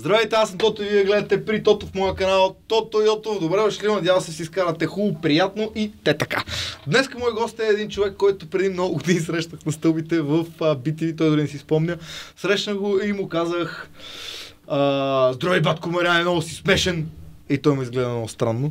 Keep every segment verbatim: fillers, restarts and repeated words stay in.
Здравейте, аз съм Тото и вие гледате при Тото в моя канал Тото Йотов. Добре дошли, надявам се си изкарате хубаво, приятно и те така. Днес към мой гост е един човек, който преди много години срещах на стълбите в би ти ви, той дори не си спомня. Срещнах го и му казах: здравей, батко Мариан, е много си смешен. И той ме изгледа много странно.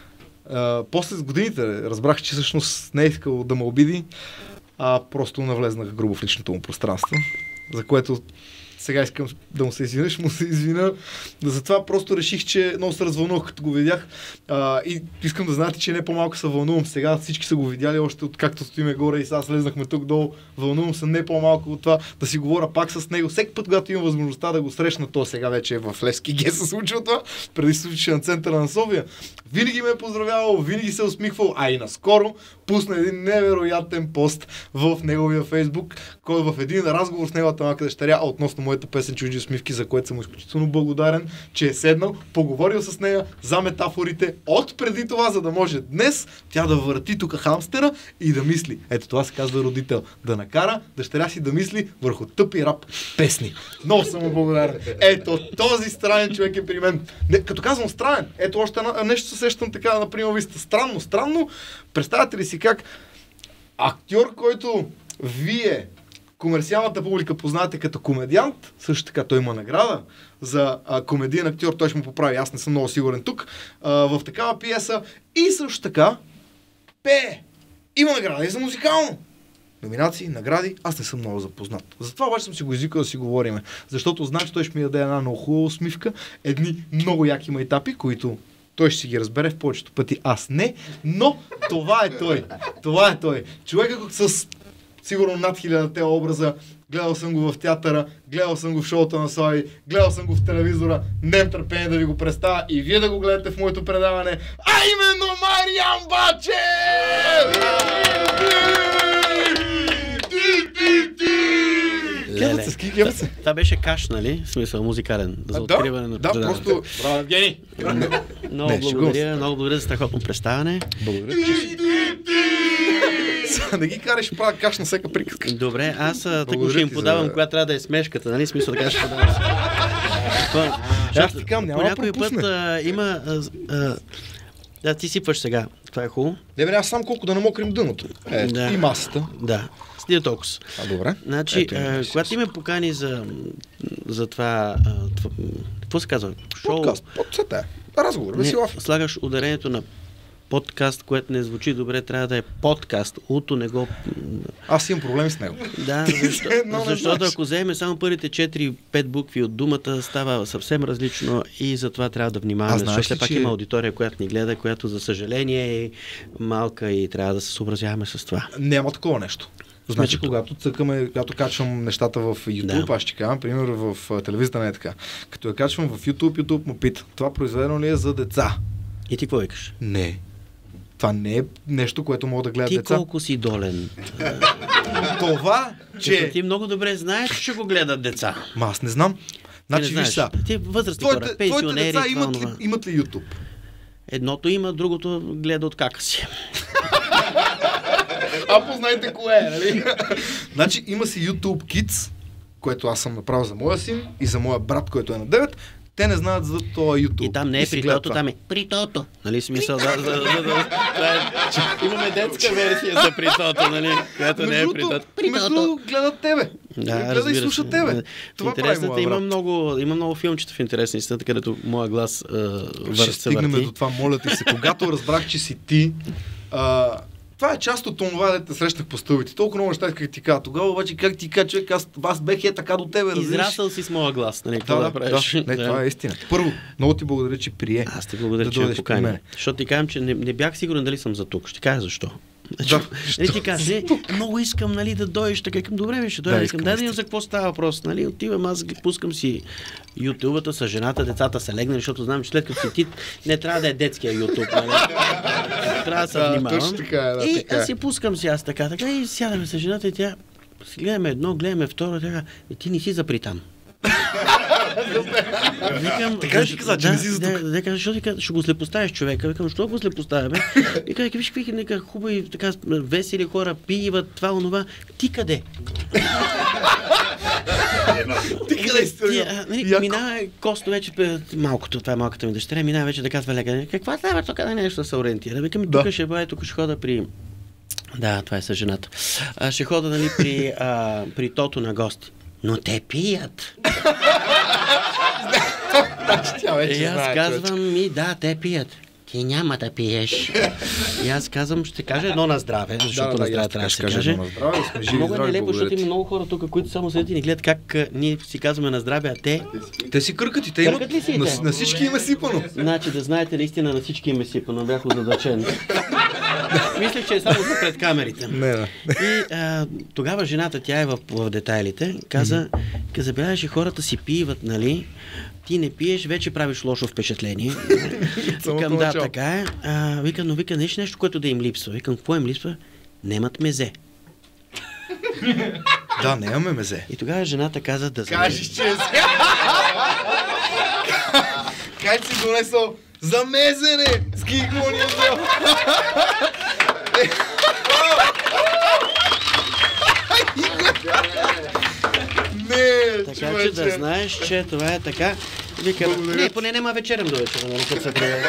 А, после с годините разбрах, че всъщност не е искал да ме обиди, а просто навлезнах грубо в личното му пространство, за което сега искам да му се извиня, ще му се извиня. Затова просто реших, че много се развълнувах, като го видях. А, и искам да знаете, че не по-малко се вълнувам сега. Всички са го видяли още откакто стоиме горе и сега слезнахме тук долу. Вълнувам се не по-малко от това да си говоря пак с него. Всеки път, когато имам възможността да го срещна, то сега вече е в Левски Г се случва това, преди се случи на центъра на София. Винаги ме е поздравявал, винаги се е усмихвал, а и наскоро пусна един невероятен пост в неговия Фейсбук, който в един разговор с неговата малка дъщеря относно моята песен "Чужди усмивки", за което съм изключително благодарен, че е седнал, поговорил с нея за метафорите от преди това, за да може днес тя да върти тук хамстера и да мисли. Ето това се казва родител. Да накара дъщеря си да мисли върху тъпи рап песни. Много съм му благодарен. Ето този странен човек е при мен. Не, като казвам странен, ето още нещо се сещам така, например, вие сте странно, странно. Представете ли си как актьор, който вие, комерциалната публика, познавате като комедиант, също така той има награда за а, комедиен актьор, той ще му поправи, аз не съм много сигурен тук, а, в такава пиеса и също така пее. Има награда и за музикално. Номинации, награди, аз не съм много запознат. Затова обаче съм си го извикал да си говориме, защото знам, че той ще ми даде една много хубава усмивка, едни много яки майтапи, които той ще си ги разбере в повечето пъти, аз не, но това е той. Това е той. Човека с сигурно над хиляда образа, гледал съм го в театъра, гледал съм го в шоута на Слави, гледал съм го в телевизора, нямам търпение да ви го представя и вие да го гледате в моето предаване, а именно Мариан Бачев! Леле. Това, това беше каш, нали? В смисъл музикален. За а, откриване да, на да, просто... Браво, Евгений! Много благодаря, много благодаря за страхотно представяне. Благодаря, че... Да ги караш, правя каш на всяка приказка. Добре, аз тъкмо ще им подавам, за... коя трябва да е смешката, нали? Смисъл така ще подавам. Шах ти кам, няма да пропусне. По някой път а, има... А, а, да, ти сипваш сега. Това е хубаво. Не бе, аз сам колко да намокрим дъното. Е, да. И масата. Да. Стига толкова. А, добре. Значи, а, когато ти ме покани за, за това, това... Какво се казва? Шоу? Подкаст. Подкаст е. Разговор. Веселов. Слагаш ударението на подкаст, което не звучи добре, трябва да е подкаст. Уто не го... Аз имам проблеми с него. Да, защо, защото ако вземем само първите четири-пет букви от думата, става съвсем различно и затова трябва да внимаваме, защото все пак че... има аудитория, която ни гледа, която за съжаление е малка и трябва да се съобразяваме с това. Няма такова нещо. Значи, когато цъкаме, когато качвам нещата в YouTube, да. Аз ще кажа, например, в телевизията не е така. Като я качвам в YouTube, YouTube му пита: това произведено ли е за деца? И ти какво викаш? Не. Това не е нещо, което мога да гледат ти деца. Ти колко си долен. Това, че... Ти много добре знаеш, че го гледат деца. Ма аз не знам. Значи, виж са. Ти възрастни хора, пенсионери. Твоите деца имат ли, имат ли YouTube? Едното има, другото гледа от кака си. А познайте кое е, нали? Значи има си YouTube Kids, което аз съм направил за моя син и за моя брат, който е на девет. Те не знаят за този YouTube. И там не е при тото, там е при тото. Нали смисъл? Да, за, за, за, е, имаме детска версия за при тото, нали? Която не е при тото. При тото гледат тебе. Да, гледа и слушат тебе. Това интересната има много, има много филмчета в интересна истината, където моя глас а, върши се върти. Ще стигнем до това, моля ти се. Когато разбрах, че си ти, а, това е част от това, да те срещнах по стълбите. Толкова много неща, как ти кажа. Тогава обаче, как ти кажа, човек, аз, аз бех е така до тебе, разбираш. Израсъл си с моя глас, нали? Да, да, да, правиш? Да. Не, да. Това е истина. Първо, много ти благодаря, че прие. Аз ти благодаря, да че ме покани. Защото ти казвам, че не, не бях сигурен дали съм за тук. Ще кажа защо. Да, нали, ти каза, много искам, нали, да дойдеш, така към добре, ще дойда. Да, дай да им за какво става въпрос. Нали, отивам, аз ги пускам си ютубата с жената, децата са легнали, защото знам, че след като си ти, не трябва да е детския ютуб. Нали. Трябва да се внимавам. Да, така, да, и така. аз си пускам си аз така, така и сядаме с жената и тя, гледаме едно, гледаме второ, така, и ти не си запри там. Викам, така ще каза, че не си за тук. Да, да, защо вика, ще го слепоставиш човека? Викам, що го слепоставя, бе? Вика, виж какви нека хубави, така весели хора, пиват, това, онова. Ти къде? Ти къде си? Минава Косто вече, малкото, това е малката ми дъщеря, минава вече да казва лека. Каква става тук да нещо да се ориентира? Викам, тук ще бъде, тук ще хода при... Да, това е със жената. А, ще хода, нали, при, а, при Тото на гости. Но те пият. И аз казвам ми, да, те пият. Ти няма да пиеш. И аз казвам, ще кажа едно на здраве, защото на здраве трябва да се каже. Много е нелепо, защото има много хора тук, които само седят и не гледат как ние си казваме на здраве, а те... Те си къркат и те имат... На всички им е сипано. Значи да знаете, наистина на всички им е сипано, бях озадачен. Мислех, че е само за пред камерите. Не, да. И а, тогава жената, тя е в, в детайлите, каза, mm-hmm. забеляваш, хората си пиват, нали? Ти не пиеш, вече правиш лошо впечатление. Викам, да, така е. А, викам, но вика, нещо, нещо, което да им липсва. Викам, какво им липсва? Немат мезе. Да, нямаме мезе. И тогава жената каза да замезе. Кажеш, че е Кай си донесъл за мезене! С какво ни е взел? Не, така човече. Че да знаеш, че това е така. Вика, не, поне няма вечерям до вечера, нали, като се приема.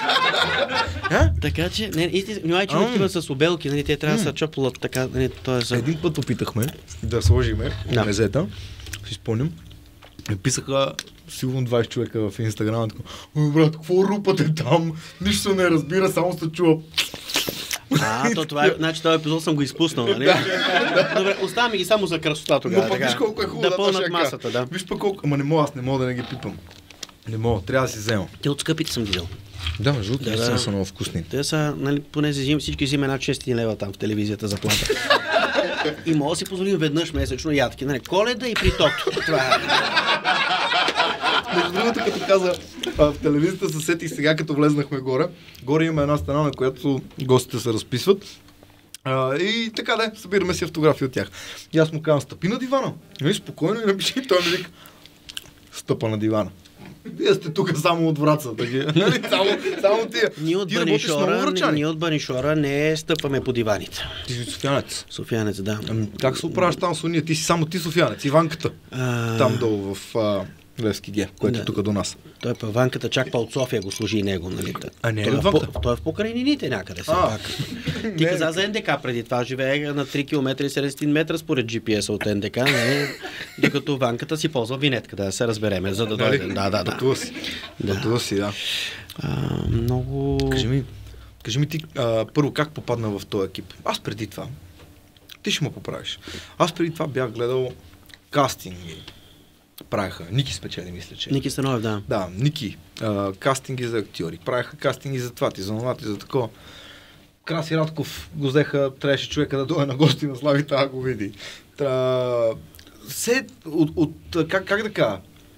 Така че, не, истина, внимай, че отива с обелки, нали, те трябва да се чоплят така, нали, то е за... Един път опитахме да сложиме да. мезета, си спомням, и писаха сигурно двайсет човека в Инстаграм, така, ой, брат, какво рупате там? Нищо не разбира, само се чува. А, то това е, значи този епизод съм го изпуснал, нали? Добре, оставаме ги само за красота тогава. Но пък виж колко е хубаво да пълнат масата, да. Виж пък колко, ама не мога, аз не мога да не ги пипам. Не мога, трябва да си взема. Те от скъпите съм ги взел. Да, между другото, да, да, са много вкусни. Те са, нали, поне взим, всички взимаме над шестстотин лева там в телевизията за плата. И мога да си позволим веднъж месечно ядки, нали? Коледа и при Тото. Това е. Между другото, като каза, в телевизията се сетих сега, като влезнахме горе. Горе има една стена, на която гостите се разписват. А, и така да, събираме си автографии от тях. И аз му казвам, стъпи на дивана. И спокойно и напиши, той ми вика, стъпа на дивана. Вие сте тук само от Враца, нали? Само, само тия. Ние от, Банишора, ние от Банишора не стъпаме по диваните. Ти си софиянец. Софиянец, да. Ами, как се оправяш там с уния? Ти си само ти софиянец, Иванката. А... Там долу в а, Левски Ге, който да. Е тук до нас. Той е Ванката, чак па от София го служи и него, нали? А не е той, от Ванката? По, той е в покрайнините някъде все пак. Ти каза за НДК преди това, живее на три километра и седемстотин метра според джи пи ес от НДК, нали? Докато Ванката си ползва винетка, да се разбереме, за да нали? Дойдем. Да, да, да. Пътува си. Да. Пътува си, да. А, много... Кажи ми, кажи ми ти, а, първо, как попадна в този екип? Аз преди това, ти ще ме поправиш. Аз преди това бях гледал кастинги. Правиха. Ники спечели, мисля, че. Ники Станоев, да. Да, Ники. А, кастинги за актьори. Правиха кастинги за това, ти, за това, ти, за такова. Краси Радков го взеха, трябваше човека да дойде на гости на Славите, а го види. Та... Се, от, от, как, как да кажа?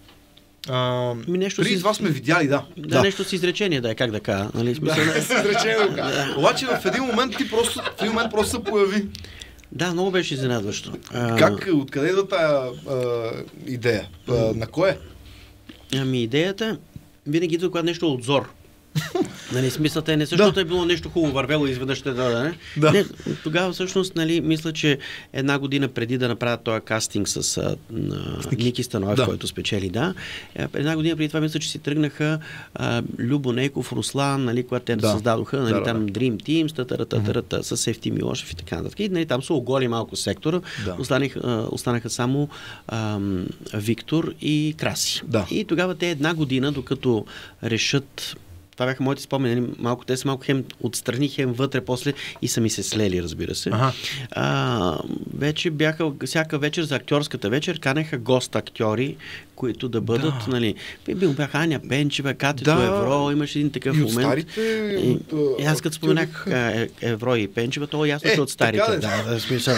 А, нещо преди си... това сме видяли, да. Да, да. Нещо с изречение, да е, как да кажа. Нали? Смисъл, да, с изречение да кажа. Обаче в един момент ти просто, в един момент просто се появи. Да, много беше изненадващо. Как, откъде идва тая а, идея? А, на кое? Ами идеята винаги идва, когато нещо е от зор. Нали, смисълът е не защото да. Е било нещо хубаво вървело и изведнъж ще да, не? Да. Не, тогава всъщност, нали, мисля, че една година преди да направят този кастинг с а, на, Ники Станоев, да. Който спечели, да. Една година преди това мисля, че си тръгнаха а, Любо Нейков, Руслан, нали, когато те да. Създадоха, нали, да, там да. Dream Team, татарататарата, mm-hmm. с Евти Милошев и така нататък. И нали, там се оголи малко сектора. Да. Останах, а, останаха само а, Виктор и Краси. Да. И тогава те една година, докато решат. Това бяха моите спомени. Малко, те са малко хем отстрани, хем вътре, после и са ми се слели, разбира се. Ага. А, вече бяха, всяка вечер за актьорската вечер, канеха гост актьори, които да бъдат, да. Нали, бил бяха Аня Пенчева, Катето да. Евро, имаше един такъв и момент. Старите, и, и аз като споменах Евро и Пенчева, то е ясно, че от старите. Да, да, смисъл.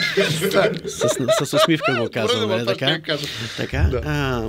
с, с усмивка го казвам. Така. Така. Да. А,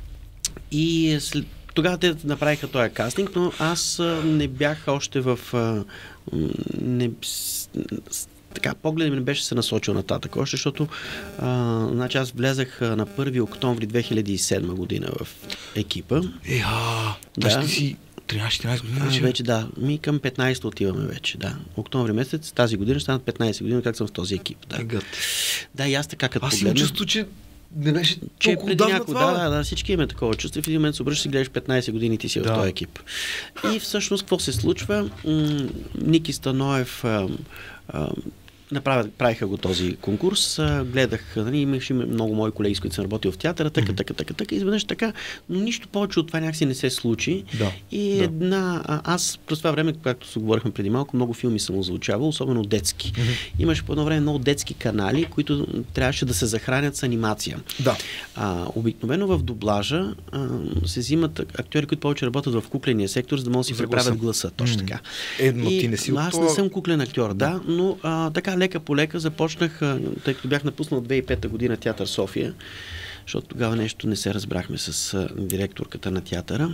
и след тогава те направиха този кастинг, но аз а, не бях още в... А, не, така, погледът ми не беше се насочил нататък още, защото а, значи аз влезах на първи октомври две хиляди и седма година в екипа. Е, а, Да. да. Ти си тринайсет-четиринайсет години А, вече. вече да, ми към петнайсета отиваме вече, да. Октомври месец тази година ще станат петнайсет години, как съм в този екип. Да, Егът. да и аз така като Аз имам погледна, чувство, че не беше че толкова преди давна някой, това. да, да, да, всички имаме такова чувство. В един момент се обръщаш и гледаш петнайсет години и ти си Да. в този екип. И всъщност какво се случва? М- Ники Станоев а, а, направят, правиха го този конкурс, а, гледах, нали, имаше много мои колеги, с които съм работил в театъра, така, така, така, така, изведнъж така, но нищо повече от това някакси не се случи. Да. И Да. една, а, аз през това време, както се говорихме преди малко, много филми съм озвучавал, особено детски. Имаше по едно време много детски канали, които трябваше да се захранят с анимация. Да. А, обикновено в дублажа а, се взимат актьори, които повече работят в кукления сектор, за да могат да си За преправят гласа. гласа. Точно М. така. Е, но И, ти не си но от аз това- не съм куклен актьор, да, но а, така лека по лека започнах, а, тъй като бях напуснал две хиляди и пета година театър София, защото тогава нещо не се разбрахме с а, директорката на театъра,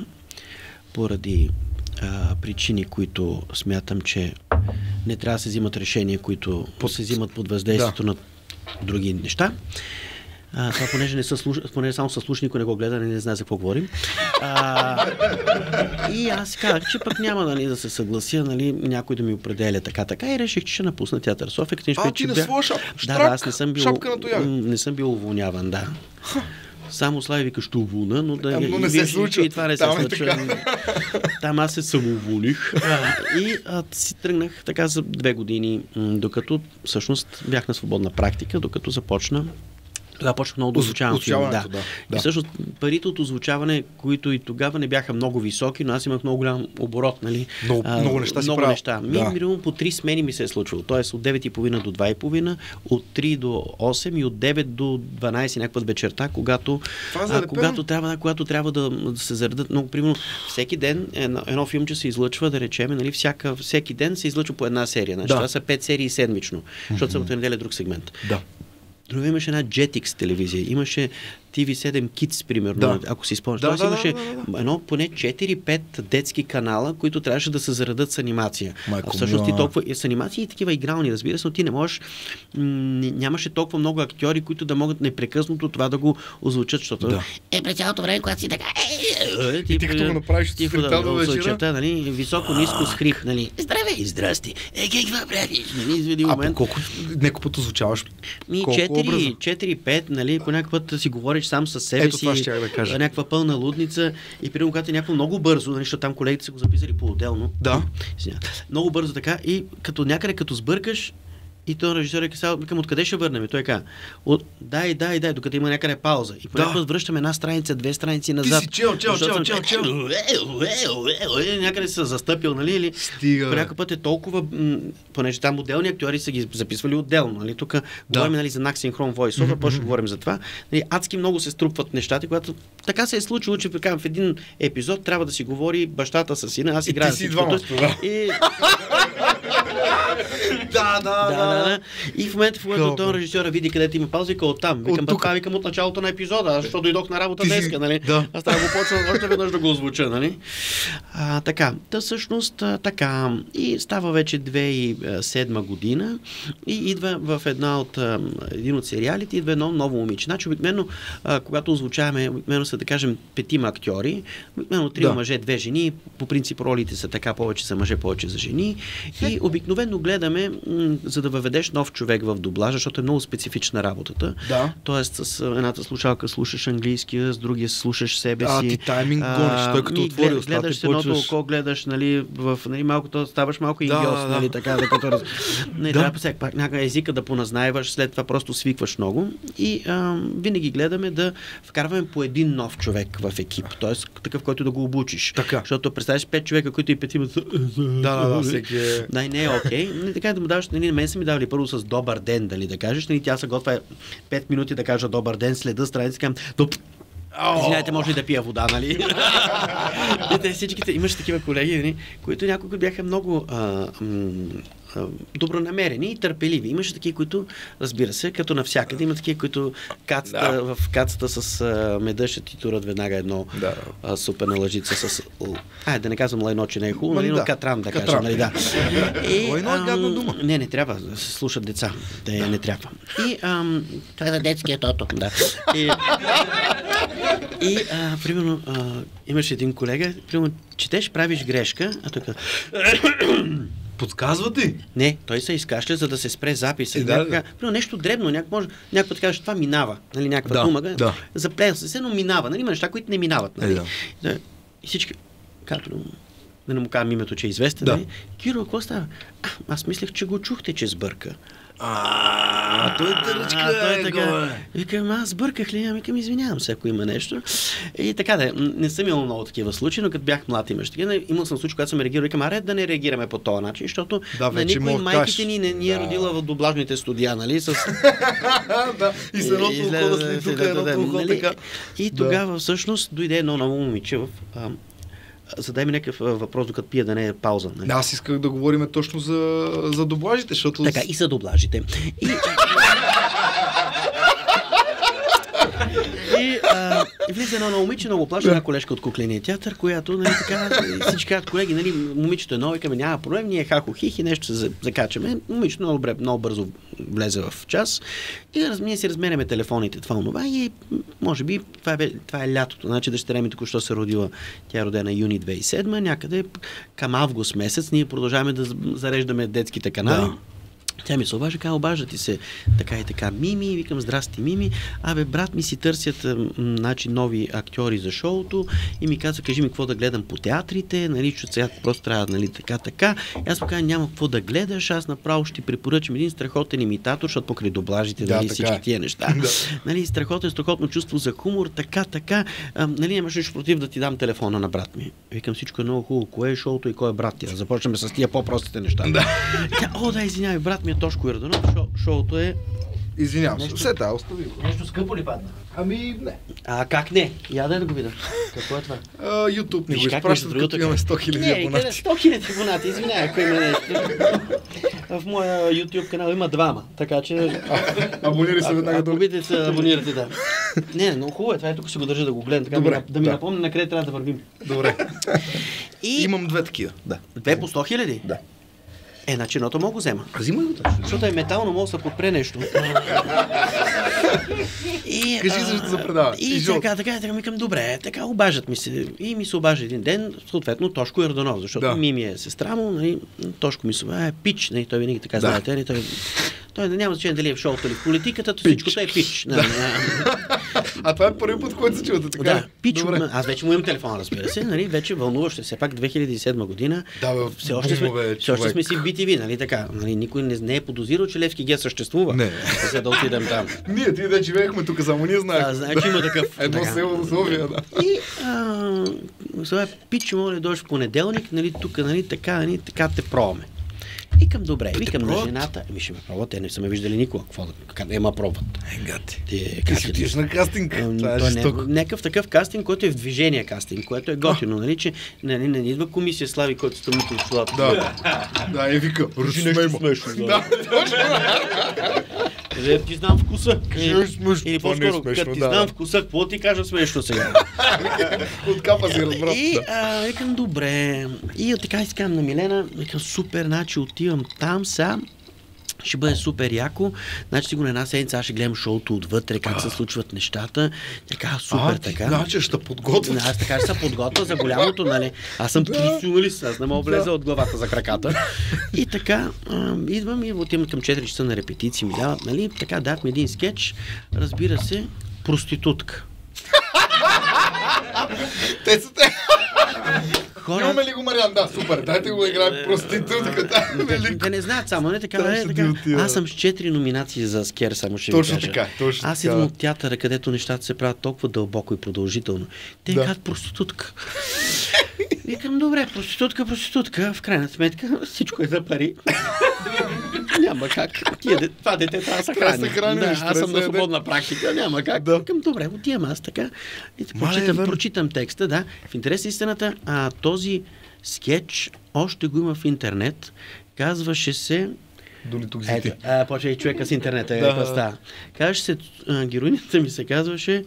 поради а, причини, които смятам, че не трябва да се взимат решения, които се взимат под въздействието Да. на други неща. А, това понеже не са слуш... понеже само са слушни, никой не го гледа, не, не знае за какво говорим. А, и аз казах, че пък няма, нали, да се съглася, нали, някой да ми определя така, така и реших, че ще напусна театър София. Като А, че ти на бях- своя шап, Да, штрак, да, аз не съм бил, шапка на тояга. м, не съм бил уволняван, да. Само Слави вика, ще уволна, но, да, А, но не и се виж, случва. И това не се Там е случва. Там аз се самоуволих. И а, си тръгнах така за две години, м, докато всъщност бях на свободна практика, докато започна. Тогава почнах много да Оз- озвучавам филми. Да. озвучаването, да, да. И всъщност парите от озвучаване, които и тогава не бяха много високи, но аз имах много голям оборот, нали? Много- много неща си много правил. неща. Ми, Да. минимум по три смени ми се е случвало. Тоест от девет и половина до два и половина, от три до осем и от девет до дванайсет някаква вечерта, когато, Това за а, да когато, пеем. трябва, да, когато трябва да, да се заредат много. Примерно всеки ден едно, едно филмче се излъчва, да речем, нали, всяка, всеки ден се излъчва по една серия. Значи, Да. това са пет серии седмично, защото събота и неделя е друг сегмент. Да. Друга имаше една Jetix телевизия, имаше Ти Ви седем Kids, примерно, Да. ако си спомняш. Да, Тоест да, имаше да, да, едно поне четири-пет детски канала, които трябваше да се заредат с анимация. Майко а всъщност ти мила. толкова и с анимации и такива игрални, разбира се, но ти не можеш, м- нямаше толкова много актьори, които да могат непрекъснато това да го озвучат, защото Да. е през цялото време, когато си така е, е, ти като го направиш тихо сутринта да до вечера? вечерта, нали, високо, ниско, с хрип, нали, здравей, здрасти, е, какво правиш, нали, в един А по момент. колко неколко път озвучаваш? Ми Колко образа? четири-пет, нали, по някакъв път си говориш сам със себе Ето си, това щях да кажа. някаква пълна лудница и примерно когато е някакво много бързо, нали, защото там колегите са го записали по-отделно. Да. Извиня. Много бързо така и като някъде като сбъркаш и то режисьорът е казал, викам, откъде ще върнем? И той каза, от дай, дай, дай, докато има някъде пауза. И понякога Да. връщаме една страница, две страници назад. си чел, чел, Защото чел, съм чел, чел. е, някъде се застъпил, нали? Или Стига, бе. по някакъв път е толкова, м, понеже там отделни актьори са ги записвали отделно, нали? Тук говорим, нали, за нак синхрон voice-over, после ще говорим за това. Нали, адски много се струпват нещата, когато така се е случило, че в в един епизод трябва да си говори бащата с сина, аз И играя ти си всичкото. двамата, да. И Да, да, да, да, да. И в момента, в който Колко? този режисьора види където има пауза, вика оттам. Викам, От тук. това викам от началото на епизода, аз защо дойдох на работа Ти си- днеска, нали? да. Аз трябва да го почна още веднъж да го озвуча, нали? А, така, та всъщност а, така. И става вече две хиляди и седма година и идва в една от, а, един от сериалите, идва едно ново момиче. Значи, обикновено, а, когато озвучаваме, обикновено са, да кажем, петима актьори, обикновено трима Да. мъже, две жени, по принцип ролите са така, повече за мъже, повече за жени. И обикновено гледаме, м, за да въведеш нов човек в дублажа, защото е много специфична работата. Да. Тоест, с а, едната слушалка слушаш английския, с другия слушаш себе си. А, ти тайминг гониш, той като ми отвори глед- устата, гледаш ти с едното почваш. око, гледаш, нали, в, нали, малко то ставаш малко Да, ингиос, да, нали, да. така, докато раз... Не, Да. трябва всеки пак някакъв езика да поназнаеваш, след това просто свикваш много. И а, винаги гледаме да вкарваме по един нов човек в екип, т.е. такъв, който да го обучиш. Така. Защото представяш пет човека, които и петима са... Да, да, да, всеки е... Да, не е окей. Okay. Така да му даваш, нали, мен са ми давали първо с добър ден, дали да кажеш, нали, тя се готва пет минути да кажа добър ден, следа страница, казвам, доп, Извинявайте, може ли да пия вода, нали? И те всичките, имаш такива колеги, нали, които няколко бяха много а, м, а, добронамерени и търпеливи. Имаше такива, които, разбира се, като навсякъде, има такива, които кацата, да. в кацата с а, меда ще ти турат веднага едно да. а, супена лъжица с... Ай, да не казвам лайно, че не е хубаво, нали, но да. катран, да катран. кажем. Нали, да. И, лайно е гадна дума. Не, не трябва да се слушат деца. Те не трябва. И... Ам, това е за детския тото. Да. И, и а, примерно, а, имаш един колега, примерно, четеш, правиш грешка, а тук... Подсказва ти? Не, той се изкашля, за да се спре записа. И да, някаква, да. Примерно, нещо дребно, някак може, някой да каже, това минава, нали, някаква да, дума, да. заплея се, но минава, нали, има неща, които не минават, нали. Е, да. Да. И всички, като да не му казвам името, че е известен, да. нали, Киро, какво става? А, аз мислех, че го чухте, че сбърка. А, той е търъчка, той е така. Викам, аз сбърках ли? Ами към извинявам се, ако има нещо. И така да, не съм имал много такива случаи, но като бях млад имаш такива. Имал съм случай, когато съм реагирал, викам, аре да не реагираме по този начин, защото да, на никой майките ни не ни е да. родила в доблажните студия, нали? С... да, и с едното око да след тук, едното око така. И тогава всъщност дойде едно ново момиче в... Задай ми някакъв въпрос, докато пия, да не е пауза. Не? Аз исках да говорим точно за, за доблажите, защото... Така, и за доблажите. И, и а, влиза едно момиче, много плаща, една колежка от кукления театър, която, нали, така, всички казват, колеги, нали, момичето е ново, викаме, няма проблем, ние хахо-хих и нещо се закачаме. Момичето много, добре, много бързо влезе в час и ние си разменяме телефоните, това онова и може би това е, това е лятото. Значи дъщеря ми току-що се родила, тя е родена юни две хиляди и седма, някъде към август месец ние продължаваме да зареждаме детските канали. Да. Тя ми се обажда, казва, обажда ти се така и така. Мими, викам, здрасти, Мими. Абе, брат ми си търсят м, значи, нови актьори за шоуто и ми казва, кажи ми какво да гледам по театрите, нали, че сега просто трябва, нали, така, така. И аз му казвам, няма какво да гледаш, аз направо ще ти препоръчам един страхотен имитатор, защото покрай доблажите, да, нали, така всички е. тия неща. Да. Нали, страхотен, страхотно чувство за хумор, така, така. А, нали, нямаш нищо против да ти дам телефона на брат ми. Викам, всичко е много хубаво. Кое е шоуто и кой е брат ти? Да започнем с тия по-простите неща. Да. Тя, о, да, извинявай, брат ми е Тошко Йорданов, шо, шоуто е... Извинявам се, нещо... все тая, остави го. Нещо скъпо ли падна? Ами, не. А как не? Я да го видя. Какво е това? Uh, YouTube ни го изпращат, като имаме сто хиляди абонати. Не, сто хиляди абонати, извинявай, ако има нещо. В моя YouTube канал има двама, така че... Абонирай се веднага. Ако обидете се, абонирате, да. Не, много хубаво е, това е, тук си го държа да го гледам, така добре, да ми да. напомня, накрая трябва да вървим. Добре. И... Имам две такива, да. Две по сто хиляди? Да. Е, значи едното мога го взема. Взимай го точно. Защото е метално, мога да се подпре нещо. И, кажи защо се предава. И, и така, така, така, ми към добре, така обажат ми се. И ми се обажа един ден, съответно Тошко Йорданов, защото да. Мими е сестра му, нали, Тошко ми се обажа, е пич, нали, той винаги така да. Знаете, нали, той, той няма значение дали е в шоуто или в политиката, то всичкото е пич. Да. А това е първи път, който се чувате, така? Да, пич, аз вече му имам телефон, разбира се, нали, вече вълнуващо, все пак две хиляди и седма година, да, бе, все още сме, все още сме си в би ти ви, нали, така, нали, никой не, не е подозирал, че Левски Г съществува. Не. За да отидем там. Ние, ти да живеехме тук, само ние знаем. Да, знаем, че има такъв. Едно така. село на Словия, да. И а, сега пич, моля да дойдеш в понеделник, нали, тук, нали, така, нали, така те пробваме. Викам, добре, викам на жената, ми ще ме пробват, те не са ме виждали никога, какво да, къде ма пробват. Е, гати. Ти, ти си отиваш на кастинг, а, това е жестоко. Не, някакъв такъв кастинг, който е в движение кастинг, което е готино, нали, че не, не, не, не идва комисия Слави, който стръмните от чулата. Да, да, е вика, ръжи нещо смешно. Да, точно. Кажи, ти знам вкуса. Кажи, смешно, или по-скоро, като ти знам вкуса, какво ти кажа смешно сега? От капа си разбрал. И а, викам, добре. И така искам на Милена, викам, супер, значи отивам там сега. Ще бъде супер яко. Значи сигурно една седмица аз ще гледам шоуто отвътре, как се случват нещата. Така, супер, а, така. Значи ще подготвя. Аз така ще се подготвя за голямото, нали? Аз съм професионалист, аз не мога влеза от главата за краката. И така, а, идвам и отивам към четири часа на репетиции, ми дават, нали? Така, дадат ми един скетч, разбира се, проститутка. Те са те. Хора... Имаме ли го, Мариан? Да, супер. Дайте го играем проститутката. Да не знаят само, не така, не, така. Аз съм с четири номинации за скер, само ще точно ви кажа. Така, точно Аз така. идвам от театъра, където нещата се правят толкова дълбоко и продължително. Те да. Казват проститутка. Викам, добре, проститутка, проститутка. В крайна сметка всичко е за пари. няма как. Тия, това дете трябва да се храни. храни Да, нещо, аз съм да на се свободна практика, няма как. Да. Към, добре, отивам аз така. И така, Мале, прочитам, верно. прочитам текста, да. В интерес на истината, а, този скетч още го има в интернет. Казваше се... Доли тук си ти. Ето, а, почва и човека с интернета. Да. Да. Става. Казваше се, а, героинята ми се казваше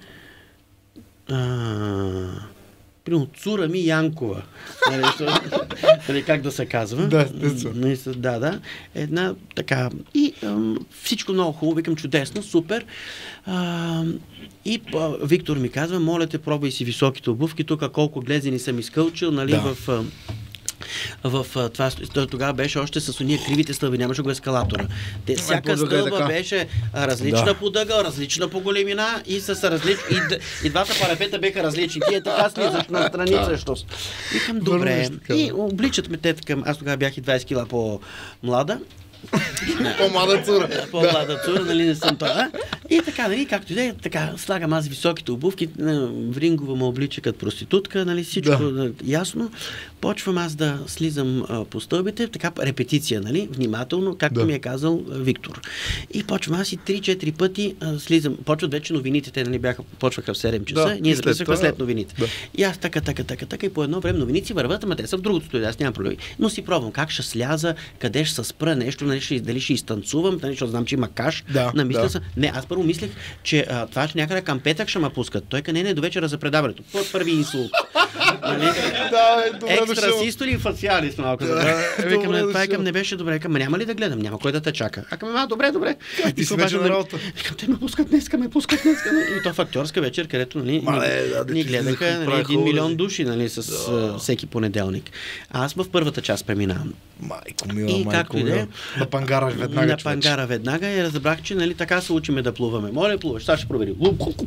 а, примерно Цура ми Янкова. Нали, що- нали, как да се казва? Да, естествено. Нали, с- Да, да. Една така. И ам, всичко много хубаво, викам чудесно, супер. А, и а, Виктор ми казва, моля те, пробвай си високите обувки, тук колко глезени съм изкълчил, нали, Да. в... А, в а, това, той тогава беше още с уния кривите стълби, нямаше го ескалатора. Те, всяка подъга е стълба така. беше а, различна Да. по дъга, различна по големина и с различ... и, д- и двата парапета беха различни. Ти е така слизаш на страни всъщност. Викам, добре. Върваш така, И да. обличат ме те така. Аз тогава бях и двайсет кила по-млада. По-млада цура. По-млада цура, нали не съм това. И така, нали, както и да е, така, слагам аз високите обувки, на- в рингова ме облича като проститутка, нали, всичко Да. да. Ясно. Почвам аз да слизам а, по стълбите, така репетиция, нали, внимателно, както Да. ми е казал а, Виктор. И почвам аз и три-четири пъти а, слизам. Почват вече новините, те нали бяха, почваха в седем часа, Да, ние и след записвахме това- след новините. Да. И аз така, така, така, така и по едно време новините си върват, ама те са в другото студио, аз нямам проблеми. Но си пробвам как ще сляза, къде ще се спра нещо, нали, ще, дали ще изтанцувам, нали, защото знам, че има каш. Да, Намисля да. се. Не, аз първо мислех, че а, това ще някъде към петък ще ме пускат. Той къде не е до вечера за предаването. Пър, първи инсулт. Нали? Да, е, добре Екстра дошъл. систоли и фациали с малко. Да, Да, викам, добре това е към дошъл. не беше добре. Към няма ли да гледам? Няма кой да те чака. А към а, добре, добре. ти си се вече обаждам, на нали, работа. Викам, те ме пускат днеска, ме пускат днеска. И то в актьорска вечер, където нали, Мале, ни, да, да ни ти гледаха излизаха, нали, правиха един милион образи. души нали, с а, всеки понеделник. А аз в първата част преминавам. Майко мила, И майко както и да е, мила. На пангара веднага, на човече. пангара веднага и разбрах, че нали, така се учиме да плуваме. Моля, плуваш, сега ще проверим.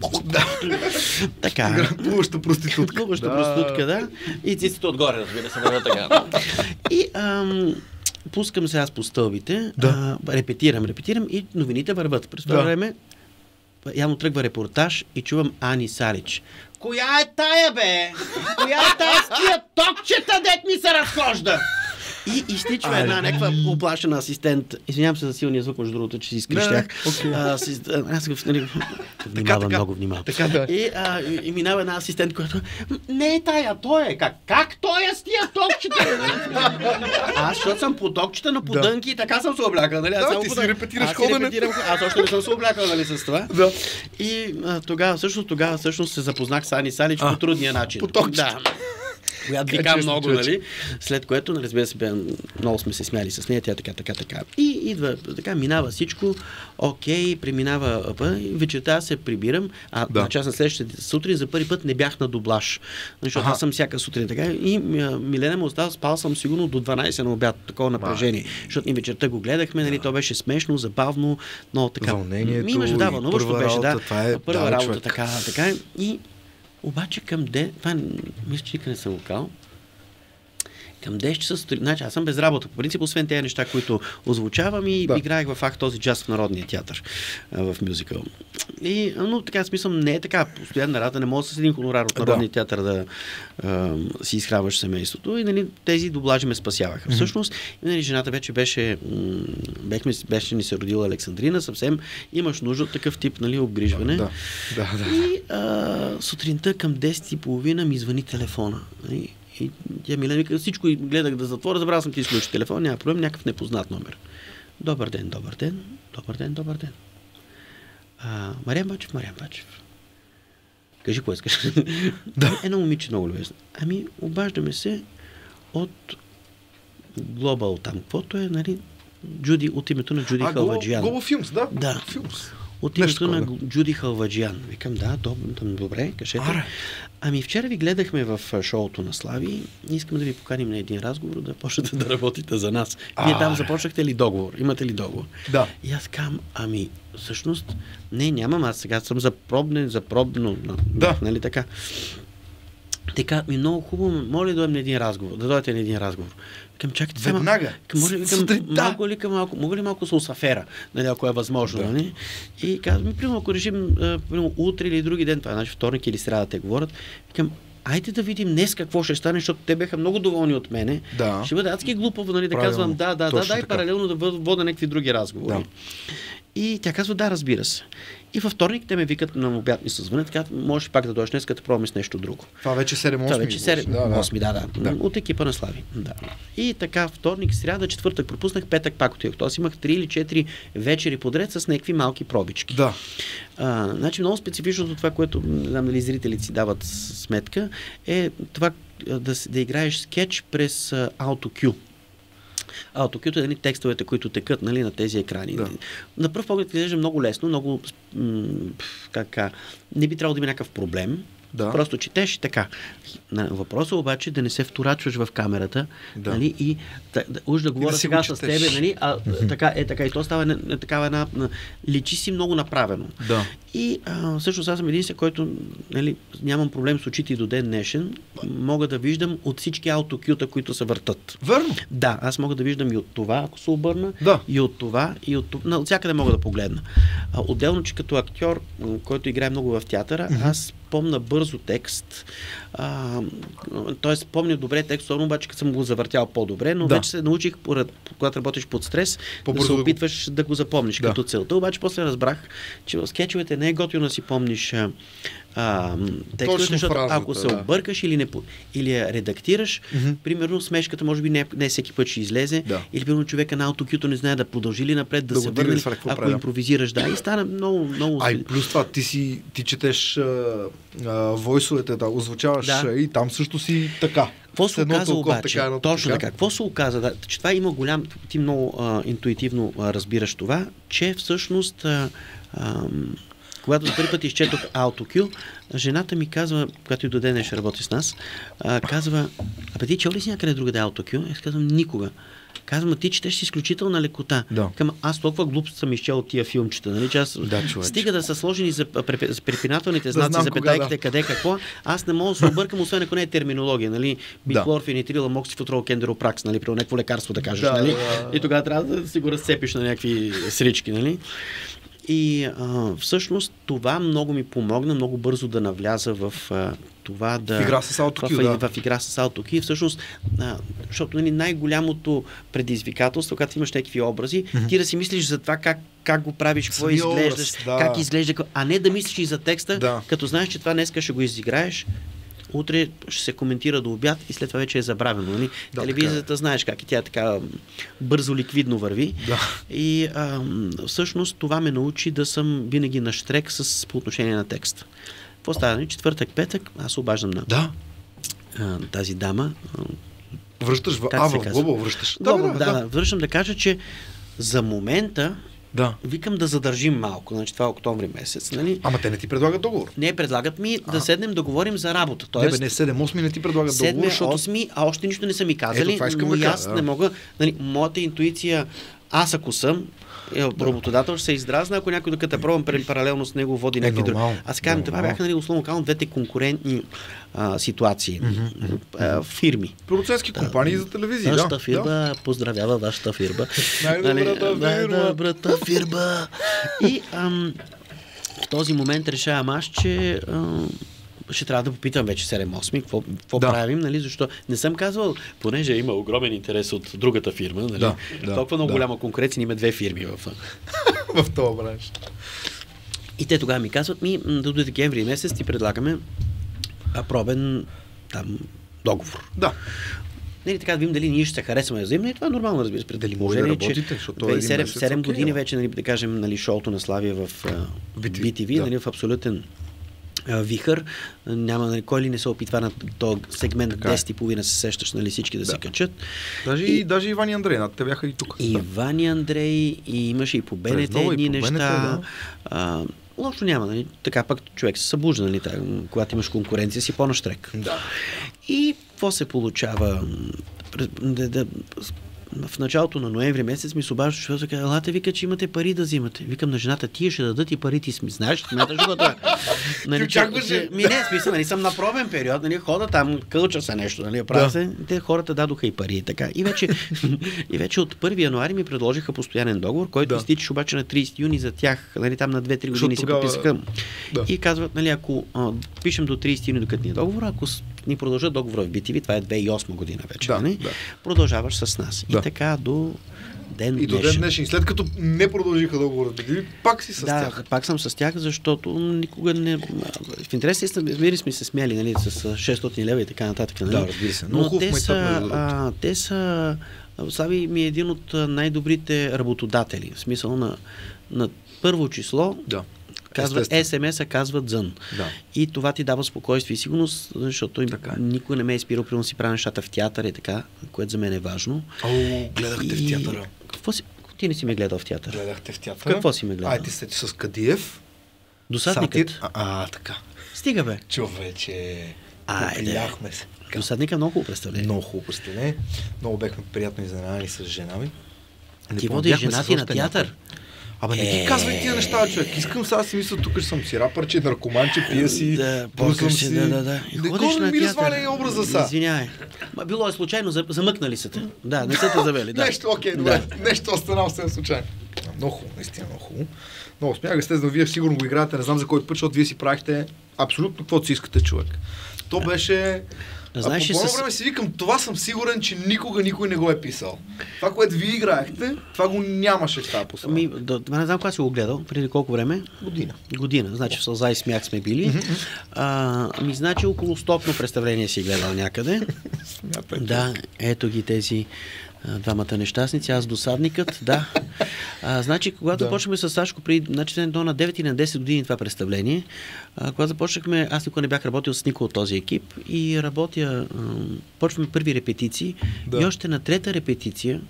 Така. Плуваща проститутка. Плуваща проститутка, да. И циците отгоре, разбира се, вървят така. И ам, пускам се аз по стълбите, Да. а, репетирам, репетирам и новините върват. През това Да. време явно тръгва репортаж и чувам Ани Салич. Коя е тая, бе? Коя е тая с тия токчета, дет ми се разхожда? И изтичва една Ай. някаква оплашена асистент. Извинявам се за силния звук, между другото, че си изкрещях. Не, не, окей. А, си- а, Аз го нали, внимавам, така. много внимавам. Така, да. И, а, и, и минава една асистент, която не е тая, той е. Как, как той е с тия токчета? Аз, защото съм по токчета на подънки и така съм се облякал. Нали? Аз Да, само ти си подън- репетираш аз си ходенето. репетирам, аз още не съм се облякал нали, с това. Да. И а, тогава, всъщност, тогава всъщност се запознах с Ани Салич А, по трудния начин. по токчета. Да. Която вика Честно, много, човече. нали? След което, нали, разбира се, бе, много сме се смяли с нея, тя така, така, така. И идва, така, минава всичко, окей, преминава, а, и вечерта аз се прибирам, а Да. на час на следващата сутрин за първи път не бях на дублаж. Защото Аха. аз съм всяка сутрин така. И а, Милена ме остава, спал съм сигурно до дванайсет на обяд, такова напрежение. Защото ние вечерта го гледахме, нали, то беше смешно, забавно, много така. Вълнението Ми имаше, и да, вълнуващо първа беше, да. работа, това е- Първа да, работа, човек. така, така. И обаче към де, това мисля, че никъде не съм го казал. Към десет часа сутрин, значи аз съм без работа, по принцип, освен тези неща, които озвучавам и Да. играех в факт този джаз в Народния театър, а, в мюзикъл. И, а, но така смисъл не е така, постоянна работа, не може с един хонорар от Народния Да. театър да а, си изхранваш семейството и нали, тези дублажи ме спасяваха. Мгм. Всъщност, нали, жената вече беше, м, бехме, беше ни се родила Александрина, съвсем имаш нужда от такъв тип нали, обгрижване. Да, да, да. И а, сутринта към десет и половина ми звъни телефона. И, и тя ми вика, всичко и гледах да затворя, забравя съм ти изключи телефон, няма проблем, някакъв непознат номер. Добър ден, добър ден, добър ден, добър ден. А, Мариан Бачев, Мариан Бачев. Кажи, кое искаш? Да. Едно момиче много любезно. Ами, обаждаме се от Global там, каквото е, нали, Джуди, от името на Джуди А, Халваджиян. Глобо Филмс, да? Да. Филмс. От Нещо името на такова, Джуди Халваджиян. Викам, да, добре, добре, кажете. Аре. Ами вчера ви гледахме в а, шоуто на Слави и искаме да ви поканим на един разговор, да почнете да работите за нас. Вие там Аре. започнахте ли договор? Имате ли договор? Да. И аз казвам, ами, всъщност, не, нямам, аз сега съм за пробне, за пробно, Да. нали така. Така, ми много хубаво, моля да дойдем на един разговор, да дойдете на един разговор. Викам, чакайте само. Веднага. Викам, може, викам, Сутринта. малко ли към малко, мога ли малко с усафера, нали, ако е възможно, Да. нали? И казвам, ми, примерно, ако решим, а, примерно, утре или други ден, това е, значи вторник или сряда те говорят, викам, айде да видим днес какво ще стане, защото те бяха много доволни от мене. Да. Ще бъде адски глупаво, нали, да Правилно. казвам да, да, да, да, и паралелно да вода някакви други разговори. Да. И тя казва, да, разбира се. И във вторник те ме викат на обяд, ми се звънят, така, можеш пак да дойдеш днес, като пробваме с нещо друго. Това вече седем осем. Това вече седем осем, да, да, да. От екипа на Слави. Да. И така, вторник, сряда, четвъртък пропуснах, петък пак отидох. Тоест имах три или четири вечери подред с някакви малки пробички. Да. А, значи много специфичното това, което не знам дали зрителите си дават сметка, е това да, да играеш скетч през AutoCue. AutoCue е нали, текстовете, които текат нали, на тези екрани. Да. На пръв поглед изглежда много лесно, много м- как, не би трябвало да има някакъв проблем. Да. Просто четеш и така. Въпросът обаче да не се вторачваш в камерата, да. Нали, и да, да, уж да говоря да сега с тебе, нали, а така е така и то става не, не, такава една, личи си много направено. Да. И а, всъщност аз съм един, който нали, нямам проблем с очите и до ден днешен, мога да виждам от всички AutoCue-та, които се въртат. Верно? Да, аз мога да виждам и от това, ако се обърна, да. и от това, и от това. От всякъде мога да погледна. А, отделно, че като актьор, който играе много в театъра, mm-hmm. аз помня бързо текст, т.е. помня добре текст, особено обаче като съм го завъртял по-добре, но да. Вече се научих, когато работиш под стрес, по-бързо да се опитваш да го запомниш да. Като целта. Обаче после разбрах, че в скетчовете не е готино да си помниш а, текстовете, защото фразата, ако се да. Объркаш или, не, или я редактираш, mm-hmm. примерно смешката може би не, не всеки път ще излезе, да. Или примерно човека на AutoCue не знае да продължи ли напред, да, да се върне, ако правя. Импровизираш. Да, и стана много, много... А и плюс това, ти си, ти четеш а, а, войсовете, да, озвучаваш да. И там също си така. Какво се оказа обаче? Така, точно така. Какво се оказа? Да, че това има голям... Ти много а, интуитивно а, разбираш това, че всъщност... А, а, когато за първи път изчетох AutoCue, жената ми казва, когато и до ден ще работи с нас, а, казва, абе ти чел ли си някъде другаде AutoCue? Аз казвам, никога. Казвам, ти четеш си изключителна лекота. Да. Към, аз толкова глуп съм изчел от тия филмчета. Нали? Че аз да, стига да са сложени за препинателните знаци, да за петайките, да. Къде, какво. Аз не мога да се объркам, освен ако не е терминология. Нали? Биклор, фенитрил, амоксифотрол, кендеропракс, нали? При някакво лекарство да кажеш. Да, нали? Да. И тогава трябва да си го разцепиш на някакви срички. Нали? И а, всъщност това много ми помогна много бързо да навляза в а, това да... В игра с AutoCue, в, да. В, в игра с AutoCue. Всъщност, а, защото нали, най-голямото предизвикателство, когато имаш някакви образи, mm-hmm. ти да си мислиш за това как, как го правиш, какво изглеждаш, да. Как изглежда, а не да мислиш и за текста, да. Като знаеш, че това днеска ще го изиграеш, утре ще се коментира до обяд и след това вече е забравено. Нали? Да, телевизията знаеш как и тя така бързо ликвидно върви. Да. И а, всъщност това ме научи да съм винаги на щрек с, по отношение на текста. Какво става? Четвъртък, петък, аз обаждам на да. а, тази дама. Връщаш в А, в Глобал връщаш. Да, да, да, да, връщам да кажа, че за момента да. Викам да задържим малко, значи това е октомври месец. Нали? Ама те не ти предлагат договор? Не, предлагат ми а. да седнем да говорим за работа. Тоест, не бе, не седем осем не ти предлагат договор, защото... осем, а още нищо не са ми казали, ето, но да аз да. Не мога... Нали, моята интуиция, аз ако съм работодател, ще се издразна, ако някой докато пробвам паралелно с него води някакви други. Аз казвам, това бяха нали, условно казвам двете конкурентни а, ситуации. Mm-hmm. А, фирми. Продуцентски компании да, за телевизия. Вашата да, фирма да. Поздравява вашата фирма. Най-добрата фирма. Най-добрата фирма. И ам, в този момент решавам аз, че ам, ще трябва да попитам вече седем осем какво, какво да. Правим, нали, защо не съм казвал, понеже има огромен интерес от другата фирма, нали, да, да, толкова много да. Голяма конкуренция, има две фирми в, в този бранш. И те тогава ми казват, ми до декември месец ти предлагаме а, пробен там договор. Да. Нали, така да видим дали ние ще се харесваме взаимно и това е нормално, разбира се. Дали може да работите, защото е седем, седем години вече, нали, да кажем, нали, шоуто на Славия в Би Ти Ви, да. Нали, в абсолютен вихър. Няма, нали, кой ли не се опитва на този сегмент десет и половина се сещаш, нали, всички да, да. Се качат. Даже и, даже Иван и Андрей, те бяха и тук. И Иван и Андрей, и имаше и по БНТ едни неща. Да. А, лошо няма, нали, така пък човек се събужда, нали, так, когато имаш конкуренция си по-наштрек. Да. И какво се получава? Да, да, в началото на ноември месец ми се обажда човек, казва, елате, вика, че имате пари да взимате. Викам на жената, тия ще дадат и парите си. Знаеш, смяташ го това? Нали, че, ми не, смисъл, нали, съм на пробен период, нали, хода там, кълча се нещо, нали, прави да. Се, те хората дадоха и пари. Така. И, вече, и вече от първи януари ми предложиха постоянен договор, който да. Изтичаш обаче на тридесети юни за тях, нали, там на две-три години се тогава... подписаха. Да. И казват, нали, ако а, пишем до тридесети юни докато ни е договор, ако ни продължат договора в би ти ви, това е две хиляди и осма година вече, да, не? Да. Продължаваш с нас. Да. И така до ден И до ден днешен. След като не продължиха договора в би ти ви, пак си с да, тях. Да, пак съм с тях, защото никога не... В интерес винаги сме се смяли, нали, с шестстотин лева и така нататък. Нали? Да, разбира се. Но те са, а, те са... Слави ми е един от най-добрите работодатели. В смисъл на, на първо число, да. Казва, ес ем ес-а казва дзън. Да. И това ти дава спокойствие и сигурност, защото така, никой не ме е спирал, примерно си правя нещата в театър и така, което за мен е важно. О, гледахте и... в театъра. Какво си... Ти не си ме гледал в театър. Гледахте в театъра. Какво си ме гледал? Ай, ти сте с Кадиев. Досадникът. Сатир... А, а, така. Стига, бе. Човече. Попиляхме се. Досадника много хубаво представление. Много хубаво представление. Много бехме приятно изненадани с жена ми. Ти водиш жена ти на театър? Абе, не ти казвай тия неща, човек. Искам сега си мисля, тук ще съм си рапърче, наркоманче, пия си, да, пускам си. Да, да, да. Не ходиш на ми разваля и образа са. Извинявай. Било е случайно, замъкнали са те. Да, не са те завели. Да. Нещо, окей, добре. Да. Нещо останало се случайно. Много хубаво, наистина много хубаво. Много смях, естествено, вие сигурно го играете, не знам за кой път, защото вие си правихте абсолютно каквото си искате, човек. То беше... Знаеш, а по едно с... време си викам, това съм сигурен, че никога никой не го е писал. Това, което вие играехте, това го нямаше в тази посока. Ами, да, не знам кога си го гледал, преди колко време? Година. Година, значи в сълза и смях сме били. Mm-hmm. А, ами, значи около стотно представление си гледал някъде. Да, ето ги тези двамата нещастници, аз досадникът, да. А, значи, когато да. Почнахме с Сашко, при, значи, на девет и на десет години това представление, а, когато започнахме, аз никога не бях работил с никой от този екип и работя, а, почваме първи репетиции да. И още на трета репетиция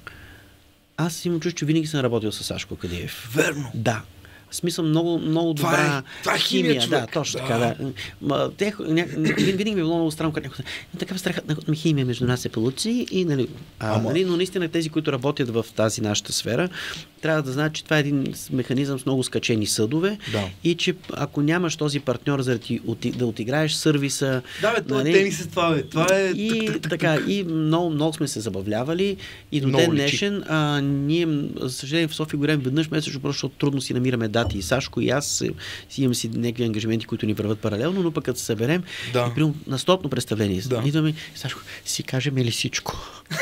аз имам чувство, че винаги съм работил с Сашко Кадиев. Верно. Да. В смисъл много, много добра това е, това е химия, химия. Да, точно да. Така, да. Ма, те, ня, винаги ми е било много странно, като такава страхотна химия между нас се получи и, нали, а, нали, но наистина тези, които работят в тази нашата сфера, трябва да знаят, че това е един механизъм с много скачени съдове да. И че ако нямаш този партньор за да, да отиграеш сервиса... Да, бе, това нали, е тенис е това, бе. Това е... И така, и много, много сме се забавлявали и до ден днешен а, ние, за съжаление, в София горем веднъж месечно, защото трудно си намираме дати и Сашко и аз си имам си някакви ангажименти, които ни върват паралелно, но пък като се съберем да. И при на стотно представление да. Идваме, Сашко, си кажем ли всичко?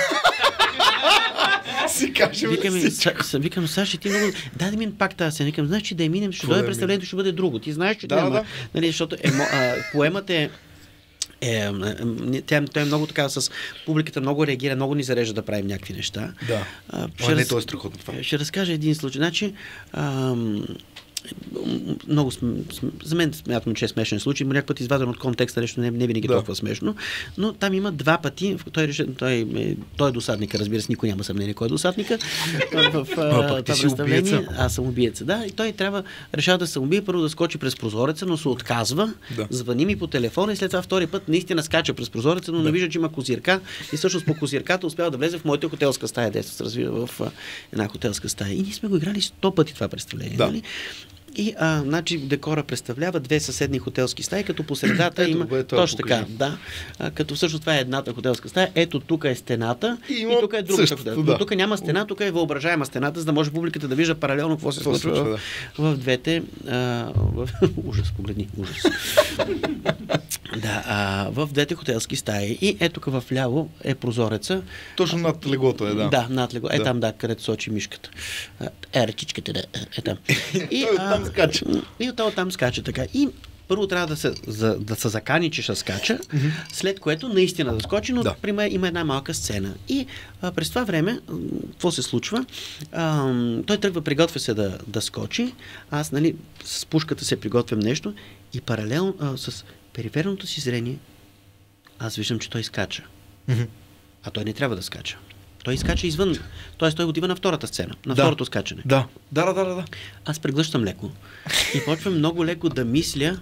Си кажем викаме, всичко. Са, викам, Саши, ти много... Дай да минем пак тази. Викам, значи да я минем, ще дойде представлението, ще бъде друго. Ти знаеш, че да, няма. Да. Нали, защото е, а, поемът е Е, тя, той е много така с публиката, много реагира, много ни зарежда да правим някакви неща. Да. А, ще, не, раз... то е страхотно това. Ще разкажа един случай. Значи, ам, много см... за мен смятам, че е смешен случай, но някакъв път изваден от контекста, нещо не, не винаги да. Толкова смешно, но там има два пъти, той, той, той е досадника, разбира се, никой няма съмнение кой е досадника в, в това представление. Аз съм убиеца, да, и той трябва, решава да се убие, първо да скочи през прозореца, но се отказва, да. Звъни ми по телефона и след това втори път наистина скача през прозореца, но да. Не вижда, че има козирка и всъщност по козирката успява да влезе в моята хотелска стая, дето се развива в една хотелска стая. И ние сме го играли сто пъти това представление. Да. Нали? И, а, значи, декора представлява две съседни хотелски стаи, като по средата ето, има... Бе, точно така, да. А, като всъщност това е едната хотелска стая. Ето тук е стената и, и тук е другата хотелска. Да. Но тук няма стена, тук е въображаема стената, за да може публиката да вижда паралелно какво се случва в, да. в двете... А, в... ужас, погледни, ужас. да, а, в двете хотелски стаи. И ето тук вляво е прозореца. Точно над леглото е, да. Да, над леглото. Е да. Там, да, където сочи мишката. Е, ръчичката, да, е там. И, а, скача. И оттам там скача така. И първо трябва да се, за, да се закани, че ще скача, mm-hmm. след което наистина да скочи, но да. При мен има една малка сцена. И а, през това време, какво се случва? А, той тръгва, приготвя се да, да скочи. Аз, нали, с пушката се приготвям нещо и паралелно а, с периферното си зрение аз виждам, че той скача. Mm-hmm. А той не трябва да скача. Той изкача извън. Т.е. той отива на втората сцена, на да. Второто скачане. Да. Да, да, да, да. Аз преглъщам леко и почвам много леко да мисля,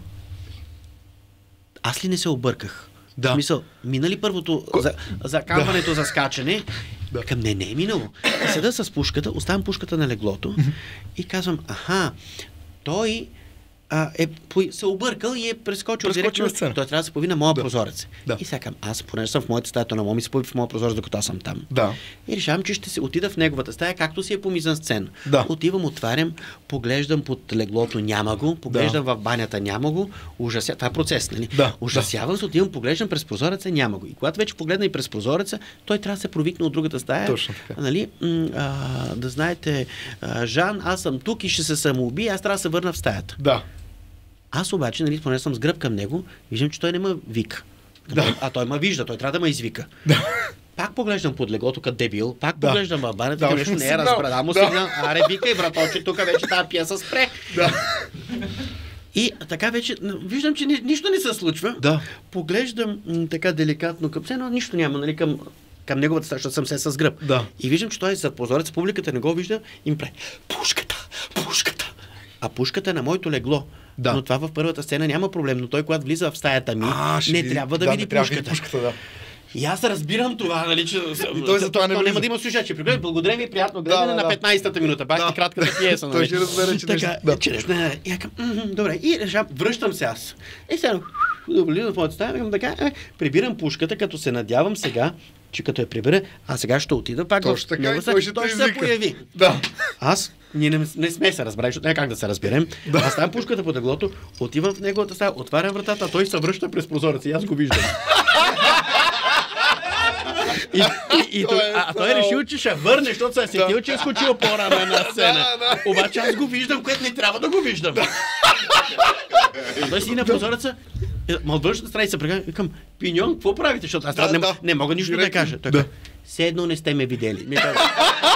аз ли не се обърках? Да. В смисъл, мина ли първото Ко... за, закамването да. За скачане? Да. Към не, не е минало. И седа с пушката, оставам пушката на леглото и казвам, аха, той а, е, се объркал и е прескочил директно. Той трябва да се появи на моя да. прозорец. Да. И сега аз, понеже съм в моята стая, то на моя ми се появи в моя прозорец, докато аз съм там. Да. И решавам, че ще се отида в неговата стая, както си е по мизансцен. Да. Отивам, отварям, поглеждам под леглото, няма го, поглеждам да. в банята, няма го, ужася... това е процес, нали? Да. Ужасявам се, отивам, поглеждам през прозореца, няма го. И когато вече погледна и през прозореца, той трябва да се провикне от другата стая. Точно така. Нали? А, да знаете, а, Жан, аз съм тук и ще се самоуби, аз трябва да се върна в стаята. Да. Аз обаче, нали, поне съм с гръб към него, виждам, че той не ме вика. Да. А той ме вижда, той трябва да ме извика. Да. Пак поглеждам под леглото, като дебил, пак да. поглеждам в банята, да, нещо не е разбрал. Му да. сигнал, аре, викай, браточе, тук вече тази пиеса спре. Да. И така вече, виждам, че ни, нищо не се случва. Да. Поглеждам м, така деликатно към се, но нищо няма, нали, към, към неговата стая, защото съм се с гръб. Да. И виждам, че той е зад прозорец, публиката не го вижда и ми прави пушката, пушката. А пушката е на моето легло. Да. Но това в първата сцена няма проблем, но той, когато влиза в стаята ми, а, не ви... трябва да, да види не трябва пушката. пушката да. И аз разбирам това, нали, че... И той за това не няма да има слушачи. Благодаря ви, приятно гледане да, да, на петнайсетата минута. Пак да. и кратката пиеса. Нали. Той ще разбере, че така, да. че нещо... Да. И към, добре, и решам, връщам се аз. И сега, влизам в моята стая, така, е, прибирам пушката, като се надявам сега, че като я прибера, а сега ще отида пак точно в така, него, той ще, той ще се появи. Да. Аз ние не, не сме се разбрали, защото няма как да се разберем. Да. Аз ставам пушката под леглото, отивам в неговата стая, отварям вратата, а той се връща през прозореца и аз го виждам. И, и, и, той, а, а той е решил, че ще върне, защото се е сетил, че е скочил по-рано на сцена. Да, да. Обаче аз го виждам, което не трябва да го виждам. А той си на прозореца, ма от външната страна и се прега, викам, Пиньон, какво правите? Защото аз да, не, да. не мога нищо Директно. да кажа. Той да. Все едно не сте ме видели. Ми казва,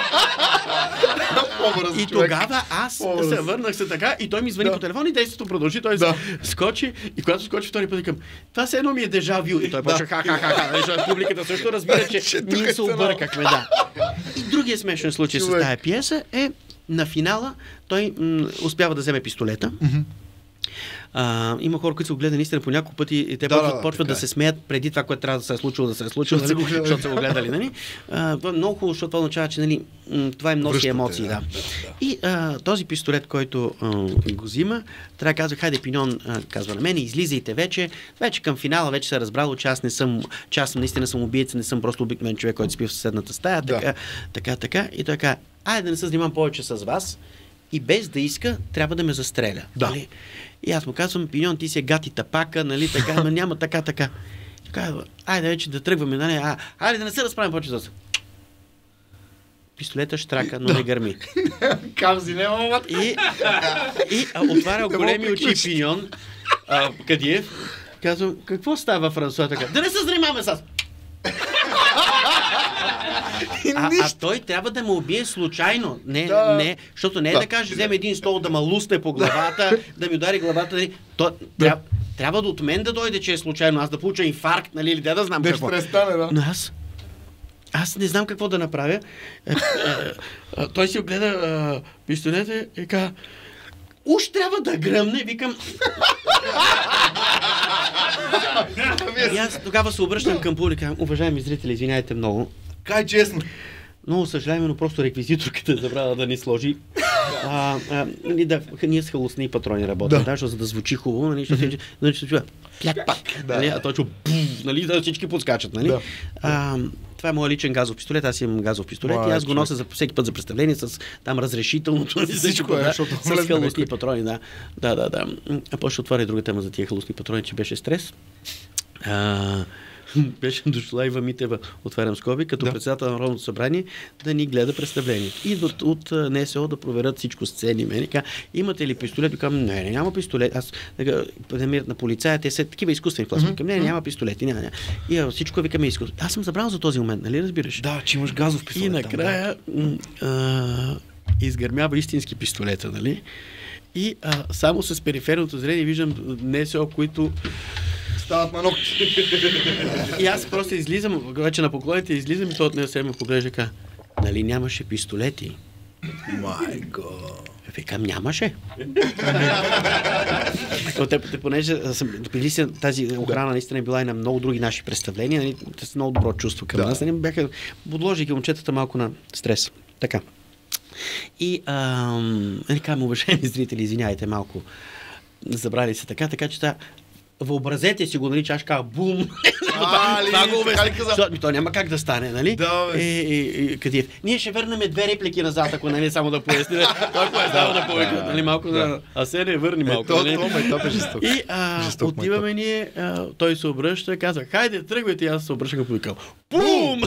и тогава аз Побърз. се върнах се така и той ми звъни да. по телефон и действието продължи. Той да. скочи и когато скочи втори път към това се едно ми е дежавю и той почва ха-ха-ха. Публиката също разбира, че ние се объркахме. Да. И другия смешен случай с тази пиеса е на финала той м- успява да вземе пистолета. А, има хора, които са го гледали наистина по няколко пъти и те да, почват, да, почват да се смеят преди това, което трябва да се е случило, да се е случило, нали? Защото са го гледали. Нали? А, това е много хубаво, защото това означава, че нали, това им носи Връщате, емоции. Да. Да. Да. И а, този пистолет, който а, го взима, трябва да казва, хайде Пиньон, а, казва на мен, излизайте вече. Вече към финала вече се е разбрало, че аз не съм, че аз съм наистина съм убиец, не съм просто обикновен човек, който спи в съседната стая. Да. Така, така, така. И той казва, айде да не се занимавам повече с вас. И без да иска, трябва да ме застреля. Да. Нали? И аз му казвам, Пиньон, ти си гати тапака, нали, така, но няма така, така. Така, айде вече да тръгваме, нали, а, айде да не се разправим повече за това. Пистолета штрака, но не гърми. Камзи, не мамат. И, и а, отваря големи очи Пиньон, а, Кадиев, казвам, какво става, Франсуа, така? Да не се занимаваме с аз. А, а той трябва да ме убие случайно. Не, да. не, защото не е да, да каже, вземе един стол да ме лусне по главата, да ми удари главата. Нали. То, да. трябва, трябва да от мен да дойде, че е случайно. Аз да получа инфаркт, нали, или да, да знам да какво. Престане, да. Но аз, аз не знам какво да направя. А, а, а, той си огледа пистолета и каза, уж трябва да гръмне, викам. И аз тогава се обръщам към публика. Уважаеми зрители, извиняйте много. Кай честно. Много съжаляваме, но просто реквизиторката е забравила да ни сложи. А, а, и да, ние с халусни патрони работим, да. Да, за да звучи хубаво, нали, защото да се чува пляк-пак, да. Нали, а той чува був, нали, да всички подскачат, нали. Да. А, това е моят личен газов пистолет, аз имам газов пистолет Моя, и аз го нося за всеки път за представление с там разрешителното, всичко, да, с халусни патрони, да. Да, да, да. А после ще отворя друга тема за тия халусни патрони, че беше стрес. А, беше дошла Ива Митева, отварям скоби, като да. председател на Народното събрание, да ни гледа представление. И от, от НСО да проверят всичко сцени. Мен ка, имате ли пистолет? Викам, не, не, няма пистолет. Аз намират на полицая, те са такива изкуствени пластмаси. Mm-hmm. Не, няма пистолет. Не, не. И всичко викаме изкуство. Аз съм забрал за този момент, нали разбираш? Да, че имаш газов пистолет. И накрая там, да. а, изгърмява истински пистолета, нали? И а, само с периферното зрение виждам НСО, които стават на ногти. И аз просто излизам, вече на поклоните излизам и той от нея се ме поглежда ка, нали нямаше пистолети? Май гот. Викам, нямаше. Те, понеже съм, тази охрана наистина е била и на много други наши представления, нали, с много добро чувство към да. нас, нали, бяха, подложиха момчетата малко на стрес. Така. И, ам, нали, казвам, уважаеми зрители, извиняйте малко. забрали се така, така че та, въобразете си го, нали, че аз казах бум. А, това ли, го така ли обясня. каза? Защото, то няма как да стане, нали? Да, бе. Е, е, е, Кадиев. Ние ще върнем две реплики назад, ако нали само да поясним. Толкова е става да повика, нали, малко да... А се не върни малко, То, нали? то, майтап е жесток. И а, Жесток отиваме ние, а, той се обръща и казва, хайде, тръгвайте, и аз се обръщам и казвам, бум!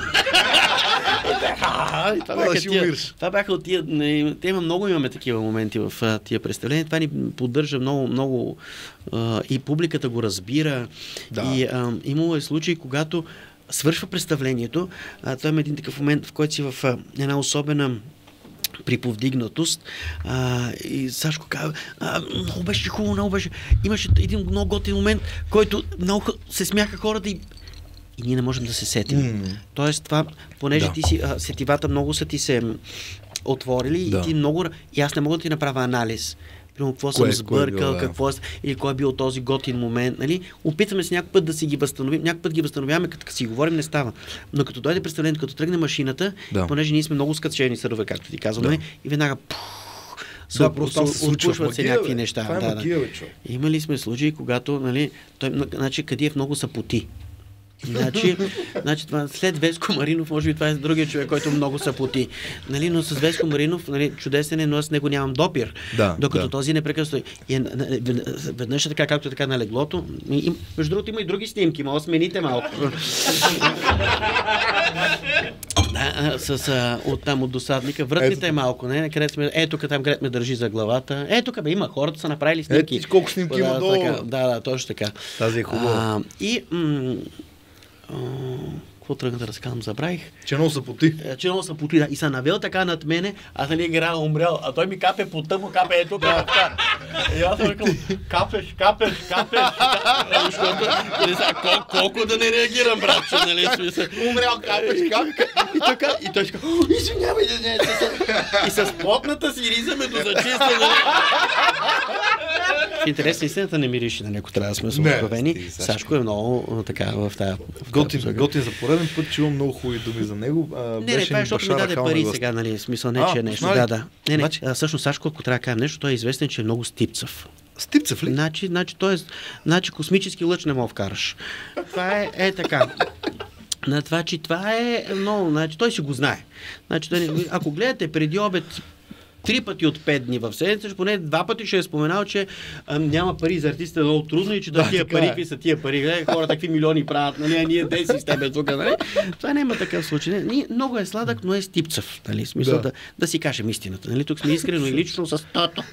И това бяха си тия- умираш. Това бяха от тия... не, Те има много имаме такива моменти в а, тия представления. Това ни поддържа много, много а, и публиката го разбира. Да. И а, имало е случаи, когато свършва представлението, а, това има един такъв момент, в който си в а, една особена приповдигнатост. А, и Сашко казва, а, много беше хубаво, много беше. Имаше един много готин момент, който много се смяха хората и и ние не можем да се сетим. Mm. Тоест това, понеже Да. ти си, а, сетивата много са ти се м, отворили Да. и ти много... И аз не мога да ти направя анализ. Примерно, какво Кое- съм кое е сбъркал, било, да. какво е, или кой е бил този готин момент. Нали? Опитваме се някой път да си ги възстановим. Някой път ги възстановяваме, като си говорим, не става. Но като дойде представлението, като тръгне машината, Да. понеже ние сме много скачени сърве, както ти казваме, Да. и веднага пух, Да, се- просто там се се случва отпушват се магия, някакви бе. неща. Това е Да, да. магия, бе, човек. Имали сме случаи, когато, нали, той, значи, Кадиев много са поти. Значи, значи това, след Веско Маринов, може би това е другия човек, който много са поти. Нали, но с Веско Маринов, нали, чудесен е, но аз с него нямам допир. Да, Докато да. този непрекъснато. И, е, веднъж е така, както е така на леглото. И, и, между другото има и други снимки, мога да смените малко. Да, а, с, а, от там от досадника. Вратните Ето. е малко, не? Където сме, е, тук там, където ме държи за главата. Е, тук бе, има, хората са направили снимки. Ето колко снимки има да, долу. така, да, да, точно така. Тази е хубава. А, и... М- а, какво тръгна да разказвам, забравих. Че много са поти. Е, Че много са поти, да. И са навел така над мене, аз нали играя умрял, а той ми капе по тъмно, капе ето тук. И аз съм викам, капеш, капеш, капеш. Е, Защото, не знам, кол- колко да не реагирам, братче, нали? смисъл. Умрял, капеш, капка. И така, и той ще казва, «О, извинявай, извинявай. И с плотната си риза ме дозачиста. нали? В интерес на истината не мирише на някой, трябва да сме Не, откровени. ти, Сашко. Сашко е много а, така в тази... Готин, готин за пореден път, чувам много хубави думи за него. А, Не, не, беше това е, ни защото ми Башар даде Ахал пари на гост. сега, нали, в смисъл не, А, че е нещо. познали? Да, да. Не, не, Значи- а, всъщност Сашко, ако трябва да кажем нещо, той е известен, че е много стипцав. Стипцев ли? Значи, значи, той е, значи космически лъч не мога вкараш. Това е, е така. На това, че това е много, значи, той си го знае. Значи, той, не- ако гледате преди обед три пъти от пет дни в седмица, ще поне два пъти ще е споменал, че а, няма пари за артистите, е много трудно и че да, Да, тия така пари, е. какви са тия пари, гледай, хора такви милиони правят, нали, а ние дей си с тебе тук, нали? Това няма такъв случай. Не, ние- много е сладък, но е стипцев, нали? В смисъл Да. да. Да, си кажем истината, нали? Тук сме искрено и лично с тото.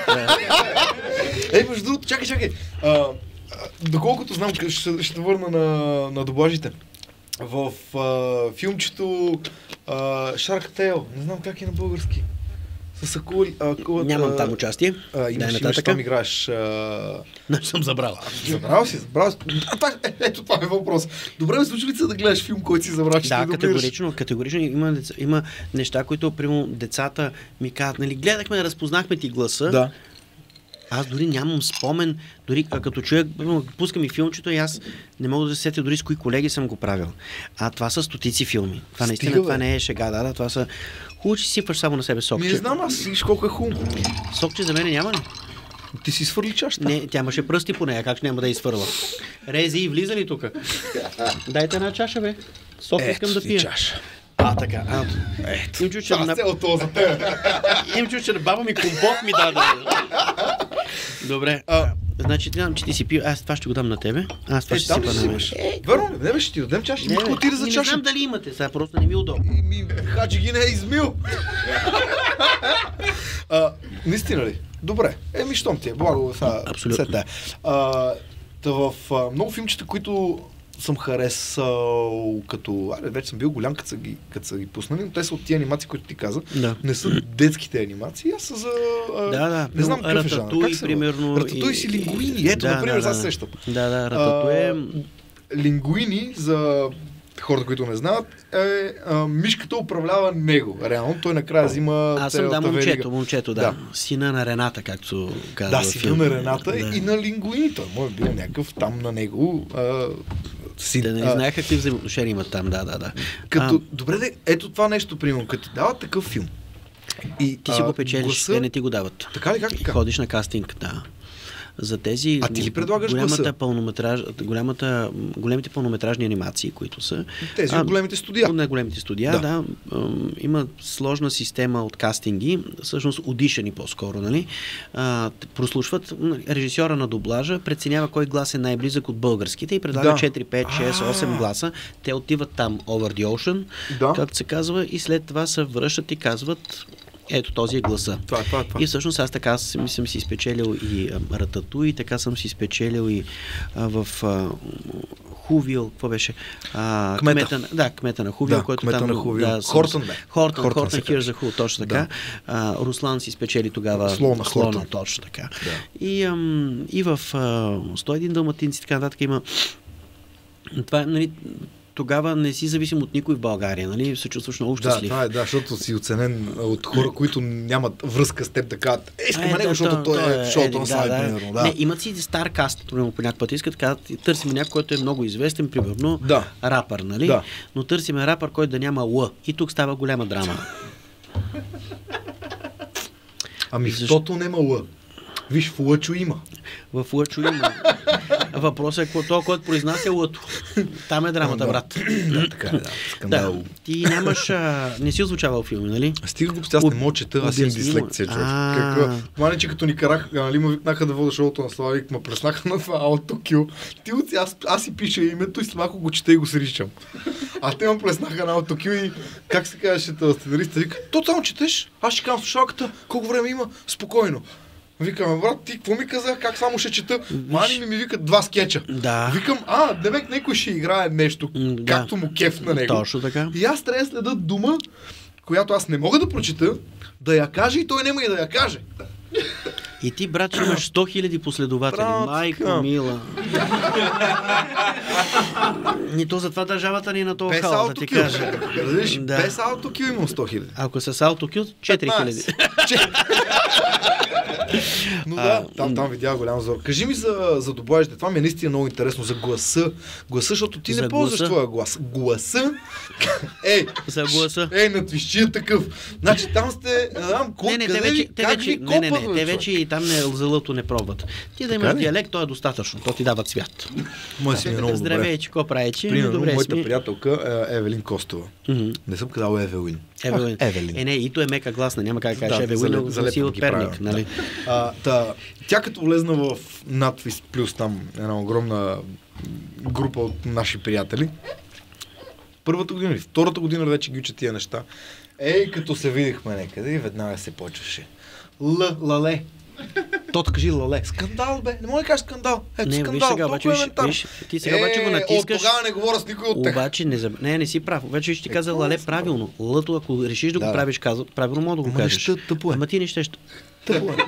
Ей, между другото, чакай, чакай. А, а, доколкото знам, ще, ще върна на, на доблажите. В а, филмчето а, Shark Tale, не знам как е на български. С акули. акула, Нямам а, там участие. А, Дай имаш, имаш, нататък. там играеш. А... Не съм забрал. Забрал си, забрал си. А, това, е, ето това е въпрос. Добре ме случва ли се да гледаш филм, който си забрал, че Да, ти дублираш? категорично, категорично има, деца- има неща, които, примерно, децата ми казват, нали, гледахме, разпознахме ти гласа. Да. Аз дори нямам спомен, дори а, като човек, примерно, пускам и филмчето и аз не мога да се сетя дори с кои колеги съм го правил. А това са стотици филми. Това наистина, Стига, това бе. не е шега, да, да, това са... Хубаво, че си сипваш само на себе сокче. Ми не знам аз, виж колко е хубаво. Сокче за мен няма ли? Ти си свърли чашата. Не, тя имаше пръсти по нея, как ще няма да изфърла. Рези и влиза ли тук? Дайте една чаша, бе. Сок искам да ти пия. чаша. А, така. А, Ето. им чу, че Това на... цяло това за теб. Им чу, че баба ми компот ми даде. Добре. А, Значи, ти знам, че ти си пил. Аз това ще го дам на тебе. Аз това Е, ще там ли сипа си на мен. имаш? Верно ли? Не бе, ще ти дадем чаша. Ми какво ти за не, не чаша? знам дали имате, сега просто не ми е удобно. И ми Хаджи ги не е измил. а, наистина ли? Добре. Еми, щом ти е. Благо. Са, Абсолютно. Сета. А, та в а, много филмчета, които съм харесал като... Аре, вече съм бил голям, като са ги, като са ги пуснали, но те са от тия анимации, които ти каза. Да. Не са детските анимации, а са за... А, Да, да. Не знам но какъв е жанр. Рататуй, Как се примерно. Рататуй си лингуини. Ето, да, например, да, аз да. сещам. Да, да, Рататуй е... А, Лингуини, за хората, които не знаят, е а, мишката управлява него. Реално той накрая взима Аз съм да цялата верига. момчето, момчето, да. Да. Сина на Рената, както казва. Да, във сина филма. на Рената Да. и на Лингуини. Той му е бил някакъв там на него а, син. Да не А, знаех какви взаимоотношения имат там, да, да, да. Като, А, добре, де, ето това нещо, примерно, като ти дават такъв филм. И, ти си а, го печелиш, гласа- те не ти го дават. Така ли, как така? Ходиш на кастинг, да. за тези А ти ли предлагаш голямата пълнометраж, голямата, големите пълнометражни анимации, които са. Тези от големите студия. От големите студия, да. да има сложна система от кастинги, всъщност аудишъни по-скоро, нали? А, прослушват режисьора на дублажа, преценява кой глас е най-близък от българските и предлага да. четири, пет, шест, осем гласа. Те отиват там over the ocean, да. както се казва, и след това се връщат и казват: ето, този е гласа. Това, това, това. И всъщност аз така съм, съм си спечелил и а, Рататуй, и така съм си спечелил и а, в а, Хувил, какво беше? А, кмета. кмета. Да, кмета на Хувил, да, който кмета там... на Хувил. Да, Хортън, бе. Хортън, Хортън, Хортън Here's the Who, точно така. Да. А, Руслан си спечели тогава Слона, Слона, точно така. Да. И, ам, и в а, сто и един далматинци, така нататък има... Това, нали, тогава не си зависим от никой в България, нали? Се чувстваш много щастлив. Да, това е, да, защото си оценен от хора, които нямат връзка с теб, така. Е, искаме него, защото той е шоуто на слави, примерно. Да. Не, имат си стар каст, примерно, по някакъв път искат, казват, търсим някой, който е много известен, примерно, да. рапър, нали? Да. Но търсиме рапър, който да няма Л. И тук става голяма драма. Ами, защото няма Л. Виж, в Лъчо има. В Лъчо има. Въпросът е това, който произнася Лъто. Там е драмата, да. брат. Да, така е, да. Скандал. Да. Ти нямаш... А, не си озвучавал филми, нали? Стига глупости, аз не мога чета, аз имам дислекция, човек. Мане, че като ни карах, нали, ме викнаха да вода шоуто на Славик, ме преснаха на това AutoCue. Ти от аз, аз си пиша името и след малко го чета и го сричам. А те ме преснаха на AutoCue и как се казваше това сценариста, вика: то само четеш, аз ще казвам слушалката, колко време има, спокойно. Викам: брат, ти какво ми каза, как само ще чета? Мани ми ми викат два скетча. Да. Викам: а, девек някой ще играе нещо, да. както му кеф на него. Точно така. И аз трябва да следа дума, която аз не мога да прочета, да я каже и той няма и да я каже. И ти, брат, че имаш сто хиляди последователи. Брат, майко мила. Ни то затова държавата ни е на това хаос, да ти кажа. Да. Без AutoCue имам сто хиляди. Ако с AutoCue, четири хиляди. Но да, там, там видях голям взор. Кажи ми за, за дублажите. Това ми е наистина много интересно. За гласа. Гласа, защото ти за не ползваш твоя глас. Гласа? Ей! За гласа. Ей, надвищия такъв. Значи там сте... Не знам, не, не, те вече, те вече, не, не, не, те вече и там не, за лъто не пробват. Ти да имаш диалект, то е достатъчно. То ти дава цвят. Моя си ми е много добре. Здравейче, ко правече? Примерно, моята ми... приятелка е Евелин Костова. Mm-hmm. Не съм казал Евелин. Евелин. Ах, Евелин. Е, не, ито е мека гласна, няма как да кажеш Евелин, но за си от Перник, нали? А, та, тя като влезна в надпис плюс там една огромна група от наши приятели, първата година или втората година вече ги учат тия неща. Ей, като се видихме някъде и веднага се почваше. Л, лале. Тото кажи лале. Скандал, бе. Не мога да кажеш скандал. Ето не, скандал. Сега, обаче, виж, виж, ти сега обаче го натискаш. От тогава не говоря с никой от тях. Обаче не, заб... не, не си прав. Вече ще ти каза лале правилно. Лъто, ако решиш да, да го правиш каза, правилно мога да го Ама кажеш. Неща, тъпо е. Ама ти не ще. Тъпо е.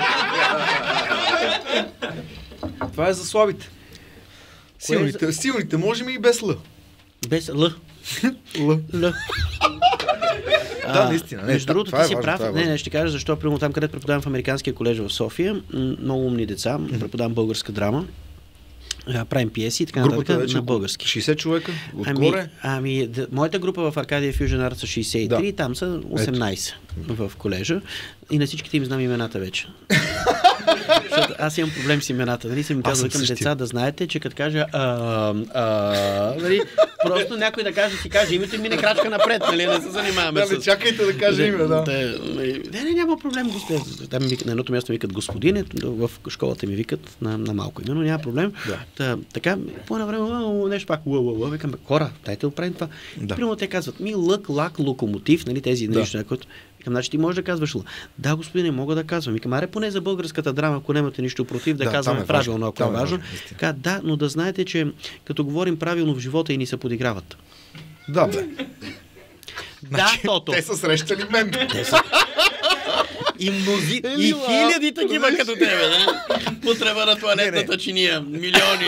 Това е за слабите. Силните, за... силните можем и без Л. Без Л. Л. Л. Да, наистина. Не, между другото, ти е си важно, прав. е не, не, ще кажа защо. Примерно там, където преподавам в Американския колеж в София, много умни деца, mm-hmm. преподавам българска драма, правим пиеси и така нататък на български. шейсет човека? Отгоре? Ами, ами д- моята група в Аркадия Fusion Arts са шейсет и три, да. Там са осемнайсет Ето. В колежа. И на всичките им знам имената вече. Защото аз имам проблем с имената. Нали съм им казал към деца да знаете, че като кажа а, а, нали, просто някой да каже, си каже името и мине крачка напред, нали, не се занимаваме да, с... Да, чакайте да каже име, да. Не, не, няма проблем. Там на едното място ми викат господин, в школата ми викат на, на малко име, но няма проблем. Да. Та, така, по едно време, нещо пак, уа, уа, уа, викам, хора, дайте да правим това. Да. Примерно те казват, ми лък, лак, локомотив, нали, тези да. Неща, които... Викам, значи ти можеш да казваш Л. Да, господине, мога да казвам. Викам, аре поне за българската драма, ако нямате нищо против, да, да казваме е правилно, ако е важно. Е така, да, но да знаете, че като говорим правилно в живота и ни се подиграват. Да, бе. Да, значи, тото. Те са срещали мен. Те са... И мнози, и хиляди такива като тебе, не? Потреба на туалетната чиния. Милиони.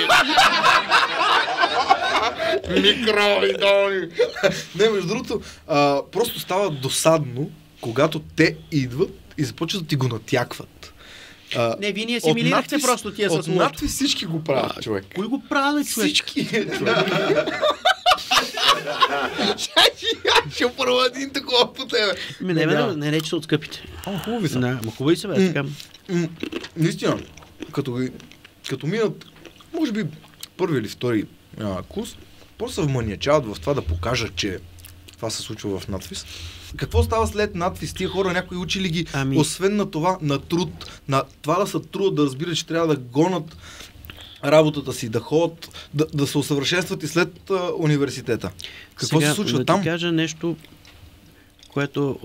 Микроидоли. Не, между другото, а, просто става досадно, когато те идват и започват да ти го натякват. А, не, вие ни асимилирахте просто тия с лъжа. От надпис всички го правят, човек. Кой го прави, човек? Всички, човек. Ще първа един такова по тебе. Не, не, не, не, че са от скъпите. О, хубави са. Да, ма хубави са, бе, така. Наистина. като, като минат, може би, първи или втори а, курс, после се вманиачават в това да покажат, че това се случва в надфис. Какво става след надфис? Тия хора някои учили ги, ами... освен на това, на труд, на това да са трудат, да разбират, че трябва да гонат работата си, да ходят, да, да се усъвършенстват и след а, университета. Какво Сега, се случва да там? Да ти кажа нещо, което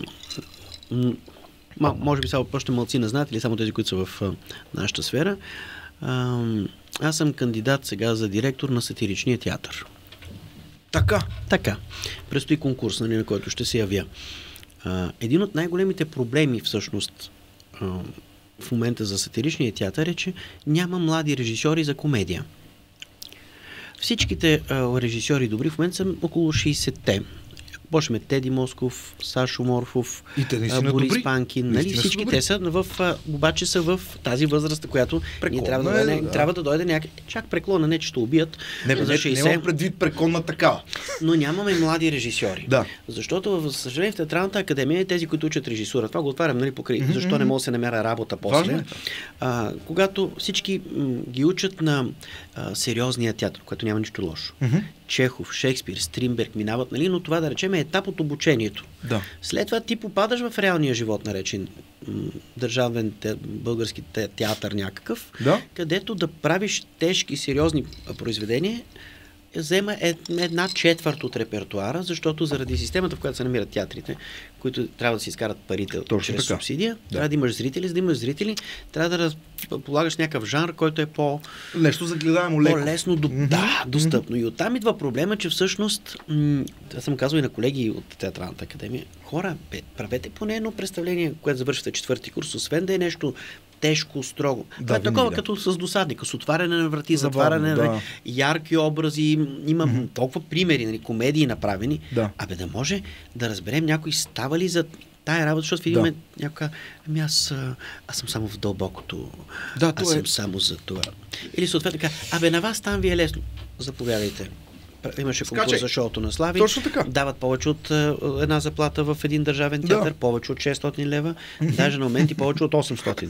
м- м- може би само още малци не знаят, или само тези, които са в а, нашата сфера. А, аз съм кандидат сега за директор на сатиричния театър. Така? Така. Предстои конкурс, нали, на който ще се явя. А, един от най-големите проблеми, всъщност, а, в момента за сатиричния театър е, че няма млади режисьори за комедия. Всичките а, режисьори добри в момента са около шейсетте. Почваме Теди Москов, Сашо Морфов, Борис добри. Панкин. Нали? Всички те са в, обаче са в тази възраст, която ние трябва да, е, да. трябва да дойде някак. Чак преклона, не че ще убият. Не, за шейсет. Нямам предвид преклона такава. Но нямаме млади режисьори. Да. Защото, в съжаление, в Театралната академия тези, които учат режисура. Това го отварям, нали, покрай. Mm-hmm. Защо не може да се намеря работа после. А, когато всички м, ги учат на а, сериозния театър, което няма нищо лошо. Mm-hmm. Чехов, Шекспир, Стринберг минават, нали, но това да речем е етап от обучението. Да. След това ти попадаш в реалния живот, наречен м- държавен те, български те, театър някакъв, да. където да правиш тежки, сериозни произведения, взема една четвърт от репертуара, защото заради системата, в която се намират театрите, които трябва да си изкарат парите точно чрез така. Субсидия, да. Трябва да имаш зрители, за да имаш зрители, трябва да разполагаш някакъв жанр, който е по... Нещо за гледаемо леко. По-лесно, до... mm-hmm. да, достъпно. Mm-hmm. И оттам идва проблема, че всъщност, м- аз съм казал и на колеги от Театралната академия, хора, бе, правете поне едно представление, което завършвате четвърти курс, освен да е нещо тежко, строго. Да, това е такова, да. Като с досадника, с отваряне на врати, Забавно, затваряне да. на ярки образи. Има mm-hmm. толкова примери, нали, комедии направени. Да. Абе да може да разберем някой става ли за тая работа, защото в един момент да. някой ами аз, аз съм само в дълбокото. Да, аз съм е... само за това. Или съответно така, абе на вас там ви е лесно. Заповядайте. Имаше конкурс за шоуто на Слави. Точно така. Дават повече от uh, една заплата в един държавен театър, да. Повече от шестстотин лева, даже на моменти повече от осемстотин.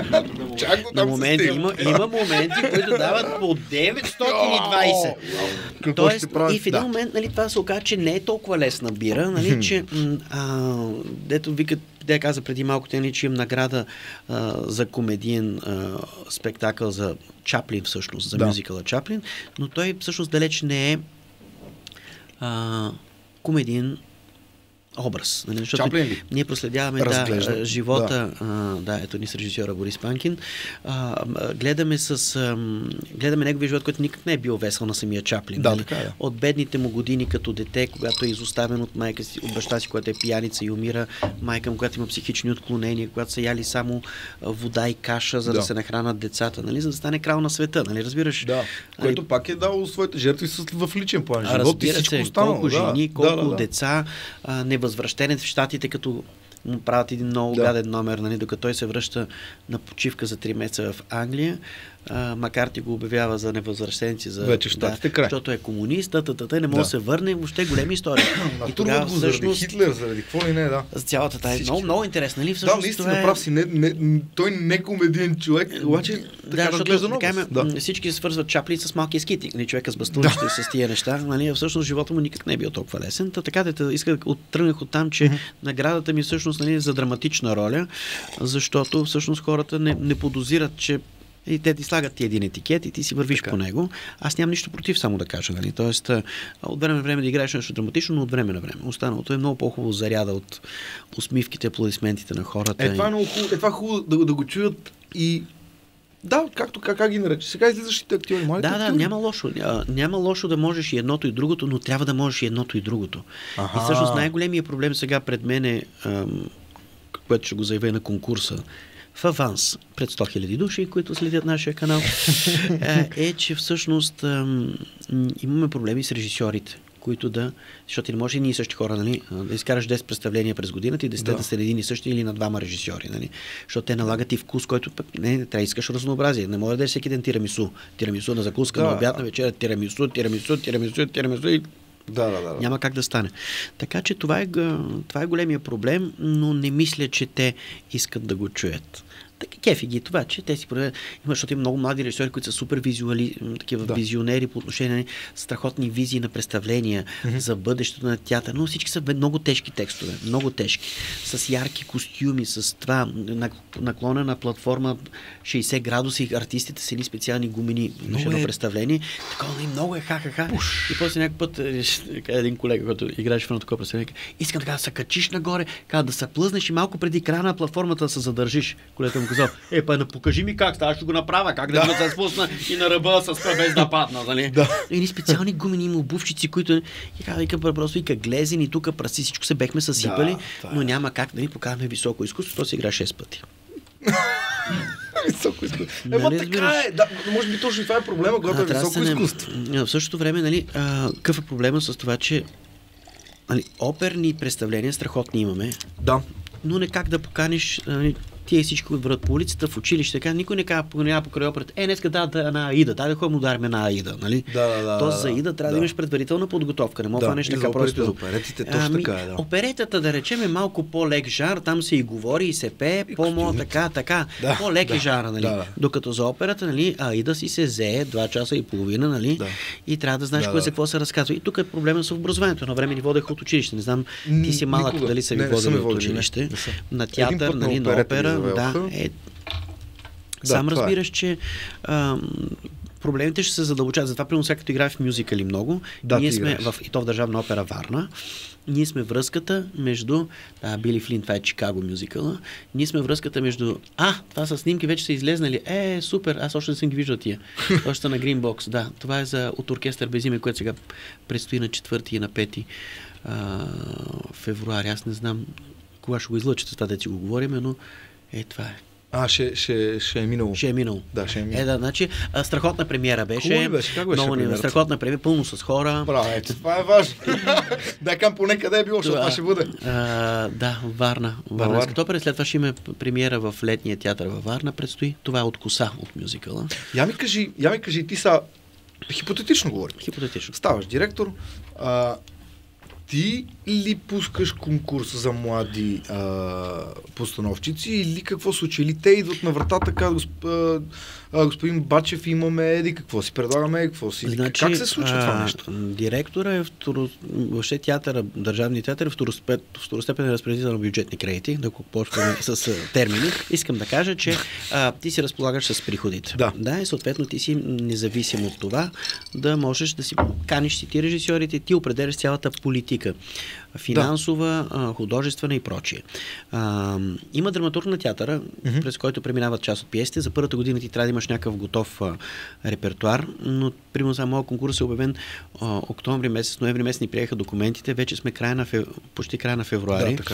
На моменти, има, има моменти, които дават по деветстотин и двайсет. Тоест, и в един да. момент, нали, това се оказа, че не е толкова лесна бира, нали, че а, дето викат, де каза преди малко, те, че имам награда а, за комедиен а, спектакъл за Чаплин, всъщност, за да. мюзикъла Чаплин, но той всъщност далеч не е а, комедиен образ. Нали? Защото Чаплин ли? Ние проследяваме да, живота, да. А, да, ето ни с режисьора Борис Панкин. А, гледаме с а, гледаме неговия живот, който никак не е бил весел на самия Чаплин. Да, нали? така, да. От бедните му години като дете, когато е изоставен от майка си, от баща си, която е пияница и умира, майка му, която има психични отклонения, когато са яли само вода и каша, за да, да се нахранат децата, нали? За да стане крал на света, нали? Разбираш? Да. Което пак е дал своите жертви в личен план. Живот и всичко се, останало. Колко жени, да, колко да, да. деца, а, невъзвръщенец в Щатите, като му правят един много да. гаден номер, нали, докато той се връща на почивка за три месеца в Англия. А, Макарти го обявява за невъзвръщенци, за, вече щатите, да, защото е комунист, тата, не може да се върне, въобще големи истории. И тогава го всъщност... заради Хитлер, заради какво ли не, да. За цялата тази много, много интересна, нали? Да, наистина е... прав си, не, не, той не е комедиен човек, обаче да, така защото така, да. Всички се свързват Чаплин с малкия скитик, нали, човека с бастунчета да. с тия неща, нали, всъщност живота му никак не е бил толкова лесен. Та, така да иска да оттръгнах от там, че mm-hmm. наградата ми всъщност, нали, за драматична роля, защото всъщност хората не, не подозират, че и те ти слагат ти един етикет и ти си вървиш така по него. Аз нямам нищо против, само да кажа. Нали? Тоест, от време на време да играеш нещо драматично, но от време на време. Останалото е много по-хубаво заряда от усмивките, аплодисментите на хората. Е, това е много хубаво, е, това е хубаво да, да го чуят и да, както как, как ги нарече. Сега излизащите актьори, младите Да, актьори. да, няма лошо. Няма лошо да можеш и едното и другото, но трябва да можеш и едното и другото. Аха. И всъщност най-големият проблем сега пред мен е, ам, което ще го заявя на конкурса, в аванс пред сто хиляди души, които следят нашия канал, е, че всъщност ам, имаме проблеми с режисьорите, които да, защото не може и ние същи хора, нали, да изкараш десет представления през годината и десет да са един и същи или на двама режисьори, нали, защото те налагат и вкус, който пък не, не трябва да искаш разнообразие. Не може да е всеки ден тирамису. Тирамису на закуска, да, на обяд, на вечеря, тирамису, тирамису, тирамису, тирамису и Да, да, да. няма как да стане. Така че това е, това е големия проблем, но не мисля, че те искат да го чуят. така, кефи ги това, че те си проведат. Има, защото има много млади режисьори, които са супер визуали, такива да. визионери по отношение на страхотни визии на представления mm-hmm. за бъдещето на театър, но всички са много тежки текстове, много тежки, с ярки костюми, с това наклона на платформа шейсет градуси, артистите са или специални гумени на едно е... представление, такова и много е ха-ха-ха. И после някой път един колега, който играеше в едно такова представление, искам така да се качиш нагоре, така да се плъзнеш и малко преди края на платформата да се задържиш. Колегата му казал, е, па покажи ми как, става ще го направя, как да, да се спусна и на ръба с без да падна, нали? Да. Едни специални гумени има обувчици, които и казва, вика, просто вика глезени, тук праси, всичко се бехме съсипали, да, но няма как да ни покажем високо изкуство, то се игра шест пъти. Високо изкуство. Ема така е. Да, може би точно това е проблема, когато е високо изкуство. В същото време, нали, какъв е проблема с това, че нали, оперни представления страхотни имаме. Да. Но не как да поканиш нали, тия всички върват по улицата, в училище, така, никой не казва, няма покрай операта. Е, днеска да, да, на Аида, дай да ходим ударим на Аида, нали? Да, да, да. Тоест за Аида трябва да, да имаш предварителна подготовка, не мога да фанеш така просто. За оперетите точно ами, така е, да. Оперетата, да речем, е малко по-лек жар, там се и говори, и се пее, по-мо така, така, да, по-лек да, е жара, нали? Да, да. Докато за операта, нали, Аида си се зее два часа и половина, нали? Да. И трябва да знаеш да, кое за какво се разказва. И тук е проблема с образованието. На време ни водех от училище. Не знам, ти си малък, никога. Дали са ви водили от училище. На театър, нали, на опера, да, е. Да, Сам разбираш, е. че а, проблемите ще се задълбочат. Затова, примерно, сега като играе в мюзикали много, да, ние сме в, и то в Държавна опера Варна, ние сме връзката между да, Били Флин, това е Чикаго мюзикъла, ние сме връзката между а, това са снимки, вече са излезнали, е, супер, аз още не съм ги виждал тия. Още са на Greenbox, да. Това е за от оркестър без име, което сега предстои на четвърти и на пети а, февруари. Аз не знам кога ще го излъчат, това да си го говорим, но е, това е. А, ще, ще, ще е минало. Ще е минало. Да, ще е минало. Е, да, значи, а, страхотна премиера беше. Хубаво беше, как беше много, страхотна премиера, пълно с хора. Браво, ето, това е важно. Да, към поне къде е било, защото това ще бъде. А, да, Варна. Варна. Да, Варна. След това ще има премиера в летния театър във Варна, предстои. Това е от коса от мюзикъла. Я ми кажи, я ми кажи, ти са хипотетично говорим. Хипотетично. Ставаш директор, а, ти ли пускаш конкурс за млади а, постановчици или какво случи? Или те идват на вратата, казват госп, а, а, господин Бачев, имаме еди, какво си предлагаме, какво си... Значи, как се случва а, това нещо? Директора е второ... въобще театъра, държавния театър е второстепен, второстепенен разпределител на бюджетни кредити, да го почваме с термини. Искам да кажа, че а, ти си разполагаш с приходите. Да. Да, и съответно ти си независим от това да можеш да си каниш си ти режисьорите, ти определяш цялата политика. Финансова, да. художествена и прочие. А, има драматург на театъра, mm-hmm. през който преминават част от пиесите. За първата година ти трябва да имаш някакъв готов а, репертуар, но примерно за моят конкурс е обявен а, октомври месец, ноември месец ни приеха документите, вече сме края на фев... почти края на февруари. Да, така.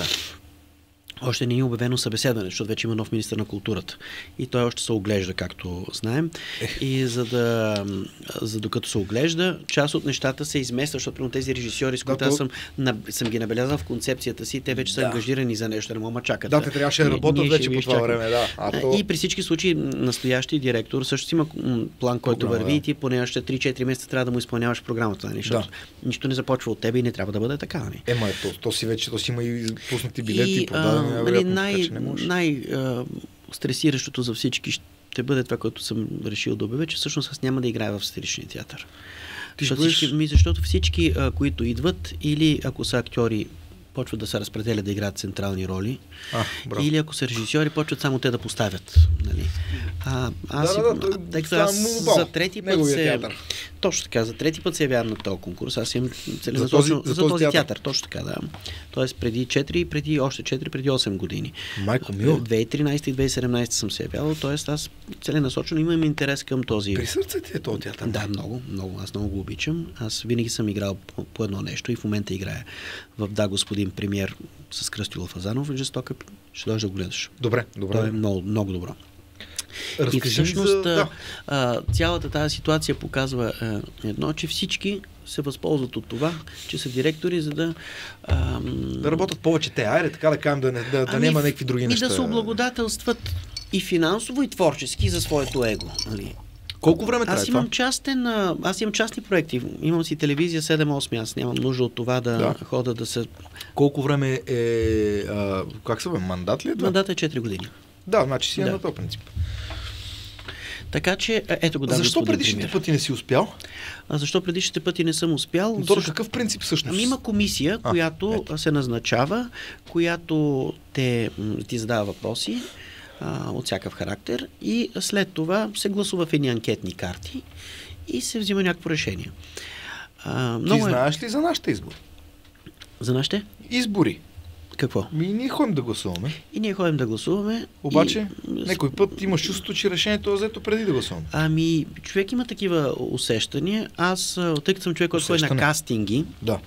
Още не е обявено събеседване, защото вече има нов министър на културата. И той още се оглежда, както знаем. И за да, за докато се оглежда, част от нещата се измества, защото примерно тези режисьори, с които да, аз съм, на, съм ги набелязал в концепцията си, те вече са да. ангажирани за нещо, не мога чакат. Да, те трябваше да работят вече по това време, да. А то... И при всички случаи настоящия директор също си има план, който Програма, върви да. и ти поне още три-четири месеца трябва да му изпълняваш програмата. Нали? Защото да. нищо не започва от тебе и не трябва да бъде така. Нали? Ема, то, то си вече, то си има и пуснати билети, и, продадени. Нали, най, най а, стресиращото за всички ще бъде това, което съм решил да обявя, че всъщност аз няма да играя в сценичния театър. Защото, бъдеш... всички, ми, защото всички, а, които идват, или ако са актьори, почват да се разпределят да играят централни роли, а, или ако са режисьори, почват само те да поставят. Нали? А, аз, да, да, да, тъй като аз за трети път се... Театър. Точно така, за трети път се явявам на този конкурс. Аз имам целенасочено за, за, за този, този театър. театър. Точно така, да. Тоест преди четири, преди още четири, преди осем години. Майко мил. две хиляди и тринадесета и две хиляди и седемнадесета съм се явявал, т.е. аз целенасочено имам интерес към този... При сърце ти е този театър? Да, много, много. Аз много го обичам. Аз винаги съм играл по, по едно нещо и в момента играя в Да, господин премиер с Кръстю Фазанов. Жестока, ще дойдеш да го гледаш. Добре, добре. Това е много, много добро. Разкажи и всъщност за... да. а, цялата тази ситуация показва а, едно, че всички се възползват от това, че са директори, за да... А, да работят повече те, айде така да кажем, да, не, да, да няма някакви други и неща. И да се облагодателстват и финансово, и творчески за своето его. Нали? Колко време трябва аз имам частен, аз имам частни проекти. Имам си телевизия седем-осем, аз нямам нужда от това да, да. хода да се... Колко време е... А, как се бе? Мандат ли е това? Мандат е четири години. Да, значи си е Да. на този принцип. Така че, е, ето го да. Защо предишните пъти не си успял? А защо предишните пъти не съм успял? Но точно какъв принцип всъщност? Ами има комисия, А, която ето. се назначава, която те, м, ти задава въпроси а, от всякакъв характер и след това се гласува в едни анкетни карти и се взима някакво решение. А, Ти много е... знаеш ли за нашите избори? За нашите? Избори. Какво? Ми ние ходим да гласуваме. И ние ходим да гласуваме. Обаче, и... някой път имаш чувството, че решението е взето преди да гласуваме. Ами, човек има такива усещания. Аз, а, тъй като съм човек, който ходи на Усещане. кастинги, Да.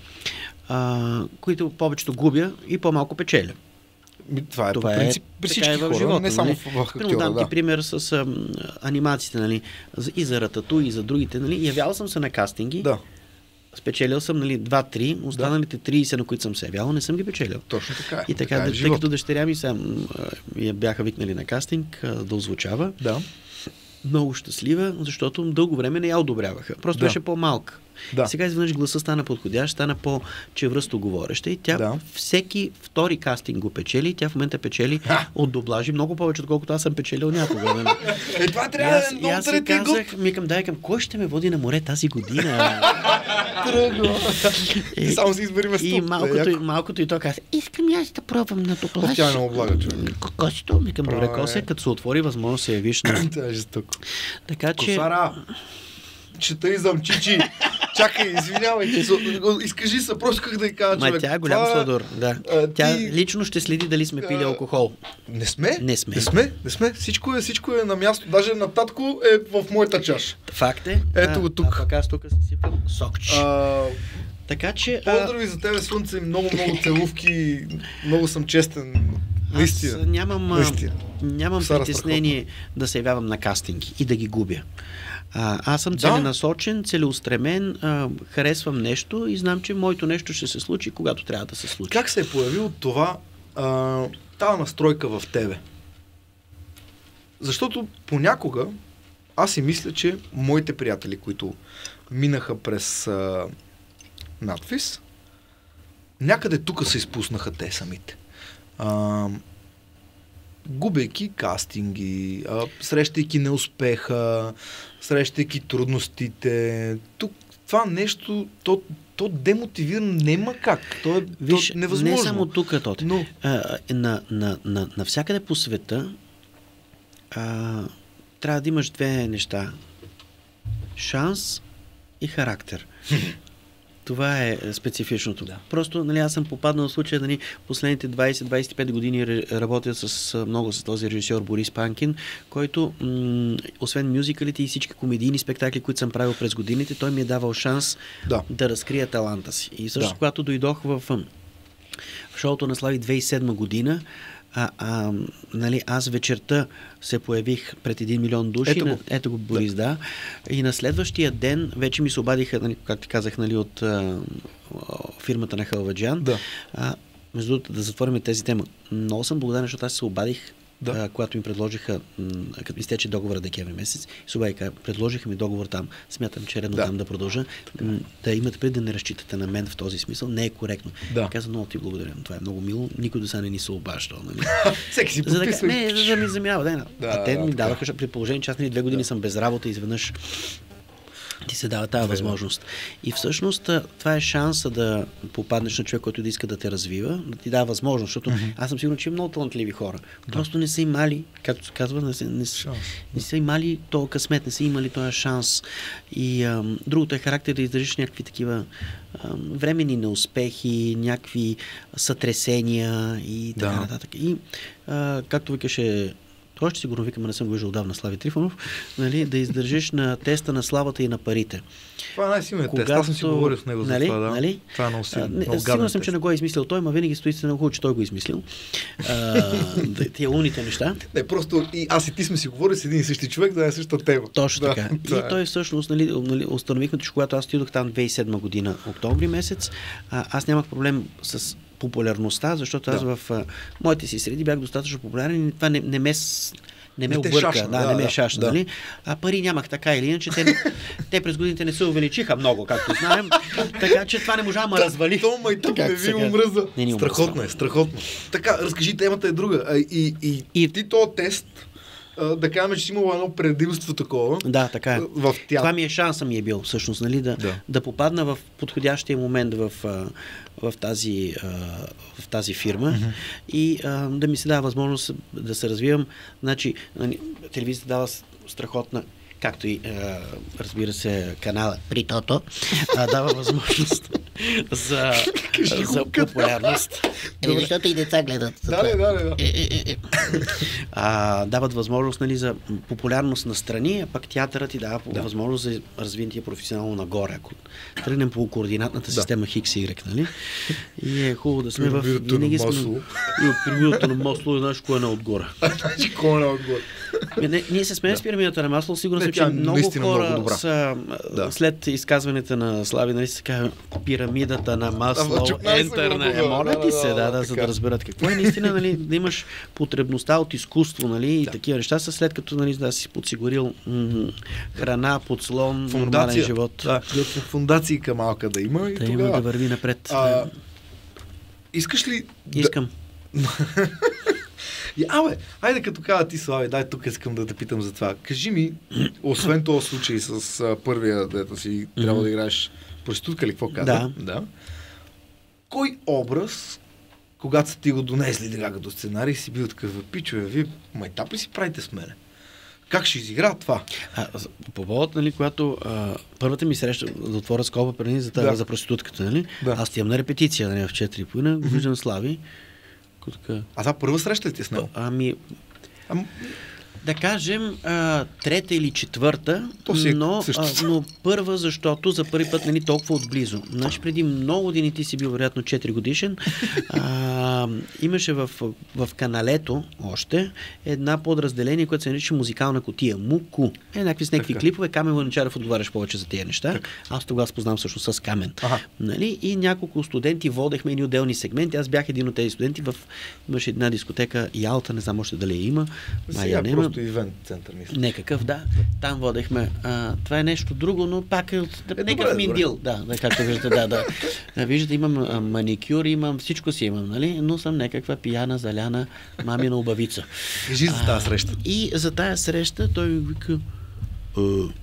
а, които повечето губя и по-малко печеля. Ми, това е Това по е принцип при така всички е в хора, живота, не само нали? в, в Примерно актьора. дам ти Да. пример с а, анимациите, нали? За- и за Ратату, и за другите, нали? Явял съм се на кастинги, Да, спечелил съм, нали, два-три, останалите трийсет, на които съм се явявал, не съм ги печелил. точно така е. И така, така е да, тъй живот. като дъщеря ми сам а, я бяха викнали на кастинг а, да озвучава, Да. много щастлива, защото дълго време не я одобряваха. Просто Да. беше по-малка. Да. Сега изведнъж гласа стана подходящ, стана по-чевръсто говореща и тя Да. всеки втори кастинг го печели и тя в момента печели от доблажи много повече, отколкото аз съм печелил някога. Нали? Е, това И трябва да аз, е и много аз си третия год. казах, ми към дай към, кой ще ме води на море тази година? Тръгва. И- Само си избери место. И малкото, Е, и малкото и то каза, искам и аз да пробвам на О, доблаж. тя е много блага, човек. Косито, ми към добре, Право е. Косе, като се отвори възможност се явиш на... Това е жестоко. Така че... Косара! Читаризъм, чичи! Чакай, извинявай, ти, со- изкажи се, просто как да й кажа, Ма човек. тя е голям Това- сладур, да. а, Тя ти- лично ще следи дали сме пили А, алкохол. Не сме? Не сме. Не сме, не сме. Всичко е, всичко е на място. Даже на татко е в моята чаша. Факт е. Ето а, го тук. А пък аз тук си сипам сокч. А, Така че... а, поздрави за тебе, Слънце, много, много целувки. Много съм честен. Наистина. Аз нямам, а, Наистина. нямам Сара притеснение да се явявам на кастинги и да ги губя. А, аз съм Да. целенасочен, целеустремен, а, харесвам нещо и знам, че моето нещо ще се случи, когато трябва да се случи. Как се е появил това, а, тази настройка в тебе? Защото понякога аз си мисля, че моите приятели, които минаха през а, надвис, някъде тук се изпуснаха те самите. А, губейки кастинги, а, срещайки неуспеха, срещайки трудностите. Тук това нещо, то, то демотивира, няма как. То е, Виж, то е невъзможно. не само тук, Тоте. Но, А, на, на, на, навсякъде по света а, трябва да имаш две неща. Шанс и характер. Това е специфичното. Да. Просто, нали, аз съм попаднал в случая, нали, последните двайсет до двайсет и пет години ре- работя с, а, много с този режисьор Борис Панкин, който, м- освен мюзикалите и всички комедийни спектакли, които съм правил през годините, той ми е давал шанс да. да разкрия таланта си. И също, Да. когато дойдох в, ам, в шоуто на Слави две хиляди и седма година, а, а, нали, аз вечерта се появих пред един милион души. Ето го. На, ето го Борис, да. да. И на следващия ден вече ми се обадиха, нали, както ти казах, нали, от а, фирмата на Халваджан. Да. А, между другото, да затворим тези тема. Много съм благодарен, защото аз се обадих, Да. а, когато ми предложиха, м, като ми изтече договора декември месец, се обадих, предложиха ми договор там. Смятам, че е редно Да. там да продължа. М, Да имате преди да не разчитате на мен в този смисъл. Не е коректно. Да. Каза, много ти благодаря. Това е много мило. Никой до сега не ни се обаждал. Нали? Всеки си За да, подписва. не, за да ми замява. Да, Да, а те да, ми така. даваха, защото при положение, че аз нали, две години съм без работа и изведнъж ти се дава тази Две, да. възможност. И всъщност а, това е шанса да попаднеш на човек, който да иска да те развива, да ти дава възможност, защото Мгм. аз съм сигурен, че има много талантливи хора. Просто не са имали, както се казва, не са, не, са- Шанс. не са имали този късмет, не са имали този шанс. И ам, другото е характер да издържиш някакви такива ам, временни неуспехи, някакви сътресения и така Да. нататък. И а, както викаше, това ще сигурно викам, не съм го виждал отдавна, Слави Трифонов, нали, да издържиш на теста на славата и на парите. Това е най-силният тест. Когато- Аз съм си говорил с него за нали, това. Да. нали? Това е много А, силно. не, много сигурен гаден съм, че тест. не го е измислил той, ма винаги стои се много хубаво, че той го е измислил. А, да, тия умните неща. Не, просто и аз и ти сме си говорили с един и същи човек за една и съща тема. Точно Да, така. това И е. той всъщност, нали, нали, установихме, че когато аз отидох там две хиляди и седма година, октомври месец, а, аз нямах проблем с популярността, защото аз Да. в а, моите си среди бях достатъчно популярен и това не, не ме с- не ме Не те обърка, шашна, да, да, не ме да, шашна, да. нали? А пари нямах така или иначе. Те, те през годините не се увеличиха много, както знаем. Така че това не можа да ме развали. То майтъп Така, не ви сега. омръза. Не ни омръзва. Страхотно е, страхотно. Така, разкажи, темата е друга. А, И, и, И- ти този тест, а, да кажем, че си имало едно предимство такова. Да, така е. В тя... Това ми е шанса ми е бил, всъщност, нали, да, Да. да попадна в подходящия момент в, а, в, тази, а, в тази фирма mm-hmm. и а, да ми се дава възможност да се развивам. Значи, нали, телевизията дава с- страхотна, както и, а, разбира се, канала При Тото, а, дава възможност за, за популярност. Еми, защото и деца гледат. Да, да, да, да. Е, е, е, е. А, дават възможност, нали, за популярност на страни, а пък театърът ти дава да. възможност за развитие професионално нагоре. Ако тръгнем по координатната Да. система Хикс и Y, нали? И е хубаво да сме в... Пирамидата на Винаги сме... масло. И от пирамидата на масло, знаеш, кое е на отгоре. Значи, кой не е отгоре? Ами, Не, ние се сменим с пирамидата на масло. Сигурно Не, съм, че тя е много наистина хора много добра. са Да. след изказването на Слави, нали се казва пирамидата на масло, Ама, чукнали се ентер го, на... да, Е, моля да, ти да, се, да, да, да, да, за така. да разберат какво е наистина, нали, да имаш потребността от изкуство, нали, и такива неща са след като, нали, да си подсигурил м- храна, подслон, нормален Фундация. живот. Да, фундацийка малка да има и Да тогава. има да върви напред. А, Да. искаш ли... Искам. И, абе, айде като кажа ти, Слави, дай тук искам да те питам за това. Кажи ми, освен този случай с а, първия, дето си трябва да играеш проститутка или какво каза? Да. да. Кой образ, когато са ти го донесли така като сценарий, си бил такъв, "Бе, пичове, вие майтап ли си правите с мене? Как ще изигра това?" А, за- по повод, нали, когато а, първата ми среща, да отворя скоба преди за, Да. да. за проститутката, нали? Да. Аз отивам на репетиция, нали, в четири и половина, го виждам Слави. Ко така, А това първа среща ли ти с него? ами, Ам, да кажем, а, трета или четвърта, То си е но, също. а, но първа, защото за първи път, нали, толкова отблизо. Значи преди много години, ти си бил вероятно четири годишен, а, имаше в, в каналето още една подразделение, което се нарича музикална кутия. МУКУ. Е, някакви с някакви Така. клипове. Камен Ванчарев отговаряш повече за тези неща. Так. Аз тогава спознавам всъщност с Камен. Ага. Нали? И няколко студенти водехме едни отделни сегменти. Аз бях един от тези студенти. В... Имаше една дискотека Ялта, не знам още дали я има. Май Сега я няма. просто ивент център, мисля. Некакъв, да. Там водехме. А, това е нещо друго, но пак е от Е, некакъв добре, миндил. Да, да, както виждате, да, да. А, виждате, имам а, маникюр, имам всичко си имам, нали? Но съм някаква пияна, заляна мамина обавица. Кажи за тази среща. И за тая среща той ми вика: а,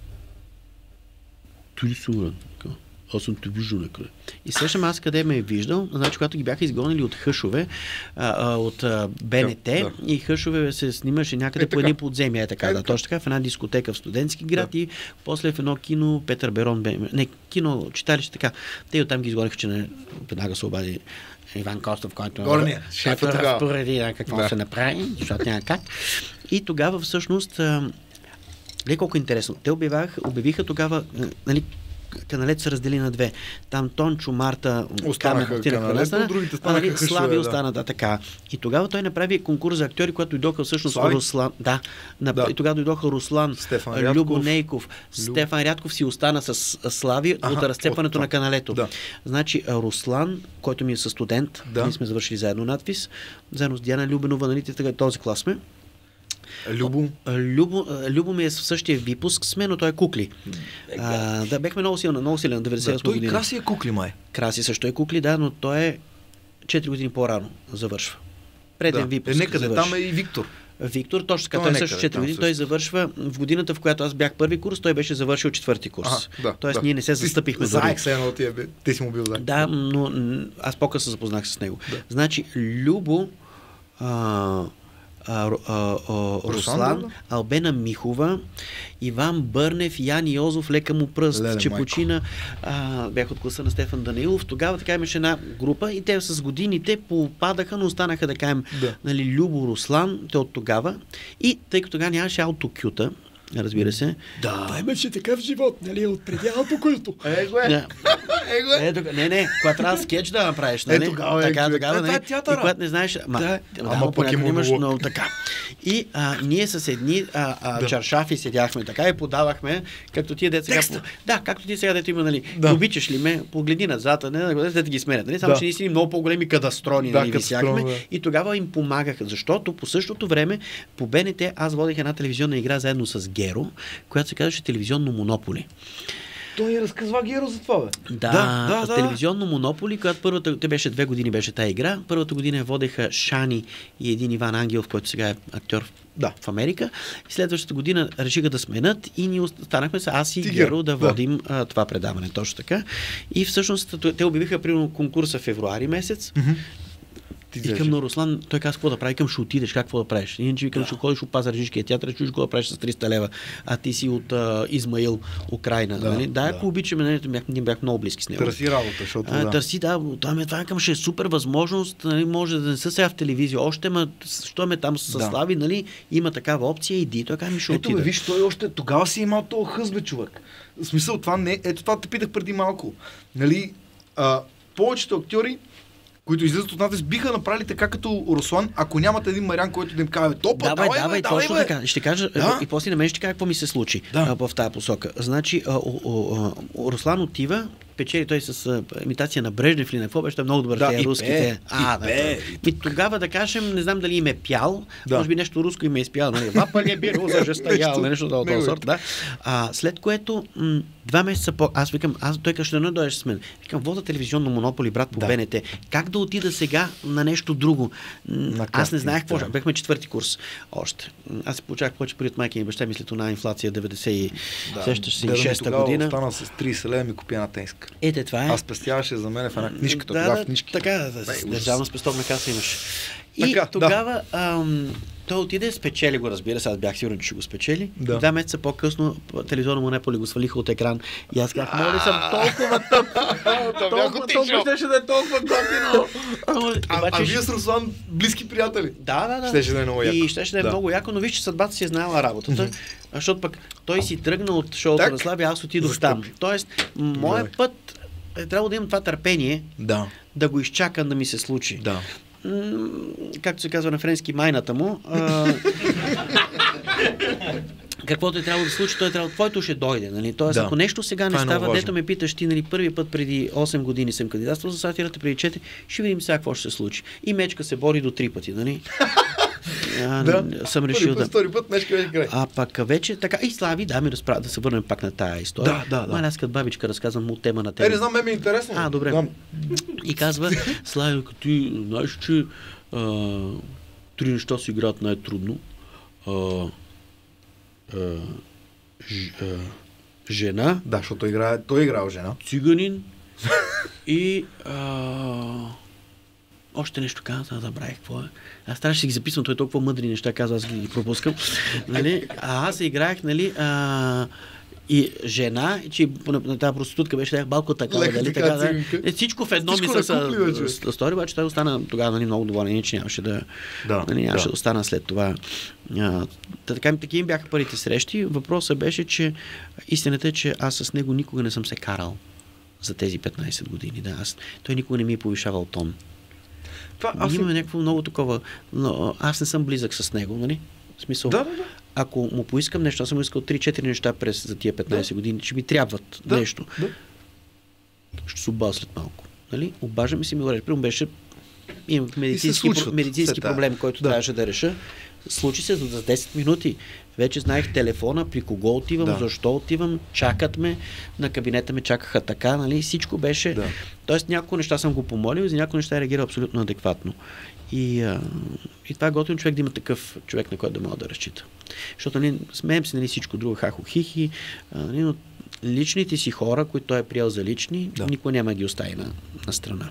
ти ли си Уран? Така, Аз съм те виждал някъде. И срещам аз къде ме е виждал. Значи, когато ги бяха изгонили от Хъшове, а, а, от а, БНТ, Да. и Хъшове се снимаше някъде Е, по така. едни подземия, е така, Е, да, така. точно така, в една дискотека в студентски град Да. и после в едно кино Петър Берон, бе, не, кино, читалище, така. Те оттам ги изгониха, че не, веднага се обади Иван Костов, който Горния, шефа който тогава. разпореди а, какво Да. се направи, защото няма как. И тогава всъщност, а, ли колко интересно, те обявах, обявиха тогава, а, нали, каналето се раздели на две. Там Тончо, Марта, Останаха Камен, отинаха каналето, на другите а, станаха нали, Хъшове, Слави да. остана, да, така. И тогава той направи конкурс за актьори, когато дойдоха всъщност Слави? Руслан. Да, на, Да. и тогава дойдоха Руслан, Стефан а, Рядков. Любо Нейков. Люб- Стефан Рядков си остана с а, Слави Аха, от разцепването от на това. каналето. Да. Значи а, Руслан, който ми е със студент, Да. ние сме завършили заедно надпис, заедно с Диана Любенова, нали, така, този клас сме. Любо. А, Любо, а, Любо ми е в същия випуск с мен, но той е кукли. А, да, бехме много силна, много силен, Да, деветдесет и осма той година. краси е кукли, май. Краси също е кукли, да, но той е четири години по-рано завършва. Преден Да. випуск Е, некъде завършва. там е и Виктор. Виктор, точно така, Той е той, също некъде четири там години, също. той завършва в годината, в която аз бях първи курс, той беше завършил четвърти курс. Ага, да, Тоест да. ние не се Ти застъпихме Заек дори. се едно от тия, бе. Ти си му бил заек. Да, но м, аз по-късно се запознах с него. Да. Значи, Любо, а, а, а, а, Руслан, да? Албена Михова, Иван Бърнев, Ян Йозов, лека му пръст, Леле, че майко. почина, а, бях от класа на Стефан Данаилов. Тогава така имаше една група и те с годините попадаха, но останаха да кажем, Да. нали, Любо, Руслан, те от тогава. И тъй като тогава нямаше аутокюта, разбира се. Да. Той имаше такъв живот, нали, от предяла по който. Е, го е. Да. Е, го е. Е, тога- не, не, когато трябва скетч да направиш, нали? Е, тогава е, така, човек. тогава, Е, това нали? е театъра. И когато не знаеш, ма, Да. да, Ама ама пък е понякога имаш монолог. много така. И а, ние с едни а, а, Да. чаршафи седяхме така и подавахме, както тия деца. Текста. Да, както ти сега дето има, нали? Да. Обичаш ли ме? Погледни назад, не, да, да ги сменят, нали? Само Да. че ние си много по-големи кадастрони, Да, нали, кадастрони, висяхме. да. И тогава им помагаха, защото по същото време по Б Н Т аз водих една телевизионна игра заедно с Геро, която се казваше Телевизионно Монополи. Той ни разказва Геро за това, бе. Да, Да, да, да. телевизионно Монополи, която първата, те беше две години беше тази игра. Първата година я водеха Шани и един Иван Ангелов, който сега е актьор Да. в Америка. И следващата година решиха да сменят и ние останахме с аз и Ти, Геро Геро, да да. водим а, това предаване. Точно така. И всъщност те обявиха примерно конкурса в февруари месец. Ти Викам на Руслан, той каза какво да прави, към ще отидеш, какво да правиш. Иначе викам, ще ходиш от Пазарджишкия театър, чуеш какво да правиш с триста лева, а ти си от а, Измаил, Украйна. Да, нали? Да, да. ако обичаме, нали, бях, ние бях много близки с него. Търси работа, защото А, да. Търси, да, това ме това към ще е супер възможност, нали, може да не са сега в телевизия, още ма, що ме там с Да. Слави, нали, има такава опция, иди, той каза ми ще Ето, отида. бе, виж, той още тогава си имал този хъзбе, човек. В смисъл, това не, ето това те питах преди малко. Нали, а, повечето актьори, които излизат от натиск, биха направили така като Руслан, ако нямат един Мариан, който да им каже, топа, Давай, давай, давай, бе, давай, точно бе. така. Ще кажа, Да. и после на мен ще кажа какво ми се случи Да. а, в тази посока. Значи, а, о, о, о, Руслан отива, печели той с а, имитация на Брежнев или на какво беше, той е много добър Да, в тези и руските. пее, А, и да, пее, да. И тогава да кажем, не знам дали им е пял, Да. може би нещо руско им е изпял, нали? Вапа ли е било за жестоял, нещо от този Неговите. сорт, да. А, след което м- два месеца по... Аз викам, аз той каже, не дойдеш с мен. Викам, вода телевизионно Монополи, брат, по Да. Б Н Т. Как да отида сега на нещо друго? М, На Аз не кастинг, знаех какво. да. ще- Бехме четвърти курс още. М, Аз си получавах повече пари от майка и баща ми след една инфлация деветдесет и шеста година. Остана с трийсет лева ми купи една тенска. Ете, това е. Аз спестяваше за мен в една книжка, да, тогава да, в книжки. така, да, Бе, с ужас. държавна спестовна каса имаш. И Така, да. тогава ам, той отиде, спечели го, разбира се, аз бях сигурен, че ще го спечели. Да. Два месеца по-късно телевизионно Монополи го свалиха от екран и аз казах, моля съм толкова тъп, толкова, толкова щеше да е толкова готино. А, а Обаче, вие с Руслан близки приятели? да, да, да. Щеше да е много яко. И щеше да е Да. много яко, но виж, че съдбата си е знаела работата, защото пък той си тръгна от шоуто Так. на Слави, аз отидох За там. скъпи. Тоест, моят Добре. път е трябвало да имам това търпение, Да. да го изчакам да ми се случи. Да. М, както се казва на френски, майната му. А, каквото е трябвало да случи, той е трябвало, твоето ще дойде. Нали? Тоест, Да. ако нещо сега Това не е много става, важно. дето ме питаш ти, нали, първият път преди осем години съм кандидатствал за сатирата, преди четири, ще видим сега какво ще се случи. И мечка се бори до три пъти, нали? А, Да. Съм решил Първи да... път, втори път, нещо беше край. А пък вече така и Слави, да ми разправя, да се върнем пак на тая история. Да, да, да. Ма, аз като бабичка разказвам му тема на Е, тема. не знам, ме ми е интересно. А, добре. Знам. И казва, Слави, като ти знаеш, че а, три неща се играят най-трудно. А, а, ж, а, жена, Да, защото играе, той е играл жена. циганин и а, още нещо каза, забравих какво е. Аз трябваше да си ги записвам, той е толкова мъдри неща казва, аз ги пропускам. Нали? А аз играех, нали, а, и жена, че на, на тази проститутка беше леко малко такава, Лека дали така така, да. циганка. Е, всичко в едно ми Всичко се накупли, бе, човек. стори, обаче той остана тогава, нали, много доволен, че нямаше да, Да, нали, нямаше да. да остана след това. А, та, така, такива им бяха първите срещи. Въпросът беше, че истината е, че аз с него никога не съм се карал за тези петнайсет години. Да, аз, той никога не ми е повишавал тон. Това, Аз аз имаме им... някакво много такова, но аз не съм близък с него, нали? В смисъл, Да, да, да. ако му поискам нещо, аз съм искал три-четири неща през за тия петнайсет Да. години, че ми трябват Да, нещо. да. Ще се обажа след малко. Нали? Обаждаме си ми го рече. Примерно беше имах се медицински, случват про, медицински след това. проблем, който Да. трябваше да реша. Случи се за десет минути. Вече знаех телефона, при кого отивам, Да. защо отивам, чакат ме, на кабинета ме чакаха така, нали? Всичко беше... Да. Тоест няколко неща съм го помолил, за някои неща е реагирал абсолютно адекватно. И, а, и това е готин човек да има такъв човек, на който да мога да разчита. Защото нали, смеем се, нали, всичко друго, хахо-хихи, а, нали, но личните си хора, които той е приел за лични, Да. никой няма да ги остави на, на страна.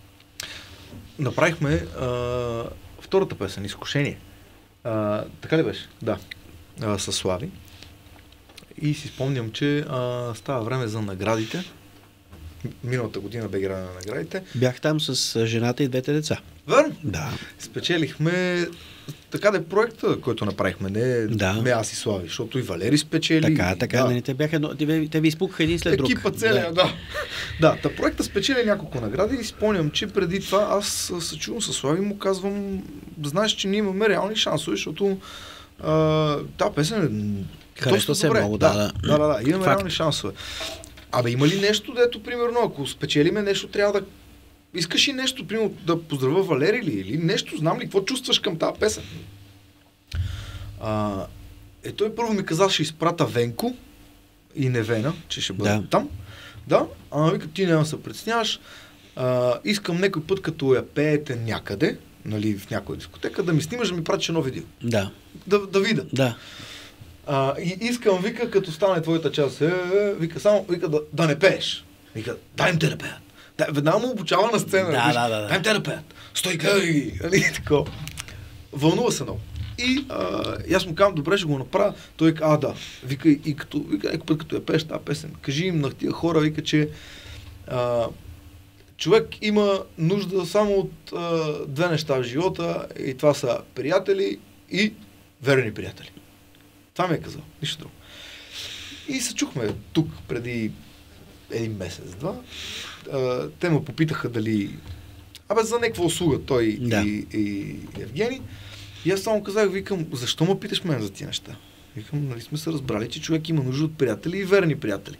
Направихме а, втората песен, Изкушение. А, така ли беше? Да. А, със Слави. И си спомням, че а, става време за наградите. миналата година бе играна на наградите. Бях там с жената и двете деца. Верно? Да. Спечелихме така да е проекта, който направихме, не, да. не аз и Слави, защото и Валери спечели. Така, така, да. не, те, бяха, те, те ви изпукаха един след друг. Екипа целия, да. Да, да та проекта спечели няколко награди и спомням, че преди това аз се чувам с Слави и му казвам, знаеш, че ние имаме реални шансове, защото тази песен е харесва се добре. много, да. Да, да, да, да имаме Факт. реални шансове. Абе, има ли нещо, дето, примерно, ако спечелиме нещо, трябва да искаш и нещо, примерно, да поздравя Валери ли, или нещо, знам ли, какво чувстваш към тази песен? А, е, той първо ми каза, ще изпрата Венко и Невена, че ще бъде да. там. Да, а вика, ти няма да се предсняваш. А, искам някой път, като я пеете някъде, нали, в някоя дискотека, да ми снимаш, да ми пратиш едно видео. Да. Да, да видя. Да. А, и искам, вика, като стане твоята част, е, е, вика, само, вика, да, да не пееш. Вика, дай им те да пеят. Да, веднага му обучава на сцена. Да, да, да, да. Дай им те да пеят. Стой, гледай, нали, такова. Вълнува се много. И, а, и аз му казвам, добре, ще го направя. Той казва, а, да. Вика, и като, вика, еко път, като я пееш тази песен, кажи им на тия хора, вика, че а, човек има нужда само от а, две неща в живота и това са приятели и верни приятели. Това ми е казал, нищо друго. И се чухме тук преди един месец-два. Те ме попитаха дали... Абе, за някаква услуга той да. и, и Евгений. И аз само казах, викам, защо ме питаш мен за тия неща? Викам, нали сме се разбрали, че човек има нужда от приятели и верни приятели.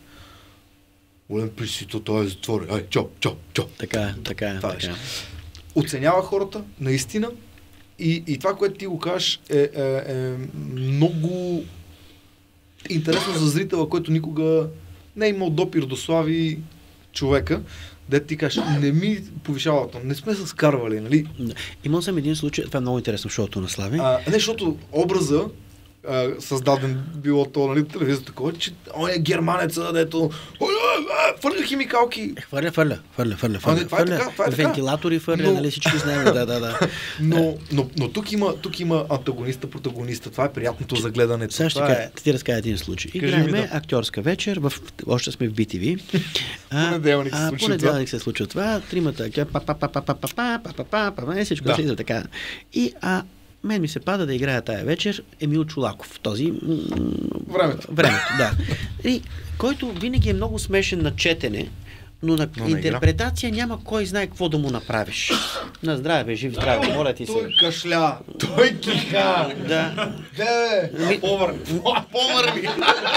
Олен присито, той е затворен. Ай, чо, чо, чо. Така, така, това така. Оценява хората, наистина. И, и това, което ти го кажеш, е, е, е много интересно за зрителя, който никога не е имал допир до Слави човека, да ти кажеш, не ми повишава там, не сме се скарвали, нали? Имал съм един случай, това е много интересно в шоуто на Слави. А, не, защото образа, а, създаден било то, нали, телевизията такова, че он е германеца, дето фърля химикалки. Хвърля, фърля, фърля, фърля, фърля, а, фърля, фърля, така, вентилатори фърля, но... нали всички знаем, да, да, да. Но, но, но тук, има, тук има антагониста, протагониста, това е приятното за гледането. Сега ще е... ти разкажа един случай. Играеме да. актьорска вечер, в... още сме в би ти ви. Понеделник се случва това. Понеделник се случва това, тримата, па па па па па па па па па па па всичко слиза така. И а мен ми се пада да играя тая вечер Емил Чолаков. Този... Времето. Времето, да. И, който винаги е много смешен на четене, но на но интерпретация игра. Няма кой знае какво да му направиш. На здраве, бе, жив здраве, моля ти се. Той кашля, той киха. Да. Де, повър. Повър ми.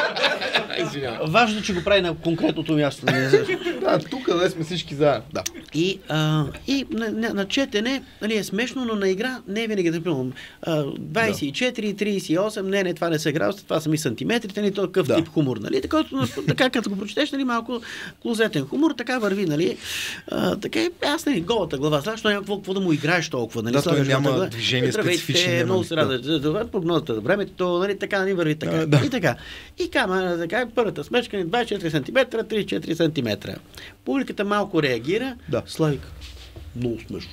Важно, че го прави на конкретното място. Да, тук да сме всички заедно. Да. И, а, и на, на, на четене, нали, е смешно, но на игра не е винаги да примерно двайсет и четири, трийсет и осем, не, не, това не са градуси, това са ми сантиметрите, нали, такъв да. Тип хумор, нали, така, така като го прочетеш, нали, малко клозетен хумор, така върви, нали, а, така и аз, нали, голата глава, защо няма какво да му играеш толкова, нали, да, той няма движение специфични. Много се радва, прогнозата за времето, нали, така, нали, върви така. Да. И така. И камера, така, първата смечка, двайсет и четири сантиметра, трийсет и четири сантиметра. Публиката малко реагира. Да. Славик, много смешно.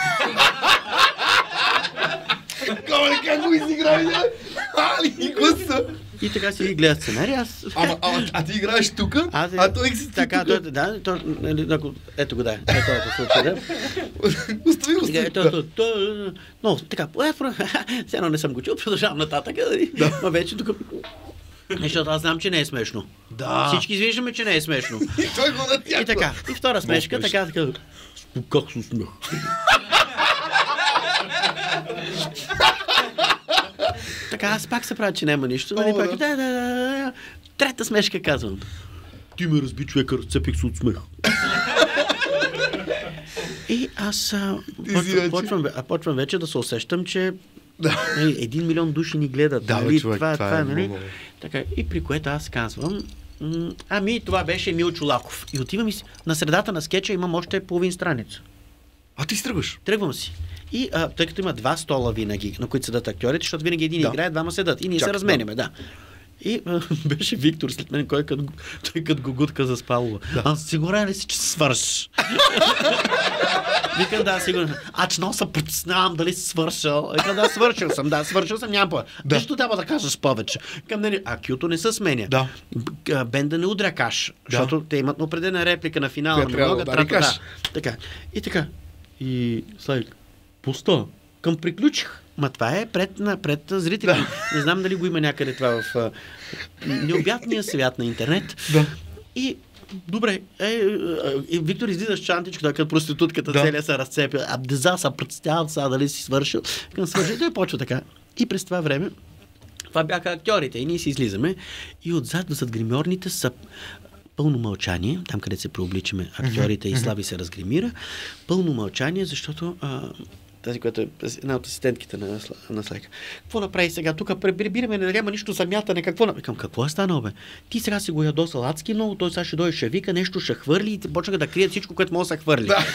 Кой, как го изиграли, да? Али, гуса! И така си ги гледат сценария. Аз... Ама, а, а ти играеш тук, а, а той си така, той, да, той, ето го да, ето го случай, да. Остави го ето, но, така, все едно не съм го чул, продължавам нататък, да. Ма вече тук... Защото аз знам, че не е смешно. Да. Всички извиждаме, че не е смешно. И той го натяква. И така, и втора смешка, така, така. Как се смех? Така, аз пак се правя, че няма нищо. Нали, О, пак, да. да, да, да. Трета смешка казвам. Ти ме разби, човека, разцепих се от смех. И аз а, почвам, почвам, а почвам вече да се усещам, че да. Нали, един милион души ни гледат. Да, нали, човек, това, това, това е нали? много. Така, и при което аз казвам, м- ами това беше Емил Чолаков. И отивам и си, на средата на скетча имам още половин страница. А ти стръгваш? Тръгвам си. И а, тъй като има два стола винаги, на които седат актьорите, защото винаги един да. играе, двама седат. И ние Чак, се разменяме, да. да. И а, беше Виктор след мен, кой като, той като гугутка за спалова. Да. Аз сигурен ли си, че свършиш? Викам, да, сигурно. А че много се притеснявам дали си свършил. Викам, да, свършил съм, да, свършил съм, нямам повече. Да. Нищо трябва да кажеш повече. Към, нали, а кюто не се сменя. Да. Бен да не удря каш, да. Защото те имат определена реплика на финала. Не могат да да. Така. И така. И слайк, пусто. Към приключих. Ма това е пред, на, пред зрители. Да. Не знам дали го има някъде това в а, необятния свят на интернет. Да. И добре, е, е, е, Виктор излиза с чантичката, като проститутката да. Целия се разцепи. А деза са представят сега дали си свършил. Към свършил, той почва така. И през това време, това бяха актьорите и ние си излизаме. И отзад, зад гримьорните са пълно мълчание, там където се преобличаме актьорите mm-hmm. и Слави се разгримира. Пълно мълчание, защото а, тази, която е една от асистентките на, на Слайка. Какво направи сега? Тук прибираме, не няма нищо за мятане. Какво направи? Към, какво е станало, бе? Ти сега си го ядосал адски много, той сега ще дойде, ще вика, нещо ще хвърли и почнаха да крият всичко, което може да се хвърли. Да.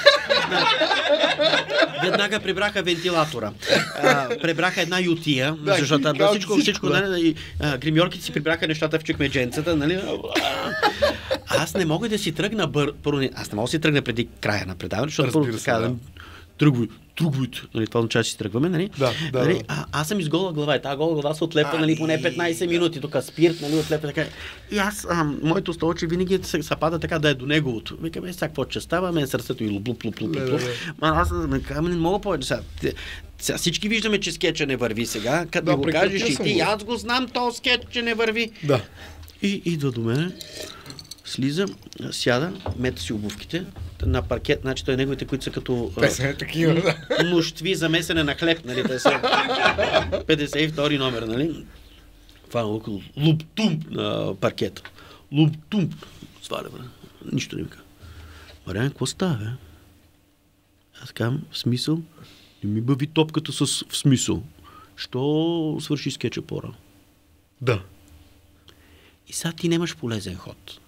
Веднага прибраха вентилатора. А, прибраха една ютия, да, защото да, всичко, всичко, всичко да. Нали, а, гримьорките си прибраха нещата в чекмедженцата, нали? Аз не мога да си тръгна бър... Аз не мога да си тръгна преди края на предаването, защото първо така да. Тръгвай, тръгвайте. Нали, това означава, че си тръгваме, нали? Да, да, нали? А, аз съм из гола глава и тази гола глава се отлепва, нали, поне петнайсет минути. Тук спирт, нали, отлепва така. И аз, а, моето столче винаги се, се пада така да е до неговото. Викаме, сега какво че става, мен сърцето и луп, луп, луп, луп, луп. Аз не мога повече сега. Сега всички виждаме, че скетча не върви сега. Като да, ми го кажеш и ти, аз го знам, то скетч, че не върви. Да. И идва до мене, слиза, сяда, мета си обувките на паркет, значи той неговите, които са като а, такива, да. Нощви за месене на хлеб, нали, те са петдесет и втори номер, нали. Това е около луп-тумп на паркета. Луп-тумп. Сваля, бе. Нищо не ми казва. Мариан, какво става, бе? Аз казвам, в смисъл, не ми бъви топката с в смисъл. Що свърши скетча по-рано? Да. И сега ти нямаш полезен ход.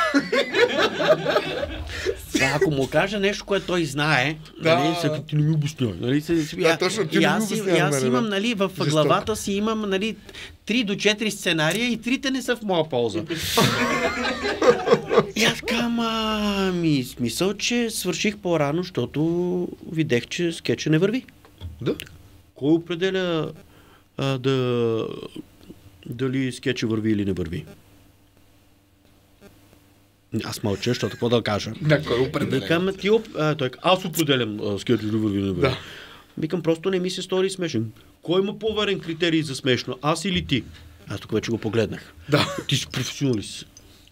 Сега, ако му кажа нещо, което той знае, да. Нали, сега ти не ми обяснявай. Нали, да, точно, ти и не ми аз, обяснявай. И аз имам, нали, в Жесток. Главата си имам, нали, три до четири сценария и трите не са в моя полза. И аз казвам, ами, смисъл, че свърших по-рано, защото видях, че скетча не върви. Да. Кой определя а, да, дали скетча върви или не върви? Аз мълча, защото какво да кажа. Да, кой определя? Викам, ти, а, той, аз определям скетча да върви или не върви. Да. Викам, просто не ми се стори смешен. Кой има по-верен критерий за смешно? Аз или ти? Аз тук вече го погледнах. Да. Ти си професионалист.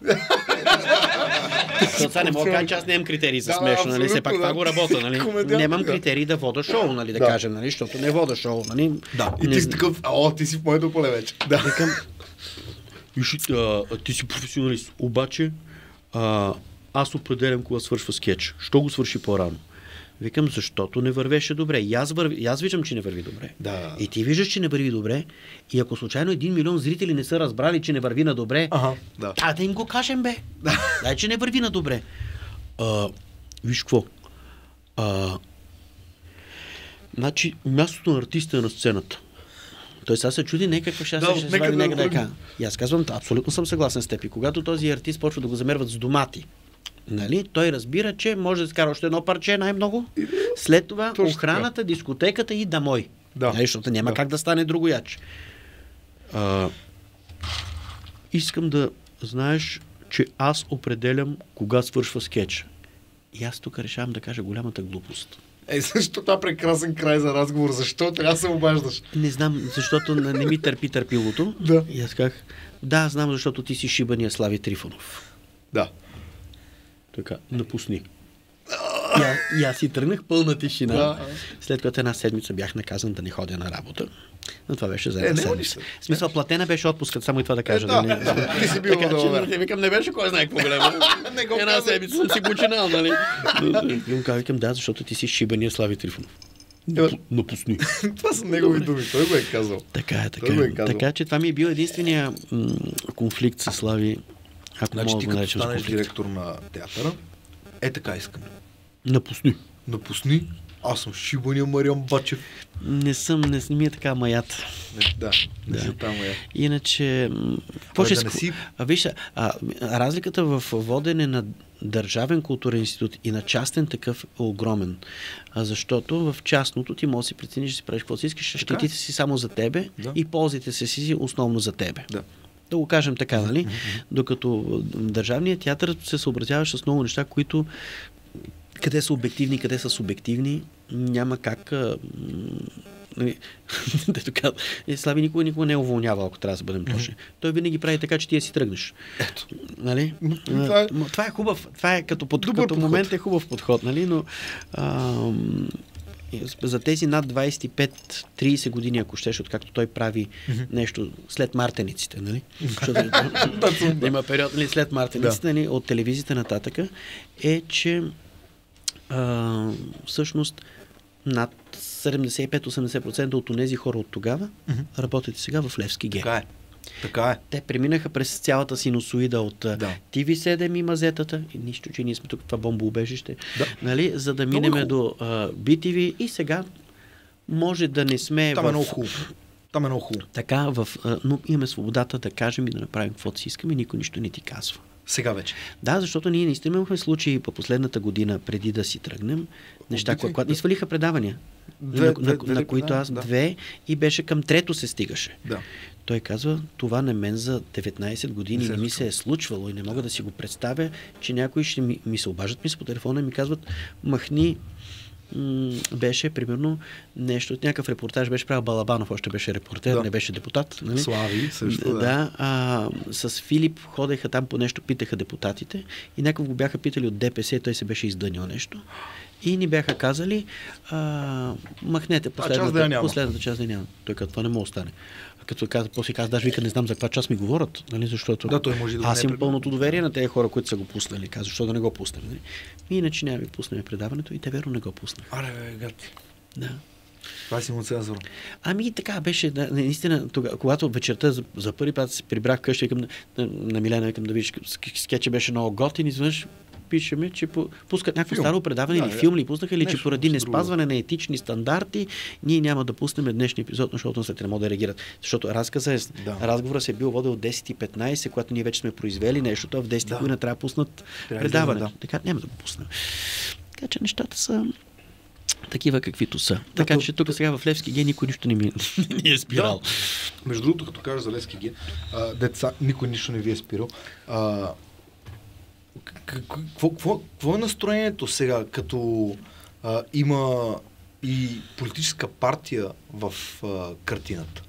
Защото сега не мога да кажа, че аз нямам критерии за смешно, нали? Все пак това го работа, нали? Нямам критерии да вода шоу, нали? Да, кажем, нали? Защото не вода шоу, нали? Да. И ти си такъв, о, ти си в моето поле вече. Да. Викам, ти си професионалист, обаче а, аз определям кога свършва скетч. Що го свърши по-рано? Викам, защото не вървеше добре. И аз, върви, и аз виждам, че не върви добре. Да. И ти виждаш, че не върви добре. И ако случайно един милион зрители не са разбрали, че не върви на добре, ага, да. а да им го кажем, бе. Дай, че не върви на добре. А, виж какво. А, значи, мястото на артиста е на сцената. Той сега се чуди, нека какво ще, да, ще се нека да кажа. И аз казвам, абсолютно съм съгласен с теб. И когато този артист почва да го замерват с домати, нали, той разбира, че може да скара още едно парче най-много. След това точно охраната, така. Дискотеката и дамой. Да. Нали, защото няма да. Как да стане другояч. А, искам да знаеш, че аз определям кога свършва скетч. И аз тук решавам да кажа голямата глупост. Е, защо това прекрасен край за разговор? Защо трябва да се обаждаш? Не знам, защото не ми търпи търпилото. Да. И аз казах, да, знам, защото ти си шибания Слави Трифонов. Да. Така, напусни. И, а, и аз си тръгнах пълна тишина. Да. След като една седмица бях наказан да не ходя на работа. Но това беше за една е, седмица. В смисъл, платена беше отпускът, само и това да кажа. Е, да, да, да, да. Ти си бил така, че, не, викам, не беше кой знае какво големо. Една седмица съм си починал, нали? Викам, викам, да, защото ти си шибания Слави Трифонов. Напусни. Това са негови думи, той го е казал. Така е, така е. Така че това ми е бил единствения м- конфликт с Слави. Ако значи ти като станеш директор на театъра, е така искам. Напусни. Напусни. Аз съм шибания Мариан Бачев. Не съм, не, не ми е така маята. Не, да, не Да. си там е. Иначе, м, какво Абе, ще да не ск- си- а, виж, а, разликата в водене на държавен културен институт и на частен такъв е огромен. А, защото в частното ти можеш да си прецениш, да си правиш какво си искаш, Така е. щетите си само за тебе Да. и ползите се си основно за тебе. Да. Да го кажем така, нали? Докато държавният театър се съобразяваш с много неща, които къде са обективни, къде са субективни, няма как. А, м, нали, дето казва, е, Слави никога никога не е уволнява, ако трябва да бъдем точни. Той винаги прави така, че ти да си тръгнеш. Ето. Нали? Това е- А, м, това е хубав, това е като, под, Добър като подход. момент е хубав подход, нали? Но ам, за тези над двайсет и пет трийсет години, ако щеш, откакто той прави нещо след мартениците, нали? Защото да има период, нали, след мартениците, нали, от телевизията нататъка, е, че а, всъщност над седемдесет и пет до осемдесет процента от тези хора от тогава работят сега в Левски Г. Така е. Така е. Те преминаха през цялата синусоида от Да. Т В седем и мазетата, и нищо, че ние сме тук в това бомбоубежище, Да. нали, за да Много минеме хубаво. до а, Би Ти Ви и сега може да не сме Там в... е много хубаво. Там е много хубаво. Така, в, а, но имаме свободата да кажем и да направим каквото си искаме, никой нищо не ти казва. Сега вече. Да, защото ние наистина имахме случаи по последната година, преди да си тръгнем, неща, Обичай, когато да. ни свалиха предавания, Две- на, две- на, две на които предавания, аз да. две и беше към трето се стигаше. Да. Той казва, това на мен за деветнайсет години Не се не, е ми се е случвало и не мога да си го представя, че някои ще ми, ми се обаждат ми се по телефона и ми казват, махни, м- беше примерно нещо, някакъв репортаж беше правил Балабанов, още беше репортер, Да. не беше депутат. Нали? Слави също, да. Да, а, с Филип ходеха там по нещо, питаха депутатите и някакъв го бяха питали от Д П С, той се беше издънил нещо. И ни бяха казали, а, махнете част да я последната, няма. последната част да я няма. Той като това не може да стане. А като каза, после каза, даже вика, не знам за каква част ми говорят, нали, защото Да, той може и да аз не е имам пред- пълното доверие на тези хора, които са го пуснали. Каза, защо да не го пуснем. Нали? И иначе няма ви пуснем предаването и те верно не го пуснаха. Аре, бе, гати. Да. Това си му цензура. Ами така беше, да, наистина, тога, когато вечерта за, за първи път се прибрах вкъщи, викам на, на, на Милена, викам да видиш, ск- скетчът беше много готин, изведнъж пишеме, че пу- пускат някакво Филм. старо предаване Да, или да. филм ли пуснаха, или че Нещо поради не друго. спазване на етични стандарти, ние няма да пуснем днешния епизод, защото след не могат да реагират. Защото разказа е, Да. разговорът се е бил водил от десет и петнайсет, когато ние вече сме произвели нещо, то в десет Да. година трябва да пуснат Трябва предаването. да, да. Така няма да го пуснем. Така че нещата са такива каквито са. Така то- че тук сега в Левски Г никой нищо не ми не е спирал. Да. Между другото, като кажа за Левски Г, а, деца, никой нищо не ви е спирал. А, к- к- какво, какво, какво е настроението сега, като а, има и политическа партия в а, картината?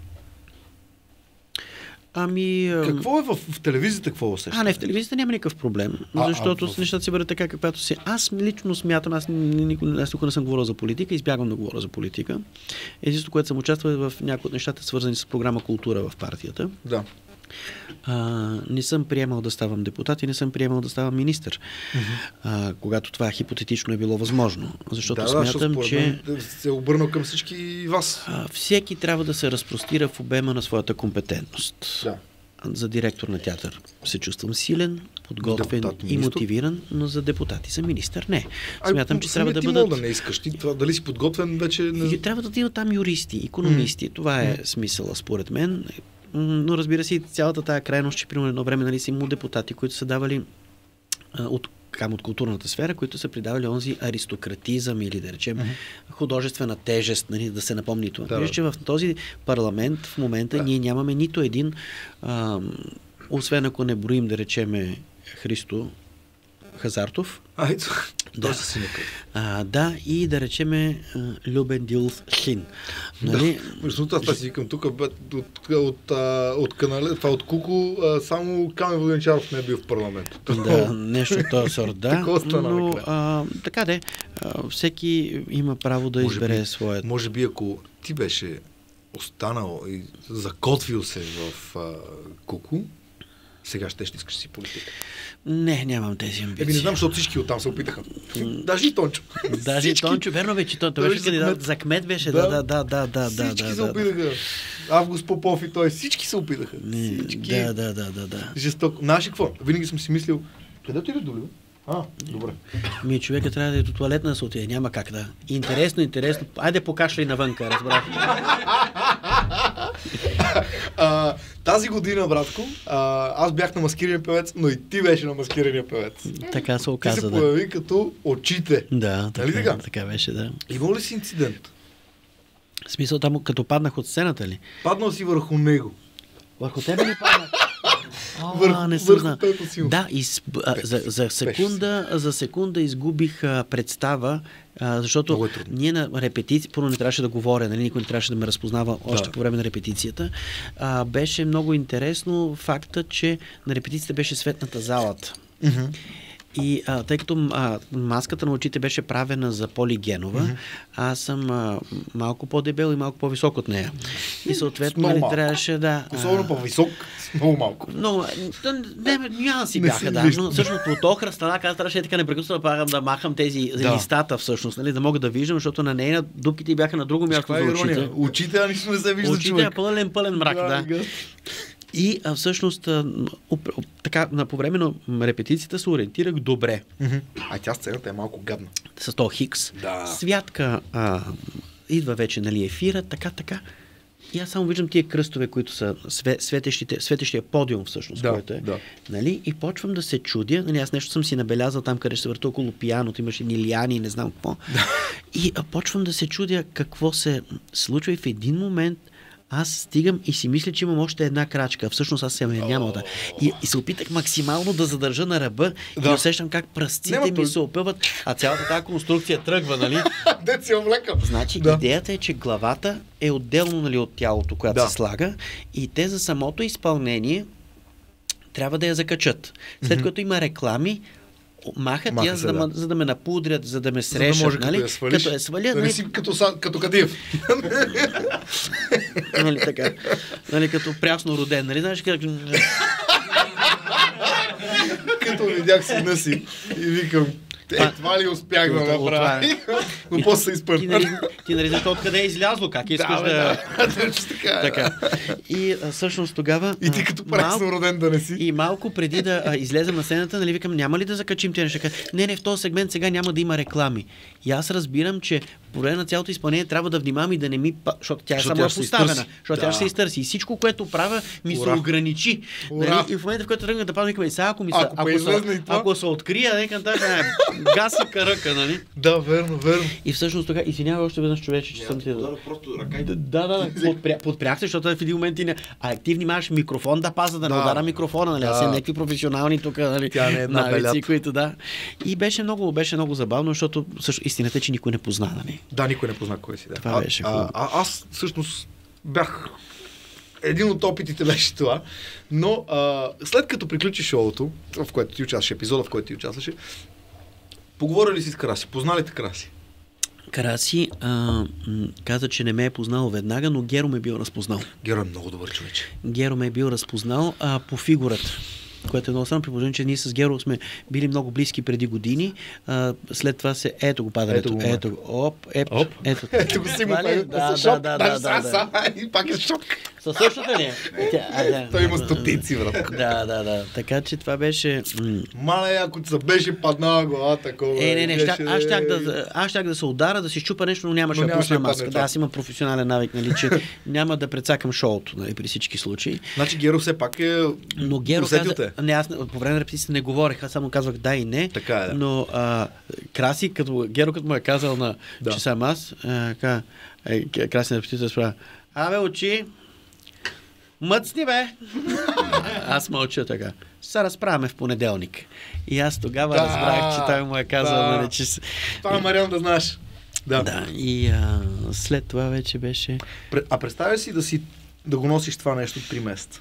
Ами... ам, Какво е в, в телевизията, какво усещате? А, не, в телевизията няма никакъв проблем, А, защото а, в- нещата си бъдат така, каквато си. Аз лично смятам, аз никога, аз никога не съм говорил за политика, избягвам да говоря за политика. Единството, което съм участвал е в някои от нещата, свързани с програма Култура в партията. Да. А, не съм приемал да ставам депутат и не съм приемал да ставам министър, а, когато това хипотетично е било възможно. Защото да, да, защото смятам, според че мен се е обърнал към всички вас. а, всеки трябва да се разпростира в обема на своята компетентност. Да. За директор на театър се чувствам силен, подготвен Депутат, и министър? мотивиран, но за депутати за министър не. Ай, Смятам, че самият трябва да ти бъдат... мога да не искаш. Ти, това, дали си подготвен вече... Не... И трябва да отидат там юристи, икономисти. Това е смисъла, според мен. М, Но разбира се, и цялата тая крайност, че примерно едно време нали, са имало депутати, които са давали а, от, кам, от културната сфера, които са придавали онзи аристократизъм или да речем художествена тежест, нали, да се напомни това. Да, Виждаш, че в този парламент в момента Да. ние нямаме нито един, а, освен ако не броим да речеме Христо Хазартов, Ай, Да. той със синека. а, да, и да речеме а, Любен Дилов Хин. Нали? Между другото, аз си викам тук, бе, от, от, а, от канала, това от Куко, а, само Камен Воденчаров не е бил в парламент. Да, нещо от този сорт, да. Такова стана Но накрая. а, така де, а, всеки има право да Може избере би- своят. Може би, ако ти беше останал и закотвил се в а, Куко, сега ще ще искаш да си политика. Не, нямам тези амбиции. Еми не знам, защото всички оттам се опитаха. Даже и Тончо. Даже и Всички- Тончо, верно бе, че той, той Той беше за кандидат кмет. за кмет беше, да, да, да, да, да, да, Всички да, се да, да. опитаха. Август Попов и той. Всички се опитаха. Не, Всички. да, да, да, да, да. Жестоко. Знаеш ли какво? Винаги съм си мислил, къде ти ли доли? А, добре. Ми човека трябва да е до туалетна да се отиде, няма как да. Интересно, интересно. Айде покашляй навънка, разбрах. а, тази година, братко, а, аз бях на маскирания певец, но и ти беше на маскирания певец. Така се оказа, ти се да. появи като очите. Да, Нали така, така? така беше, да. Имал ли си инцидент? В смисъл там, като паднах от сцената ли? Паднал си върху него. Върху тебе ли паднах? Върху, А, не съм върху знал. пето си. Да, из, а, за, за, секунда, за секунда изгубих а, представа, а, защото ние на репетиция, първо не трябваше да говоря, нали, никой не трябваше да ме разпознава още да. По време на репетицията. А, беше много интересно факта, че на репетицията беше светната залата. Mm-hmm. И а, тъй като а, маската на очите беше правена за полигенова, mm-hmm. аз съм а, малко по-дебел и малко по-висок от нея. И съответно нали, трябваше да... Особено а... по-висок, много малко. Но, не, нюанси бяха, да. Но всъщност от охра страна, аз трябваше така непрекъснато да, да махам тези да. Листата всъщност, нали, да мога да виждам, защото на нея дупките бяха на друго място за очите. Очите, а нищо не се вижда очите човек. Очите е пълен, пълен мрак, да. да. И а, всъщност а, оп, оп, така, на, по време на репетицията се ориентирах добре. Mm-hmm. А тя сцената е малко гадна. С то Хикс. Да. Святка а, идва вече нали, ефира, така, така. И аз само виждам тия кръстове, които са све, светещите, светещия подиум всъщност, да, който е. Да. Нали? И почвам да се чудя. Нали, аз нещо съм си набелязал там, къде ще се върта около пияното, имаше ни лияни, не знам какво. Да. И а, почвам да се чудя какво се случва и в един момент аз стигам и си мисля, че имам още една крачка. Всъщност аз съм я нямал да. И, и се опитах максимално да задържа на ръба да. И усещам как пръстците Нема, ми се опъват, а цялата тази конструкция тръгва, нали? Дет си облекам. Значи да. Идеята е, че главата е отделно нали, от тялото, която да. Се слага и те за самото изпълнение трябва да я закачат. След mm-hmm. като има реклами, махат Маха я, за, да, да. За да ме напудрят, за да ме срешат, за да може, нали? Като я, като я свалят, да нали? Си като, като Кадиев. нали така? Нали като прясно роден, нали? Знаеш как... като видях сина си и викам, е, това ли успях да направя? Но после се изпърна. Ти нали знаеш откъде е излязло, как искаш да... Да, така. така. И а, всъщност тогава... И ти като прясно роден да не си. И малко преди да а, излезем на сцената, нали викам, няма ли да закачим тези неща? Не, не, в този сегмент сега няма да има реклами. И аз разбирам, че по време на цялото изпълнение трябва да внимавам и да не ми... Защото тя е само поставена. Защото да. Тя ще се изтърси. И всичко, което правя, ми Ура. Се ограничи. Нали? И в момента, в който тръгна да падам, викам, сега ако ми са... Ако, ако, са, ако се открия, нека да гаси ръка, нали? Да, верно, верно. И всъщност така, извинявай още веднъж човече, че съм ти... Просто ръка и... Да, да, да, подпря, подпрях се, защото в един момент и не... А ти внимаваш микрофон да паза, да не удара микрофона, нали? Да. Аз съм някакви професионални тук, нали? Тя не е навици, които да. И беше много, беше много забавно, защото също истината е, че никой не позна, нали? Да, никой не позна кой си, да. Това беше а, а, аз всъщност бях... Един от опитите беше това, но а, след като приключи шоуто, в което ти участваше, епизода, в който ти участваше, поговорили си с Краси, познали те Краси? Краси а, м- каза, че не ме е познал веднага, но Геро ме е бил разпознал. Геро е много добър човече. Геро ме е бил разпознал а, по фигурата, което е много странно, при положение, че ние с Геро сме били много близки преди години. А, след това се... Ето го падането. Ето го. Ето го. Оп, еп, Оп. Ето, ето го си му да, да, да, да, да, да, да. И пак е шок. Със същата ли е? Той има стотици, брат. Да, да, да. Така че това беше... Мале, ако се беше паднала глава такова. Е, не, не, щях, аз, щях да, аз щях да се удара, да си щупа нещо, но нямаше да пусна маска. Да, аз имам професионален навик, нали, че няма да прецакам шоуто, нали, при всички случаи. Значи Геро все пак е... Но Геро каза... Не, аз по време на репетицията не говорех, аз само казвах да и не. Така е, да. Но а, Краси, като Геро, като му е казал, на, да. Че съм аз, а, ка, е, Краси на репетицията спря, абе, очи, мъцни, бе! Аз мълча така. Се разправяме в понеделник. И аз тогава да, разбрах, че той му е казал, да. Нали, че... Това е Мариан да знаеш. Да. Да, и а, след това вече беше... А представя си да, си да го носиш това нещо три месеца?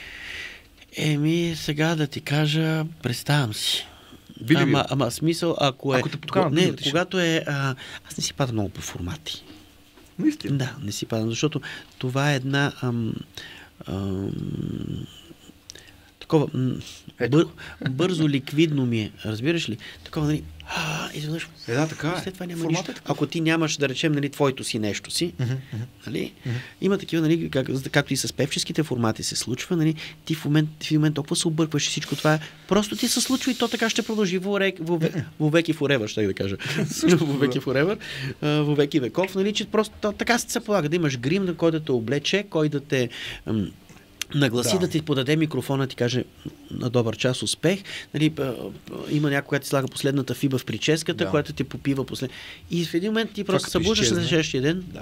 Еми, сега да ти кажа, представям си. Би ли ама, ама смисъл, ако е... Ако те подканам, не, когато е... А, аз не си падам много по формати. Наистина? Да, не си падам, защото това е една... Ам, ам, такова м- бър, бързо, ликвидно ми е, разбираш ли? Такова, нали, а, изведнъж, Е, да, така е. след това няма Форматът нищо. е такъв. Ако ти нямаш, да речем, нали, твоето си нещо си, Мгм, мгм. нали, Мгм. има такива, нали, как, както и с певческите формати се случва, нали, ти в момент, в момент толкова се объркваш и всичко това, просто ти се случва и то така ще продължи вовек и forever, ще да кажа. Вовек и forever, вовек и веков, нали, че просто то, така се полага, да имаш грим, на кой да те облече, кой да те м- нагласи, да. да ти подаде микрофона, ти каже на добър час успех. Нали, има някой, който ти слага последната фиба в прическата, Да. която ти попива послед... И в един момент ти Това просто като събуждаш изчезне. на следващия ден. Да.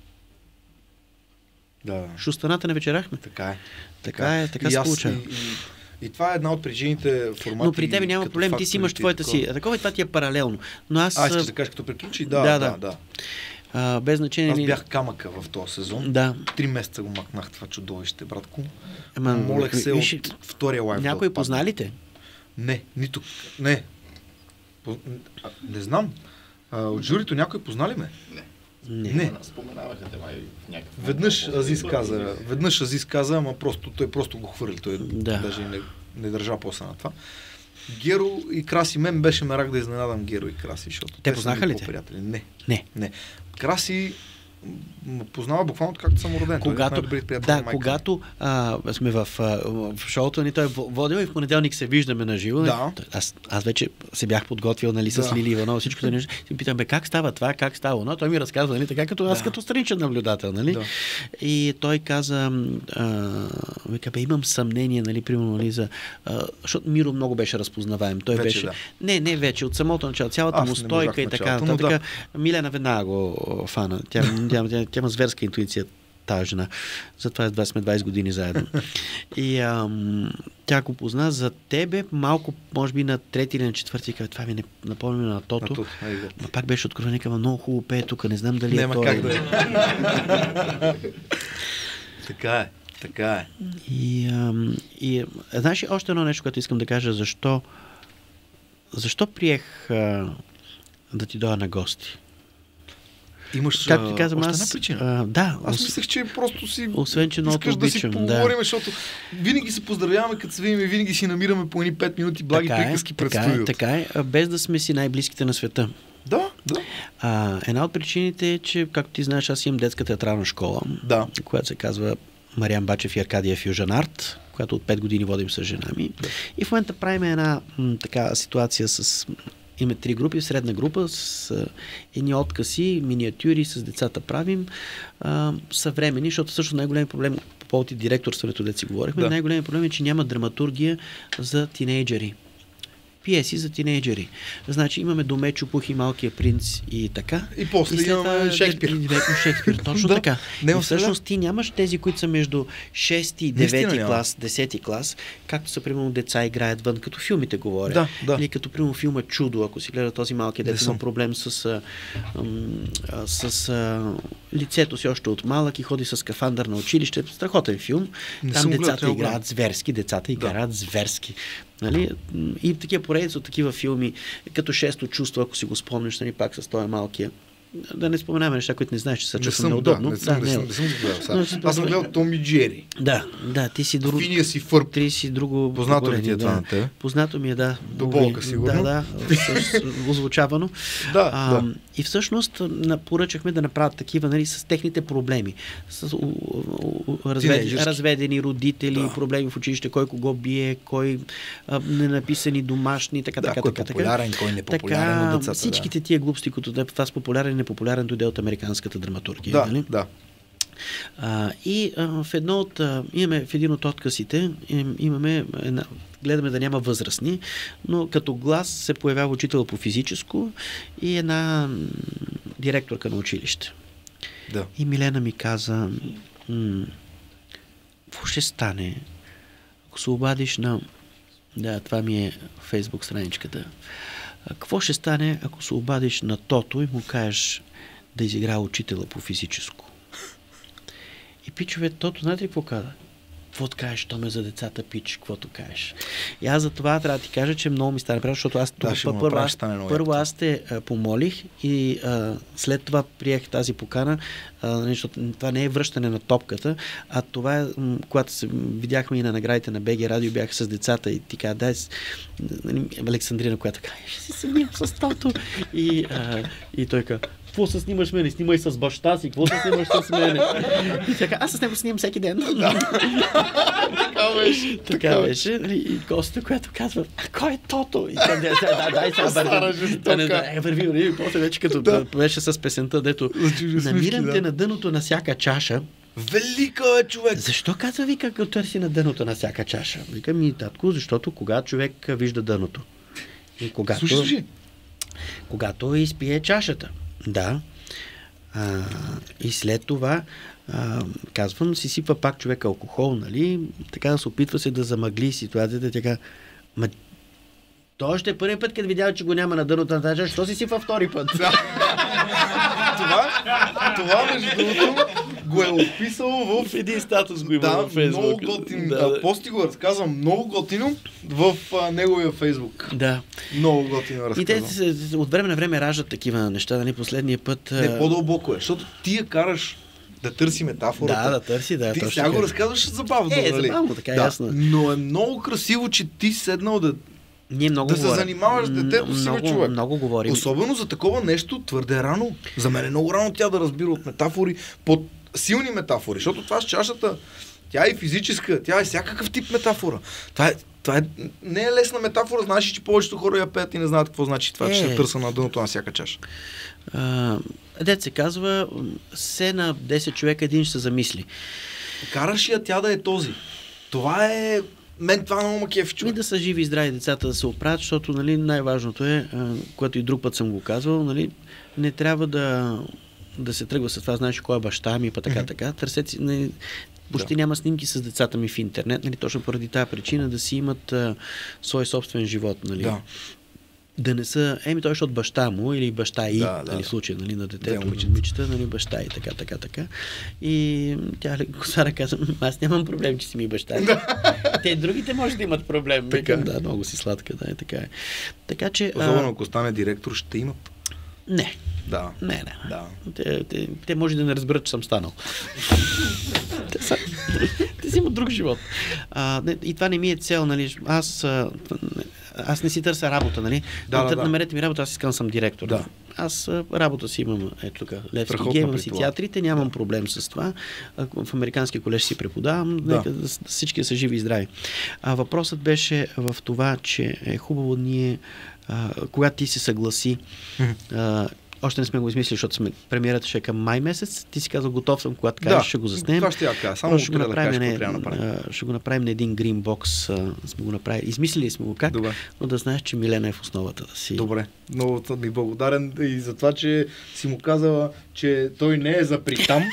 Да. Шустаната не вечерахме. Така е. Така е, така и се аз, получава. И, и, и това е една от причините формати. Но при тебе няма като проблем, ти си фактори имаш и твоята такова. си. А такова и това ти е паралелно. Но аз, А, искаш да кажеш като приключи? Да, Да, да, да. да. а, без значение... Аз ни- бях камъка в този сезон. Да. Три месеца го макнах това чудовище, братко. Ама, Молех се виж, от втория лайф. да някой отпадне. позна ли те? Не, нито. Не. По- а, Не знам. А, от журито някой позна ли ме? Не. Не. Споменаваха те май в някакъв... Веднъж момент. Азис каза, веднъж Азис каза, ама просто, той просто го хвърли. Той Да. даже не, не държа после на това. Геро и Краси, мен беше мерак да изненадам Геро и Краси, защото Те са познаха ми ли те? по-приятели. Не, Не. не. Краси м, познава буквално както съм роден. Той е Когато, най-добрият приятел на да, майка ми. когато а, сме в, а, в шоуто ни, той е водил и в понеделник се виждаме на живо. Да. Аз, аз вече се бях подготвил, нали, с Да. Лили Иванова, всичко да нещо. И питам, бе, как става това, как става оно? Той ми разказва, нали, така като аз Да. като страничен наблюдател, нали? Да. И той каза, а, вика, бе, имам съмнение, нали, примерно, нали, за... А, защото Миро много беше разпознаваем. Той Вече, беше... да. Не, не вече, от самото начало, цялата Аз му не стойка можах и в така началото, но нататък. Милена веднага го фана. Тя, тя, тя, тя има зверска интуиция, тази жена. Затова едва сме двайсет години заедно. И ам, тя го позна за тебе малко, може би на трети или на четвърти, казва, това ми не напомня на Тото. Тото, айде. Ма пак беше откровен, казва, много хубаво пее тук, не знам дали Няма е той. как да е. Така е, така е. И, ам, и знаеш ли още едно нещо, което искам да кажа, защо защо приех а, да ти дойда на гости? Имаш Както ти а, казвам, още аз... една причина. А, да, Аз ос- мислех, че просто си освен, че много искаш да си обичам, да. поговорим, защото винаги се поздравяваме, като се видим и винаги си намираме по едни пет минути благи така е, приказки пред така е, студиото. така е, а, без да сме си най-близките на света. Да, да. А, една от причините е, че, както ти знаеш, аз имам детска театрална школа, Да. която се казва Мариан Бачев и Аркадия Фюжън Арт, която от пет години водим с жена ми. Да. И в момента правим една м, така ситуация с... Имаме три групи, средна група с а, едни откъси, миниатюри с децата правим, а, съвремени, защото също най-големият проблем по повод и директорството, дето си говорихме, Да. най-големият проблем е, че няма драматургия за тинейджери. Пиеси за тинейджери. Значи имаме Домечо, Пух и Малкия принц и така. И после след имаме това Шекспир. И директно Шекспир. Точно Да. така. Няма И всъщност ти нямаш тези, които са между шести и Наистина девети няма. клас, десети клас, както са, примерно, деца играят вън, като филмите говоря. Да, да. Или като, примерно, филма Чудо, ако си гледа този малки, Не дете съм. има проблем с, а, ам, а, с а, лицето си още от малък и ходи с скафандър на училище. Страхотен филм. Не Там съм гледал, децата трябва да играят зверски, децата Да. играят зверски. Нали? И такива поредици от такива филми, като Шесто чувство, ако си го спомняш, нали, пак с този малкия. Да не споменаваме неща, които не знаеш, че са Не чувства съм, да, неудобно. не съм, Да, не не, съм, не съм го гледал сега. Значи, Аз съм добре. гледал Том и Джери. Да, да, ти си друг. Финия си фърб. Ти си друго. Познато ли поколение, ти е това да. на тебе? Познато ми е, да. До Уви. болка, сигурно. Да, да, с- озвучавано. Да, а, да. И всъщност на- поръчахме да направят такива, нали, с техните проблеми. С у, у, у, разведени, Тинейджърски. разведени родители, Да. проблеми в училище, кой кого бие, кой а, ненаписани домашни, така, Да, така, кой е така, така. популярен, кой не е популярен Така, от децата, всичките да. тия глупости, които да, това с популярен и непопулярен, дойде от американската драматургия. Да, нали? да. А, и а, в едно от, а, имаме в един от откъсите, им, имаме една, гледаме да няма възрастни, но като глас се появява учител по физическо и една м, директорка на училище. Да. И Милена ми каза, м, какво ще стане, ако се обадиш на... Да, това ми е фейсбук страничката. А, какво ще стане, ако се обадиш на Тото и му кажеш да изиграе учителя по физическо? И пичове, Тото, знаете ли какво каза? какво кажеш, Томе, за децата, пич, каквото кажеш. И аз за това трябва да ти кажа, че много ми стане приятно, защото аз, да, това, първо, аз, първо аз те а, помолих и а, след това приех тази покана, а, защото това не е връщане на топката, а това е, м- когато се видяхме и на наградите на БГ Радио, бяха с децата и ти каза, дай, Александрина, която каза, ще си снимам с тото. И, а, и той каза, какво се снимаш мене? Снимай с баща си, какво се снимаш с мене? И така, аз с него снимам всеки ден. Така беше. Така беше. И гостта, която казва, а кой е тото? И там, да, дай сега върви. Да, върви, върви. После вече като беше с песента, дето намирам те на дъното на всяка чаша. Велика е, човек! Защо казва вика, като търси на дъното на всяка чаша? Вика ми, татко, защото когато човек вижда дъното. И когато... Слушай, слушай. Когато изпие чашата. Да. А, и след това а, казвам, си сипва пак човек алкохол, нали? Така да се опитва се да замъгли ситуацията, така. Ма, той още първи път, като видял, че го няма на дъното на тази чаша, що си сипва втори път? това, това, между другото, го е описал в... В един статус го има да, във Фейсбук. много готин. Да, да. Пости го разказвам много готино в а, неговия Фейсбук. Да. Много готино разказвам. И те се, от време на време раждат такива неща, нали? Последния път... Не, по-дълбоко е, защото ти я караш да търси метафората. Да, да търси, да. Ти сега го разказваш забавно, е, нали? забавно, така е да, ясно. Но е много красиво, че ти седнал да Ние много да говорим. се занимаваш с детето си, много, човек. Много говорим. Особено за такова нещо твърде рано. За мен е много рано тя да разбира от метафори, под силни метафори, защото това с чашата, тя е физическа, тя е всякакъв тип метафора. Това е, това е, не е лесна метафора, знаеш, че повечето хора я пеят и не знаят какво значи това, е. че се търса на дъното на всяка чаша. А, дет се казва, все на десет човека един ще се замисли. Караш я тя да е този. Това е... Мен това много ма кефи, човек. И да са живи и здрави децата да се оправят, защото нали, най-важното е, а, което и друг път съм го казвал, нали, не трябва да, да се тръгва с това, знаеш кой е баща ми, па така, mm-hmm. така. Търсете си, нали, почти да. Няма снимки с децата ми в интернет, нали, точно поради тази причина да си имат а, свой собствен живот. Нали. Да. Да не са, еми той ще от баща му или баща и, да, нали, да. в случая нали, на детето, да, момичета, нали, баща и така, така, така. И тя Косара каза, аз нямам проблем, че си ми баща. Те другите може да имат проблем. Така. Да, много си сладка, да, е така е. Така че... Особено ако стане директор, ще имат. Не. Да. Не, не. Да. Те, те, те може да не разберат, че съм станал. те, са, те си имат друг живот. А, не, и това не ми е цел, нали. Аз, а, аз не си търся работа, нали. Да, да, да. Намерете ми работа, аз искам да съм директор. Да. Аз а, работа си имам, ето тук, Левски Страхотна ге, имам при си това. театрите, нямам проблем с това. А, в Американския колеж си преподавам, Да. нека да, всички са живи и здрави. А въпросът беше в това, че е хубаво ние, а, когато ти се съгласи, а, още не сме го измислили, защото сме, премиерата ще е към май месец. Ти си казал, готов съм, когато кажеш, Да, ще го заснем. това ще я кажа. Само ще го да направим, кажеш, не, какво трябва да направим. а, ще го направим на един гринбокс. А, сме го направили. Измислили сме го как, Добре. но да знаеш, че Милена е в основата да си. Добре. Много съм ми благодарен и за това, че си му казала, че той не е за притам,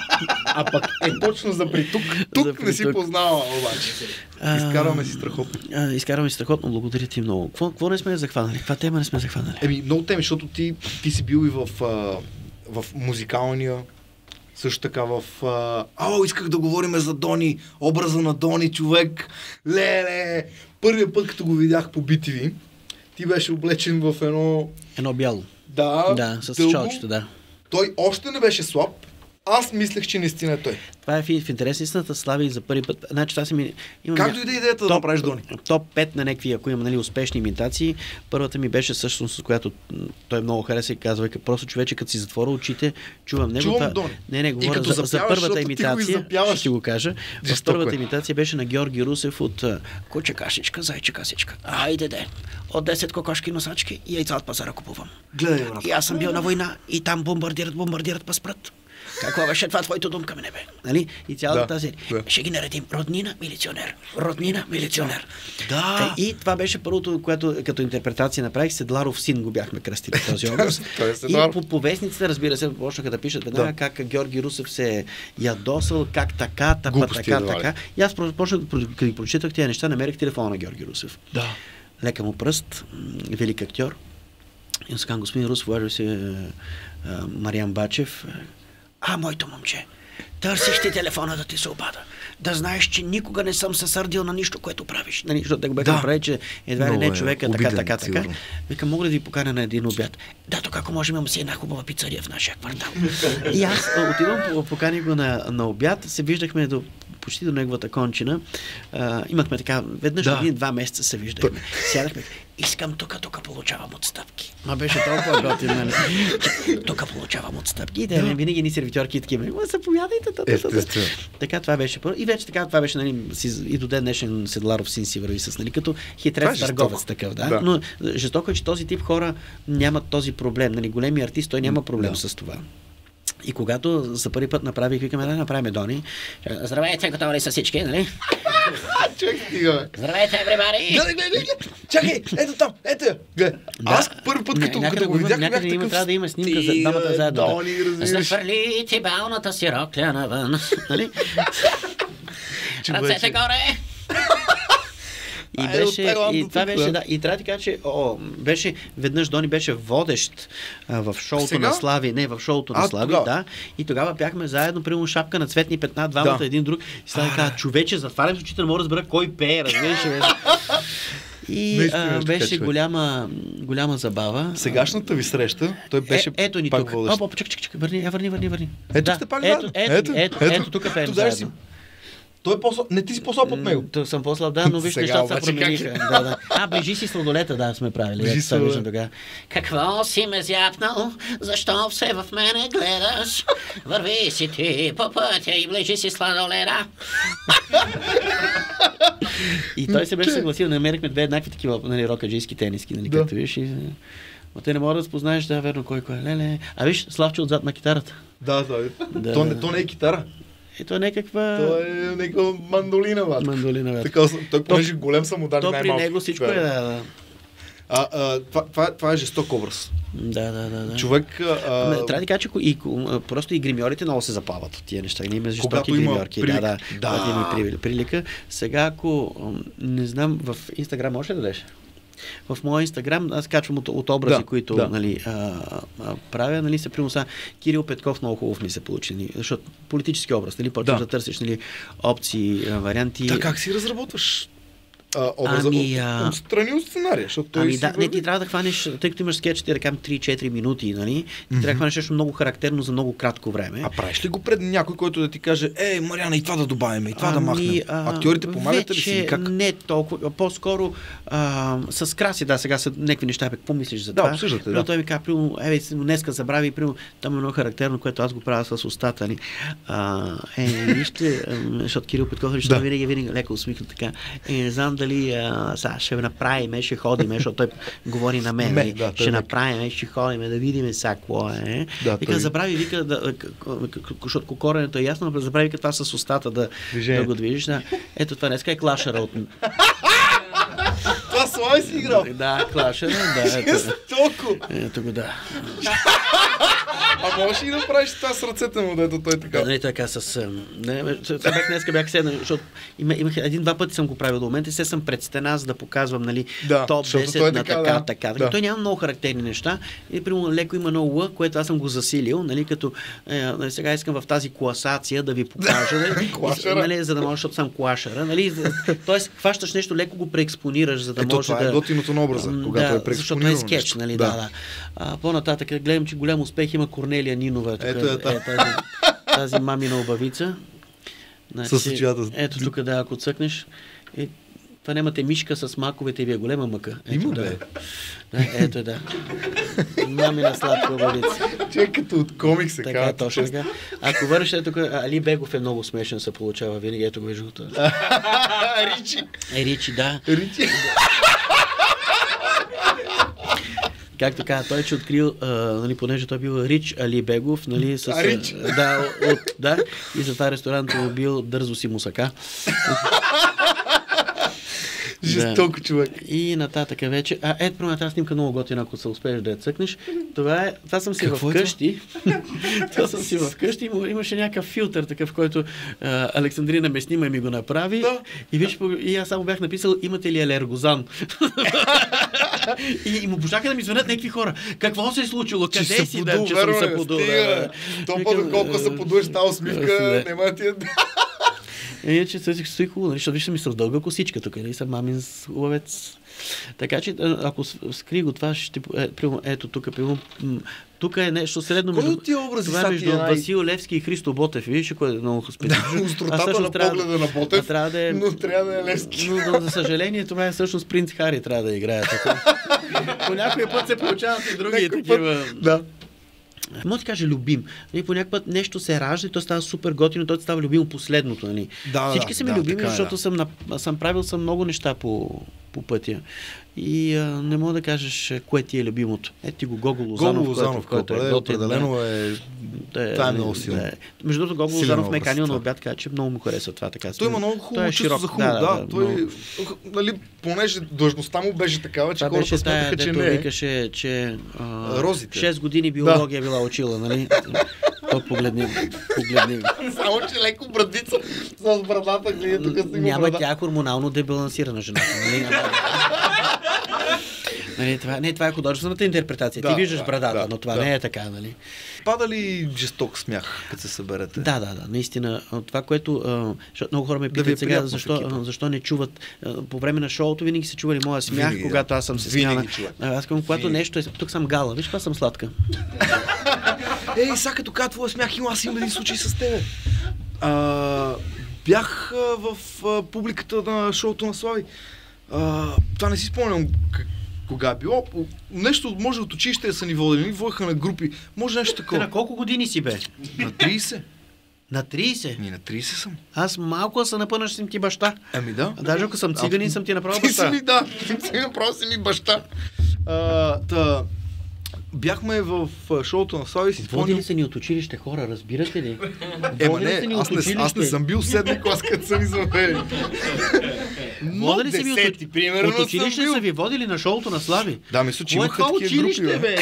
а пък е точно за притук. Тук За не си притук. познава обаче. А, Изкарваме си страхотно. А, изкарваме си страхотно, благодаря ти много. Какво, какво не сме захванали? Каква тема не сме захванали? Еми, много теми, защото ти, ти си бил и в, а, в музикалния, също така в... А, Ао, исках да говорим за Дони, образа на Дони, човек. Леле! Първият път, като го видях по би ти ви, ти беше облечен в едно... Едно бяло. Да, Да, с дълго. шалчета, да. Той още не беше слаб. Аз мислех, че наистина е той. Това е в, в интерес на истината, Слави за първи път. Значи, това си ми... Имам Как ня- дойде идеята да топ, направиш Дони? топ пет на някакви, ако има нали, успешни имитации. Първата ми беше всъщност, с която м, той много хареса и казва, че просто човече, като си затворя очите, чувам него. Чувам това- Дони. Не, не, говоря като за, за запяваш, първата защото ти го имитация. иззапяваш. Ще ти го кажа. В Жестоко първата е. имитация беше на Георги Русев от а, Куче кашичка, зайче касичка. Айде де, от десет кокошки носачки и яйца от пазара купувам. Гледай, брат. И аз съм бил на война и там бомбардират, бомбардират, па спрат. Какво беше това твоето думка, небе? Нали? И цялата Да, тази. да. Ще ги наредим. Роднина, милиционер. Роднина, милиционер. Да. Е, и това беше първото, което като интерпретация направих. Седларов син го бяхме кръстили този образ. Той е И Седларов. по повестниците, разбира се, почнаха да пишат веднага Да. как Георги Русев се е ядосал, как така, тапа, Глупости така, едва ли. така. И аз просто почнах, като ги прочитах тези неща, намерих телефона на Георги Русев. Да. Лека му пръст, м, велик актьор. И казвам, господин Русев, важи се е, е, Мариан Бачев. А, моето момче, търсиш ти телефона да ти се обада. да знаеш, че никога не съм се сърдил на нищо, което правиш. Нали, защото да го бяха Да. направи, че едва ли Много не е човека така, обиден, така, така. сигурно. Вика, мога да ви поканя на един обяд. Да, то како може, имам си една хубава пицария в нашия квартал. И аз а, отивам, по- поканих го на, на обяд, се виждахме до, почти до неговата кончина. А, имахме така, веднъж Да. един-два месеца се виждахме. Сядахме, искам тук, тук получавам отстъпки. Ма беше толкова готин, нали? Тук получавам отстъпки. И те Да. винаги ни сервитьорки и такива. Ма заповядайте, та, та, та, та. Естествено. Така това беше първо. И вече така това беше, нали, си, и до ден днешен Седларов син си върви с, нали, като Това е хитрец жестоко. търговец такъв, да? Да. Но жестоко е, че този тип хора нямат този проблем. Нали, големи артист, той няма проблем Да. с това. И когато за първи път направих, викаме да направим Дони. Здравейте, готови ли са всички, нали? Чакай, стига, бе. Здравейте, everybody! Гледай, гледай, гледай! Чакай, ето там, ето я! Гледай. Аз първи път, като, Ня- като го някъде видях, някъде бях има, такъв... трябва да има снимка за стига, двамата заедно. да. Дони, разбираш. Захвърли ти балната си рокля навън. Нали? Човече. Ръцете горе! И, Айде, беше, от Тайланд и до това тук, беше, да. да. И трябва да ти кажа, че о, беше, веднъж Дони беше водещ а, в шоуто Сега? на Слави. Не, в шоуто А, на Слави, тогава. да. И тогава бяхме заедно, примерно шапка на цветни петна, двамата, Да. един друг. И сега каза, човече, затварям с очите, не мога да разбера кой пее, разбираш ли, беше. И Наистина а, е така, беше човек. голяма, голяма забава. Сегашната ви среща, той беше е, ето ни пак тук. водещ. О, чакай, чакай, чакай, върни, я върни, върни, върни. Ето Да, сте пак ето, заедно. ето, ето, ето, ето, тук пеем Тудаш си. заедно. Той е по Не, ти си по-слаб от него. М, съм по-слаб, да, но виж, Сега нещата се обаче как промениха. е? Да, да. А, ближи си сладолета, да, сме правили. Ближи Ето, това виждам сладолет. тогава. Какво си ме зяпнал? Защо все в мене гледаш? Върви си ти по пътя и ближи си сладолета. И той се беше съгласил, намерихме две еднакви такива, нали, рокаджийски тениски, нали, Да. както виж. И... Но те не могат да спознаеш, да, верно, кой кой е. Леле. А виж, Славчо отзад на китарата. Да, да. Да. То, не, то не е китара. И то е някаква... То е някаква мандолина, бат. Мандолина, бе. Така, той понеже голем са му дали То при най-малко. него всичко е, да, да. А, а, това, това, е- това е жесток образ. Да, да, да. да. Човек... А, Ме, трябва да кажа, че ко- и, ко- просто и гримьорите много се запалват от тия неща. Ние имаме жестоки Когато има гримьорки. прилик. Да, да. Да. Когато има и прилик- прилика. Сега, ако м, не знам, в Инстаграм може ли да дадеш? В моя Инстаграм аз качвам от, от образи, Да, които да. нали, а, а, правя. Нали, се примуса. Кирил Петков много хубав ми се получи. Нали, защото политически образ. Нали, почваш Да. да търсиш нали, опции, а, варианти. Та как си разработваш а, образа Ами, от, а- от страни от сценария? Защото той Ами си да, не, върви. ти трябва да хванеш, тъй като имаш скетч, да кажем три-четири минути, нали? Ти трябва да хванеш нещо много характерно за много кратко време. А правиш ли го пред някой, който да ти каже, ей, Мариана, и това да добавим, и това да махнем? а, Актьорите помагат ли вече си? Как? Не толкова. По-скоро а, с краси, да, сега са някакви неща. Бе, какво мислиш за Да, това? обсъждате, Примерно да. той ми каза, примерно, е, днеска забрави, примерно, там е много характерно, което аз го правя с устата. Нали? А, е, вижте, ам, защото Кирил Петков, защото Да. винаги, винаги леко усмихна така. Е, не знам дали а, сега ще направим, ще ходим, защото той говори на мен. Ме, Нали? да, той ще вика. направим, ще ходим, да видим сега какво е. Да, Вика, той- забрави, вика, да, к- к- к- защото кокоренето е ясно, но забрави вика това с устата да, Движение. да го движиш. Да. Ето това днеска е клашера от... Това Слави си играл. Да, клашера, да. Ето, Жестоко. ето го, да. А можеш ли да правиш това с ръцете му, дето той така? Да, нали така с... ам, Не, ме- сега бях днеска бях седнал, защото има, имах един-два пъти съм го правил до момента и се съм пред стена, за да показвам, нали, Да, топ защото десет той е на така, така, да. така. Да. Той няма много характерни неща и примерно леко има много Л, което аз съм го засилил, нали, като е, нали, сега искам в тази класация да ви покажа, нали, Клашера. и, нали, за да може, защото съм клашера, нали, тоест хващаш нещо, леко го преекспонираш, за да Ето, може това да... е готиното на образа, М, когато да, е преекспонирано защото е скетч, нещо. нали, Да. да, да. А, по-нататък гледам, че голям успех има Корнелия Нинова. Тук, Ето е та. е, тази, тази мамина обавица. Значи, С очилата. Ето тук, да, ако цъкнеш. Е, това нямате мишка с маковете и ви е голема мъка. Ето, Има, да. бе. Да, ето да. Мамина сладка обавица. Че като от комик се Така, казва. точно така. Ако върнеш, ето тук, Али Бегов е много смешен, се получава винаги. Ето го виждам. Ричи. Е, Ричи, да. Ричи. Както каза, той че открил, а, нали, понеже той бил Рич Али Бегов, нали, с... А, Рич. а, да, от, да, и за това ресторант му бил Дързо си мусака. Жестоко човек. И нататък вече. А, ето, примерно, тази снимка много готина, ако се успееш да я цъкнеш. Това е, това съм си Какво е вкъщи. Това съм си вкъщи. Има- Имаше някакъв филтър, такъв, който а, Александрина ме снима и ми го направи. Да. И, виж, и аз само бях написал, имате ли алергозан? и, и му почака да ми звънят някакви хора. Какво се е случило? Че Къде се си? подул, Да, че съм верно се е, подул. стига. Да. То Викам, по-доколко се подуеш тази усмивка, да. няма ти е... Е, че се стои хубаво, нали, защото вижте ми с дълга косичка тук, нали, съм мамин с ловец. Така че, ако скри го това, ще... Е, ето тук, тук е нещо средно между... Кой от тия образи това е между най... Васил Левски и Христо Ботев. Виж, кой е много специфично. Да, остротата на погледа на Ботев, трябва да е... но трябва да е Левски. Но, но, за съжаление, това е всъщност принц Хари, трябва да играе. По някой път се получават и други такива... Да. Може да ти кажа любим. Нали, по някакъв път нещо се ражда и то става супер готино, то става любимо последното. Нали. Да, Всички да, са ми да, любими, така, защото да. съм, съм правил съм много неща по, по пътя. И а, не мога да кажеш кое ти е любимото. Ето ти го Гого Лозанов, Гого Лозанов, който, който е определено е... Да, това е много силно. Да. Между другото, Гого Лозанов ме е канил на обяд, каза, че много му харесва това. Така. Той има много хубаво чувство за хумор. Да, да, да, той, много... нали, понеже длъжността му беше такава, че хората смятаха, че не е. Викаше, че а, розите. шест години биология да. Била учила, нали? То погледни, погледни. Само, че леко брадица с брадата гледа тук с няма брада. Тя хормонално дебалансирана жената, нали? Нали, това, не, това е художествената интерпретация. Да, Ти виждаш да, брадата, да, но това да. Не е така, нали? Пада ли жесток смях, като се съберете? Да, да, да. Наистина. Това, което... А, много хора ме питат да сега, защо, защо не чуват... А, по време на шоуто винаги са чували моя смях, винаги, когато да. Аз съм се смяна. Аз към когато винаги. Нещо е... Тук съм гала. Виж, това съм сладка. Ей, сега като казва твоя смях, има аз имам един случай с тебе. А, бях а, в а, публиката на шоуто на Слави. А, това не си спомням как, кога е било. Нещо, може от училище да са ни водили, ни водиха на групи. Може нещо такова. Ти на колко години си бе? На трийсет. На трийсет? Ми на трийсет съм. Аз малко се напъна, ще съм ти баща. Ами да. А даже ако съм циганин, съм ти направил баща. Ти си ми, да. Ти направил си ми баща. А, та... Бяхме в шоуто на Слави. Водили са ни от училище хора, разбирате ли? Ема не, аз не, аз не съм бил в седми клас, като са ни завели. Водили са ви от, примерно, от училище са ви водили на шоуто на Слави. Да, мисля, че имаха такива групи. Бе.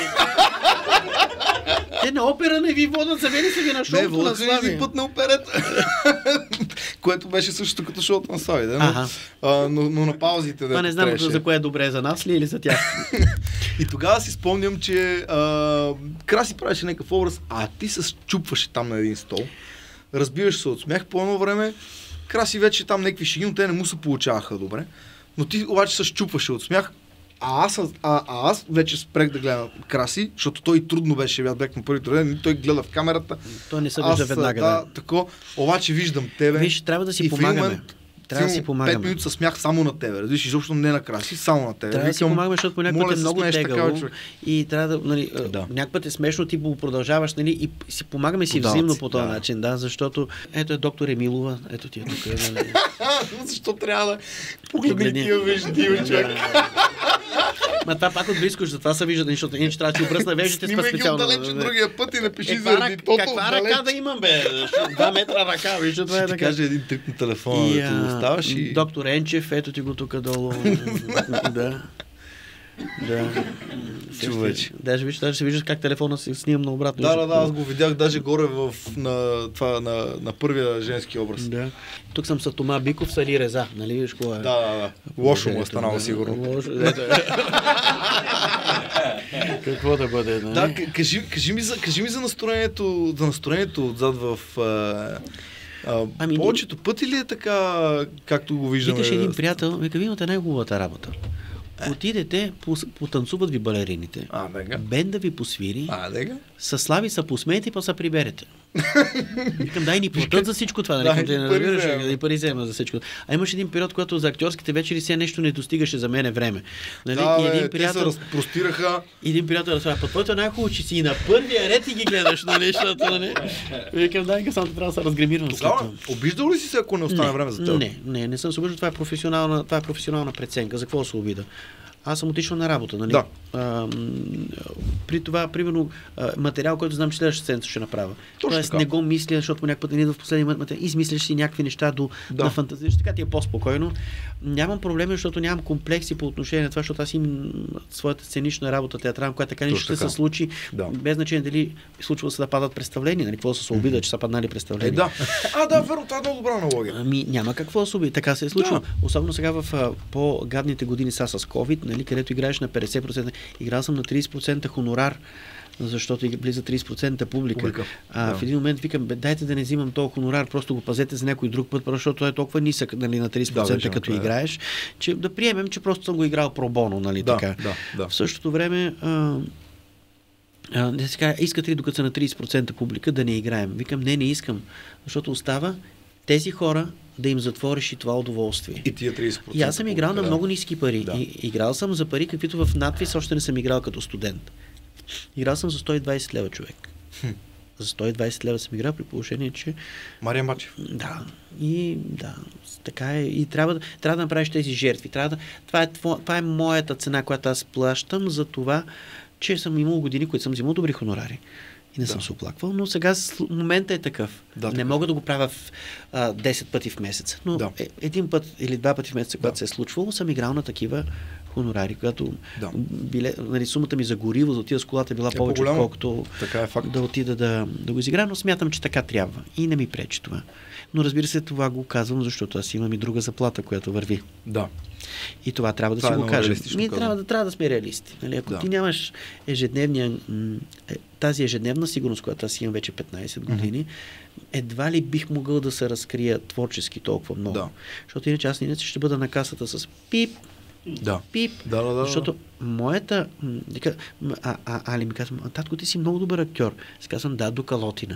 Те на опера не ви водят, завели са ви на шоуто на Слави. Не, път на операта. Което беше също като шоуто на Слави. Да? Но, а, но, но на паузите. Това не знам трябваше. За кое е добре, за нас ли или за тях. И тогава си спомням, че а, Краси правеше някакъв образ, а ти се счупваше там на един стол. Разбираш се от смях по едно време. Краси вече там някакви шеги, но те не му се получаваха добре. Но ти обаче се счупваше от смях. А аз, а, а аз вече спрех да гледам Краси, защото той трудно беше, аз бях на първите ден, той гледа в камерата. Той не се вижда веднага. Да, да. Тако, обаче виждам тебе. Виж, трябва да си помагаме. Трябва да си помагаме. пет минути със смях само на тебе. Разбираш, изобщо не на Краси, само на тебе. Трябва да си помагаме, защото по някакъв път е много тегаво. И трябва да, нали, да. някакъв път е смешно, ти го продължаваш, нали, и си помагаме си Подават взаимно си, по този да. начин, да, защото ето е доктор Емилова, ето ти е тук. Нали. Защо трябва да погледни тия вежди, човек? Ма това пак от близко, затова се вижда, защото иначе трябва да си обръсна веждите специално. Снимай ги отдалече другия път и напиши е, заради тото. Каква далеч. ръка да имам, бе? Два метра ръка, виж, това е така. Ще ти кажа един трик на телефона, и, да ти го оставаш и... Доктор Енчев, ето ти го тук долу. Да. Да. Човече. Даже виж, даже се вижда как телефона се снимам наобратно. Да, да, да, аз го видях даже горе в, на, това, на, на първия женски образ. Да. Тук съм с Тома Биков, Сали Реза, нали виж кога е? Да, да, да. Лошо му е станало сигурно. Лошо, какво да бъде? Нали? Да, кажи, кажи, ми за, кажи ми за настроението, за настроението отзад в... А, а, ами, повечето пъти ли е така, както го виждаме? Викаш един приятел, вика, ви имате най-хубавата работа. Отидете, потанцуват ви балерините, а, бен да ви посвири, а, със Слави са посмеете и па са приберете. Викам, дай ни платят за всичко това, нали? Да, не разбираш, и пари взема за всичко. А имаш един период, когато за актьорските вечери сега нещо не достигаше за мене време. Нали? Да, и един бе, приятел, те се разпростираха. Един приятел разправя, път твоето най-хубаво, че си и на първия ред и ги гледаш, нали? Защото, нали? Викам, дай, само трябва да се разгримирам. Тогава, обиждал ли си се, ако не остане не, време за теб? Не, не, не съм се обиждал. Това е професионална, това е професионална преценка. За какво се обида? Аз съм отишъл на работа, нали? Да. А, при това, примерно, материал, който знам, че следващата седмица ще направя. Точно Тоест така. не го мисля, защото по някакъв път не идва в последния материал. Измисляш си някакви неща до да. на фантазираш, така ти е по-спокойно. Нямам проблеми, защото нямам комплекси по отношение на това, защото аз имам своята сценична работа театрална, която така нищо ще се случи, да. без значение дали случва се да падат представления, нали? Какво се обида, че са паднали представления. Е, да. А, да, верно, това е много добра аналогия. Ами няма какво да се обида, така се е случило. Да. Особено сега в а, по-гадните години са с COVID, нали, където играеш на петдесет процента, играл съм на тридесет процента хонорар. защото влиза трийсет процента публика. Публика, А да. в един момент викам, бе, дайте да не взимам толкова хонорар, просто го пазете за някой друг път, защото той е толкова нисък, нали, на трийсет процента Да, вече като накрая. играеш, че да приемем, че просто съм го играл пробоно, нали, Да, така. да, да. В същото време, а, а, не се кажа, искате ли докато са на трийсет процента публика да не играем? Викам, не, не искам, защото остава тези хора да им затвориш и това удоволствие. И тия трийсет процента. И аз съм играл на публика, много ниски пари. Да. И, играл съм за пари, каквито в надвис още не съм играл като студент. Играл съм за сто и двайсет лева, човек. Хм. За сто и двайсет лева съм играл при положение, че... Мария Мачев. Да, и да, така е. И трябва, да- трябва да направиш тези жертви. Трябва да, това, е, тво- това е моята цена, която аз плащам за това, че съм имал години, които съм взимал добри хонорари. И не Да. съм се оплаквал, но сега с- моментът е такъв. Да, не такъв. мога да го правя в а, десет пъти в месеца, но Да. е, един път или два пъти в месеца, когато Да. се е случвало, съм играл на такива хонорари, когато Да. биле, нали, сумата ми за гориво, за отида с колата е била Е повече, по-голяма. отколкото Така е факт. да отида да, да го изигра, но смятам, че така трябва. И не ми пречи това. Но разбира се, това го казвам, защото аз имам и друга заплата, която върви. Да. И това трябва да Това си е го много кажем. реалистично Ние казано. трябва да, трябва да сме реалисти. Нали? Ако Да. ти нямаш ежедневния, м, е, тази ежедневна сигурност, която аз имам вече петнайсет години, едва ли бих могъл да се разкрия творчески толкова много. Да. Защото иначе аз иначе ще бъда на касата с пип, Да. пип. Да, да, да. Защото моята... м, дека- м, А, а, Али ми казва, «А, татко, ти си много добър актьор. Аз казвам, да, до калотина.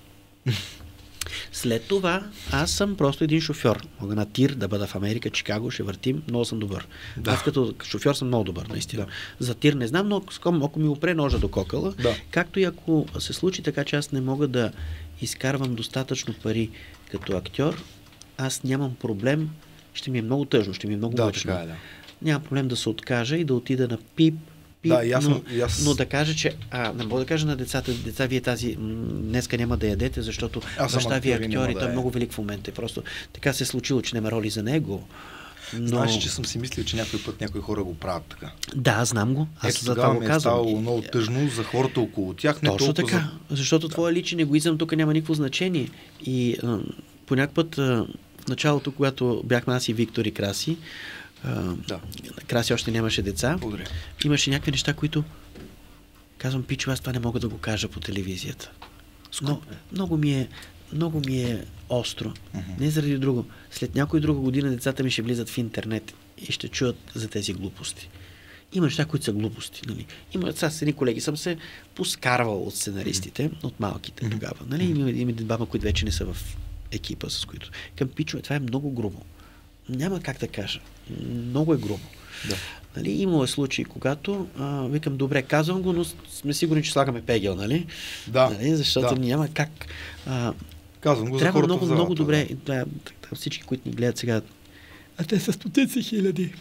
След това аз съм просто един шофьор. Мога на тир да бъда в Америка, Чикаго, ще въртим, много съм добър. Да. Аз като шофьор съм много добър, наистина. Да. За тир не знам, но ако- ако ми опре ножа до кокала, Да. както и ако се случи така, че аз не мога да изкарвам достатъчно пари като актьор, аз нямам проблем, ще ми е много тъжно, ще ми е много Да, мъчно. така е, да. Няма проблем да се откажа и да отида на пип, пип, Да, и аз но, съм- и аз- но да кажа, че а, не мога да кажа на децата, деца, вие тази м, днеска няма да ядете, защото Аз съм баща ви е актьор и няма актьор и да той е е. много велик в момента. Просто така се е случило, че няма роли за него. Но... Знаеш, че съм си мислил, че някой път някои хора го правят така. Да, знам го. Аз Ето за това тогава го ми е казвам. ставало И- много тъжно за хората около тях. Не Точно толкова така, защото твоя личен егоизъм тук няма никакво значение. И а, по някакъв път а, в началото, когато бяхме аз и Виктор и Краси, а, Да. Краси още нямаше деца, Благодаря. имаше някакви неща, които казвам, пичо, аз това не мога да го кажа по телевизията. Но, много ми е, много ми е остро. Мгм. Не заради друго. След някоя друга година децата ми ще влизат в интернет и ще чуят за тези глупости. Има неща, които са глупости. Нали? Има, сега с едни колеги съм се поскарвал от сценаристите, от малките Мгм. тогава. Нали? Има, има двама, които вече не са в екипа, с които. Към пичо, това е много грубо. Няма как да кажа. Много е грубо. Да. Нали, имало е случаи, когато а, викам, добре, казвам го, но сме сигурни, че слагаме пегел, нали? Да, Нали? Защото да. няма как. А, Казвам го за трябва хората много, в залата, много добре. да. Да, да, всички, които ни гледат сега, а те са стотици хиляди.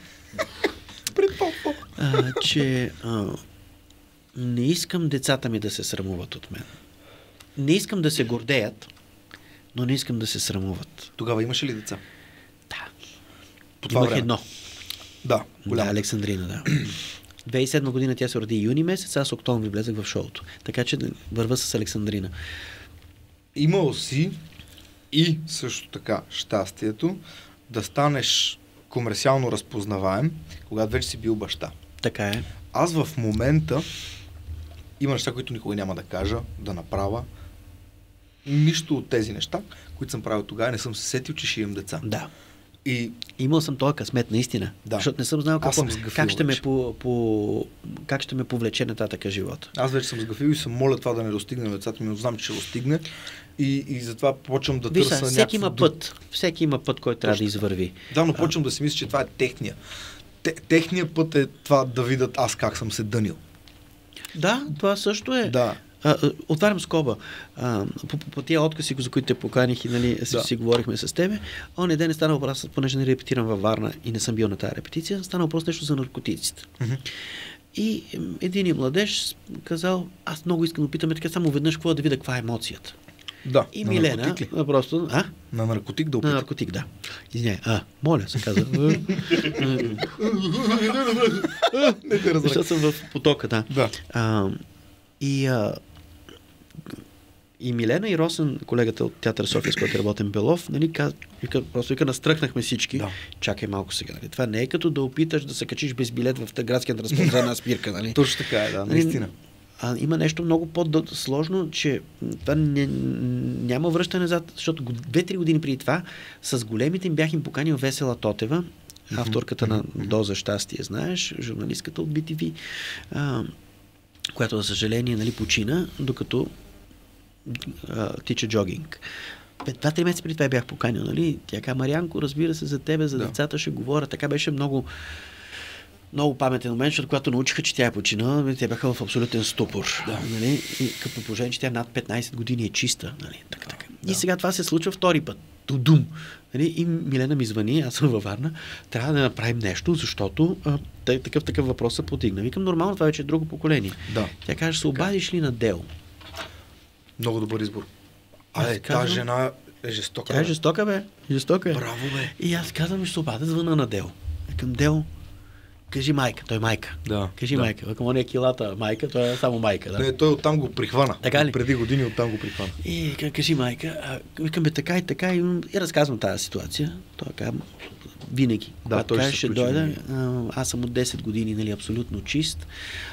а, че а, не искам децата ми да се срамуват от мен. Не искам да се гордеят, но не искам да се срамуват. Тогава имаше ли деца? Да. По това Имах време? едно. Да, Да, голямо. Александрина, да. две хиляди и седма година тя се роди юни месец, аз октомври влезах в шоуто. Така че върва с Александрина. Имал си и също така щастието да станеш комерциално разпознаваем, когато вече си бил баща. Така е. Аз в момента има неща, които никога няма да кажа, да направя. Нищо от тези неща, които съм правил тогава, не съм се сетил, че ще имам деца. Да. И Имал съм този късмет, наистина. Да. Защото не съм знал Аз какво, съм сгъфил как, ще ме вече. по, по, как ще ме повлече нататъка живота. аз вече съм сгафил и съм моля това да не достигне на децата ми, но знам, че ще достигне. И, и затова почвам да Виж, търся сега, всеки някакво има друг- път. Всеки има път, който трябва да Точно. извърви. Да, но почвам да си мисля, че това е техния. Те, техния път е това да видят аз как съм се дънил. Да, това също е. Да. А, а, отварям скоба. А, по, по, по тия откази, за които те поканих и нали, си, Да. си говорихме с тебе, он ден е станал въпрос, понеже не репетирам във Варна и не съм бил на тази репетиция, стана въпрос нещо за наркотиците. Мгм. И м, един младеж казал, аз много искам да питаме така само веднъж какво да видя каква е емоцията. Да. И на Милена, наркотик ли? а, просто, а? На наркотик да На опитам. наркотик, да. Извиняй, а, моля, се казва. Не те разбрах. Защото съм в потока, да. Да. А, и, а, и Милена и Росен, колегата от Театър София, с който работим, Белов, нали, каз, вика, просто вика, настръхнахме всички. Да. Чакай малко сега. Нали. Това не е като да опиташ да се качиш без билет в градския транспорт за една спирка. Нали. Точно така е, да, Нали, наистина. А има нещо много по-сложно, че това не, няма връщане назад, защото две-три години преди това с големите им бях им поканил Весела Тотева, авторката на Доза щастие, знаеш, журналистката от Би Ти Ви, а, която, за съжаление, нали, почина, докато а, тича джогинг. Два-три месеца преди това бях поканил, нали? Тя каза: Марианко, разбира се, за тебе, за да. Децата ще говоря. Така беше много много паметен момент, защото когато научиха, че тя е починала, те бяха в абсолютен ступор. Да. Нали? И като положение, че тя над петнайсет години е чиста. Нали? Така, така. Да. И сега това се случва втори път. Тудум. Нали? И Милена ми звъни, аз съм във Варна, трябва да направим нещо, защото а, такъв такъв въпрос се подигна. Викам: нормално, това вече е друго поколение. Да. Тя каже: се обадиш ли на Дел? Много добър избор. А, тази жена е жестока. Тя е жестока, бе. Жестока е. Браво, бе. И аз казвам: ще се обадя, звъна на Дел. Викам: Дел, кажи майка. Той е майка. Да. Кажи да. майка. Ако не е килата майка, той е само майка. Да? Не, той оттам го прихвана. Така ли? Преди години оттам го прихвана. И кажи майка. А, викам: бе, така и така. И, и разказвам тази ситуация. Той казва: винаги. Да, той ще, ще дойде. Аз съм от десет години, нали, абсолютно чист.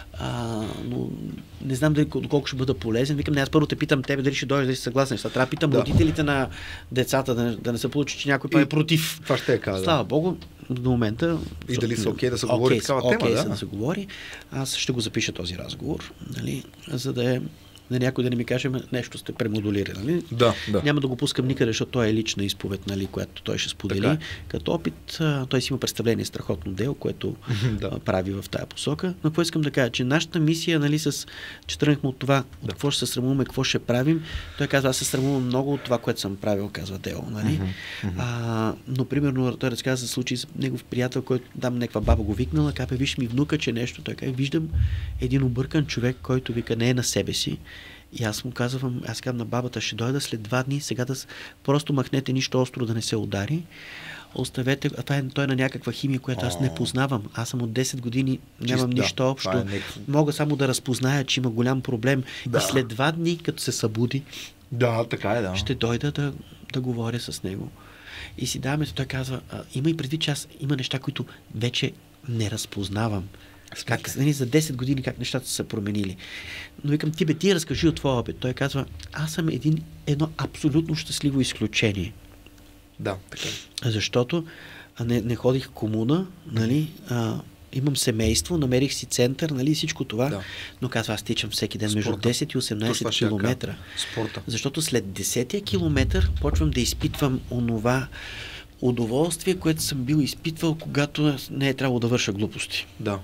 А, но не знам дали доколко ще бъда полезен. Викам: не, аз първо те питам тебе дали ще дойдеш, дали си съгласен. Сега трябва да питам да. родителите на децата, да, да не се получи, че някой па е против. Това ще е каза. Слава Богу, до момента. И дали са окей okay да се okay, говори такава okay, тема, да? да се говори. Аз ще го запиша този разговор, нали, за да е на някой да не ми каже: нещо сте премодулирали. Нали? Да, да. Няма да го пускам никъде, защото той е лична изповед, нали, която той ще сподели. Така. Като опит, той си има представление страхотно дело, което да. прави в тая посока. Но какво искам да кажа, че нашата мисия, нали, с, че тръгнахме от това, от да. какво ще се срамуваме, какво ще правим. Той казва: аз се срамувам много от това, което съм правил, казва Дело. Нали? Uh-huh. А, но, примерно, той разказа за случай с негов приятел, който там някаква баба го викнала, казва: виж ми внука, че нещо. Той казва: виждам един объркан човек, който вика не е на себе си. И аз му казвам, аз казвам на бабата: ще дойда след два дни, сега да просто махнете, нищо остро да не се удари. Оставете, а това е, той е на някаква химия, която аз не познавам. Аз съм от десет години, нямам Чист, нищо да, общо. Е нек... Мога само да разпозная, че има голям проблем. Да. И след два дни, като се събуди, да, така е, да. ще дойда да, да говоря с него. И си даваме, той казва: а, има и преди, че аз има неща, които вече не разпознавам. Как, нали, за десет години как нещата са се променили. Но викам: ти бе, ти разкажи от твоя опит. Той казва: аз съм един, едно абсолютно щастливо изключение. Да, така. Защото не, не ходих в комуна, нали, а, имам семейство, намерих си център, нали, всичко това, да. Но казва: аз тичам всеки ден между десет и осемнайсет километра. Спорта. Защото след десетия километър почвам да изпитвам онова удоволствие, което съм бил изпитвал, когато не е трябвало да върша глупости. Да.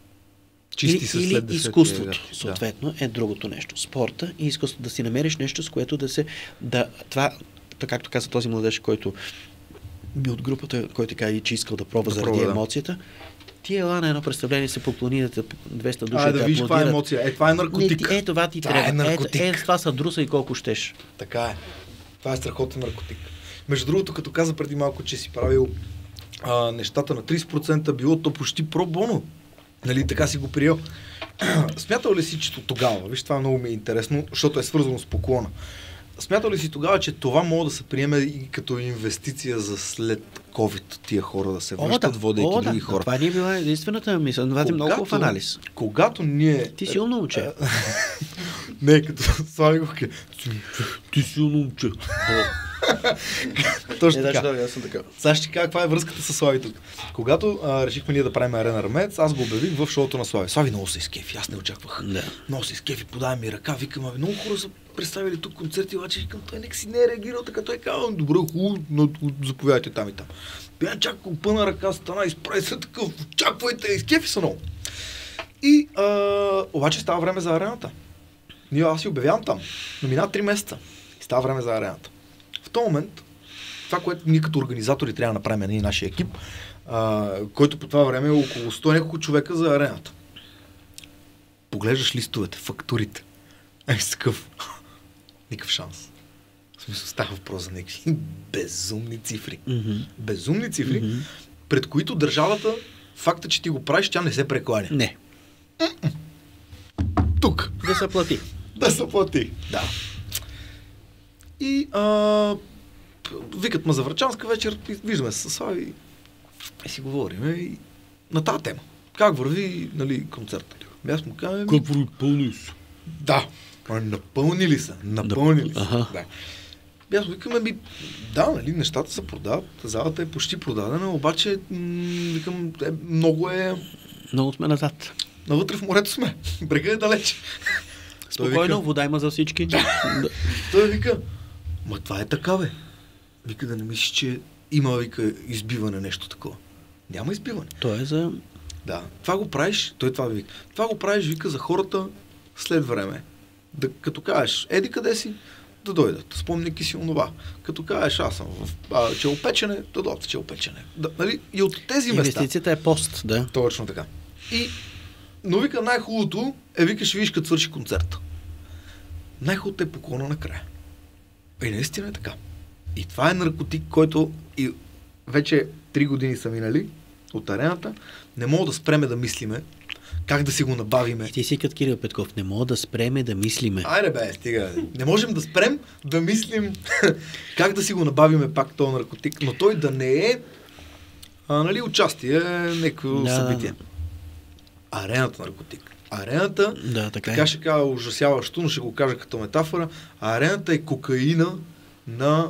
Чисти или, или след изкуството, да. съответно, е другото нещо. Спорта и изкуството, да си намериш нещо, с което да се... Да, това, както каза този младеж, който ми от групата, който каза, че искал да пробва да заради пробва, емоцията, ти ела на едно представление, се поклони да двеста души. А, да, да виж каква е емоция. Е, това е наркотик. Не, е, това ти това трябва. Е, наркотик. Е, е, това са друса и колко щеш. Така е. Това е страхотен наркотик. Между другото, като каза преди малко, че си правил а, нещата на трийсет процента, било то почти про-боно. Нали, така си го приел. Смятал ли си, че тогава, виж, това много ми е интересно, защото е свързано с поклона. Смятал ли си тогава, че това може да се приеме и като инвестиция за след COVID тия хора да се връщат, да, водейки о, други да, хора? Това ни е била единствената мисъл. Това е много хубав анализ. Когато ние... Ти си умно момче. Не, като Слави го ке. Ти си умно момче. Точно така. Да, аз съм така. Сега ще кажа каква е връзката с Слави тук. Когато а, решихме ние да правим Арена Армеец, аз го обявих в шоуто на Слави. Слави много се изкефи, аз не очаквах. Да. Много се изкефи, подай ми ръка, викам: абе, много хора са представили тук концерти, обаче викам: той нека си не е реагирал, така той казва: добре, хубаво, но заповядайте там и там. Бях чак опъна ръка, стана, изправи се такъв: очаквайте, изкефи са много. И а, обаче става време за арената. Ние аз си обявявам там. Но мина три месеца. И става време за арената. В този момент, това, което ние като организатори трябва да направим, и нашия екип, а, който по това време е около сто няколко човека за арената. Поглеждаш листовете, фактурите. Ей, с такъв. Никакъв шанс. В смисъл, става въпрос за някакви безумни цифри. Mm-hmm. Безумни цифри, mm-hmm. пред които държавата, факта, че ти го правиш, тя не се прекланя. Не. Mm-mm. Тук. Да се плати. Да се плати. Да. И а, викат ме за Врачанска вечер, виждаме се с Слави и си говорим и на тази тема. Как върви, нали, концерта? Аз му казвам: как върви пълни си? Да. Напълнили са. Напълнили са. Ага. Да. И аз викам, ми, да, нали, нещата се продават, залата е почти продадена, обаче, м- викам, е, много е... Много сме назад. Навътре в морето сме. Брега е далече. Спокойно, вика, вода има за всички. той вика, ма това е така, бе. Вика, да не мислиш, че има, вика, избиване, нещо такова. Няма избиване. То е за... Да. Това го правиш, той това вика. Това го правиш, вика, за хората след време. Да, като кажеш, еди къде си, да дойдат. Спомняйки си онова. Като кажеш, аз съм в а, челопечене, да дойдат в челопечене. Да, нали? И от тези места. Инвестицията е пост, да. Точно така. И, но вика, най-хубавото е, вика, ще видиш като свърши концерта. Най-хубавото е поклона накрая. И наистина е така. И това е наркотик, който и вече три години са минали от арената. Не мога да спреме да мислиме как да си го набавиме. И ти си като Кирил Петков, не мога да спреме да мислиме. Айде бе, стига. Не можем да спрем да мислим как да си го набавиме пак този наркотик, но той да не е а, нали, участие, някакво да, събитие. Да. Арената наркотик. Арената, да, така, така ще кажа ужасяващо, но ще го кажа като метафора, арената е кокаина на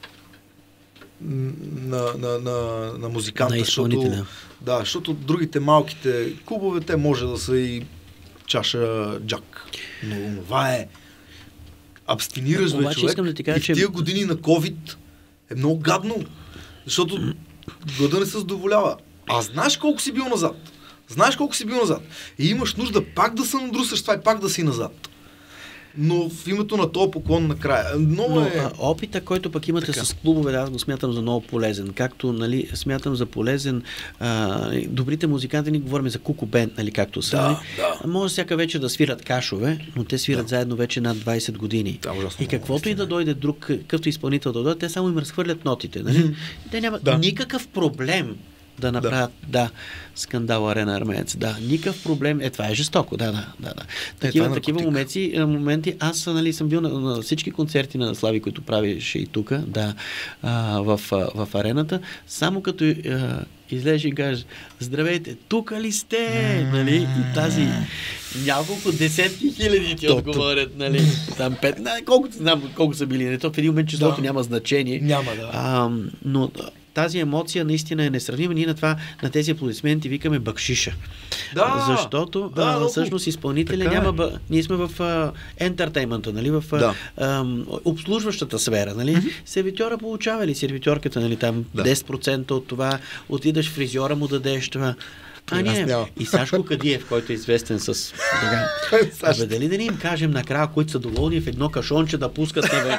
на, на, на, на музиканта. На изпълнителя. Да, защото другите малките клубове, те може да са и чаша джак. Но това е абстинираш, бе, човек. Искам да ти кажа, и в тия години на COVID е много гадно, защото глада не се задоволява. А знаеш колко си бил назад. Знаеш колко си бил назад. И имаш нужда пак да се надрусаш това и пак да си назад. Но в името на този поклон накрая. Много Но е... а, опита, който пък имате така с клубове, аз го смятам за много полезен. Както, нали, смятам за полезен а, добрите музиканти, ни говорим за куку бенд, нали, както са. Да, нали? да. Може всяка вечер да свират кашове, но те свират да. заедно вече над двайсет години. Да, ужасно и каквото много, и да дойде друг, какъвто изпълнител да дойде, те само им разхвърлят нотите. Нали? Mm-hmm. Те нямат да. никакъв проблем да направят, да, да скандал Арена Армеец. Да, никакъв проблем. Е, това е жестоко, да, да, да. да. Такива, е такива моменти, моменти, аз, нали, съм бил на, на всички концерти на Слави, които правиш и тук, да, а, в, в, в арената, само като а, излезеш и кажеш, здравейте, тук ли сте? Mm-hmm. Нали? И тази няколко десетки хиляди ти отговорят, нали? Там пет, не, колко, знам колко са били. Не, то в един момент числото да. Няма значение. Няма, да. А, но тази емоция наистина е несравнима. Ние на това, на тези аплодисменти викаме бакшиша. Да, защото да, а, всъщност изпълнителя така няма... Е. Бъ... Ние сме в а, ентертеймента, нали? В да. а, обслужващата сфера, нали? Mm-hmm. Сервитьора получава ли? Сервитьорката, нали? Там да. десет процента от това. Отидаш фризьора, му дадеш това. А, не. И Сашко Кадиев, който е известен с... Абе, дали да не им кажем накрая, които са доволни в едно кашонче да пускат навън?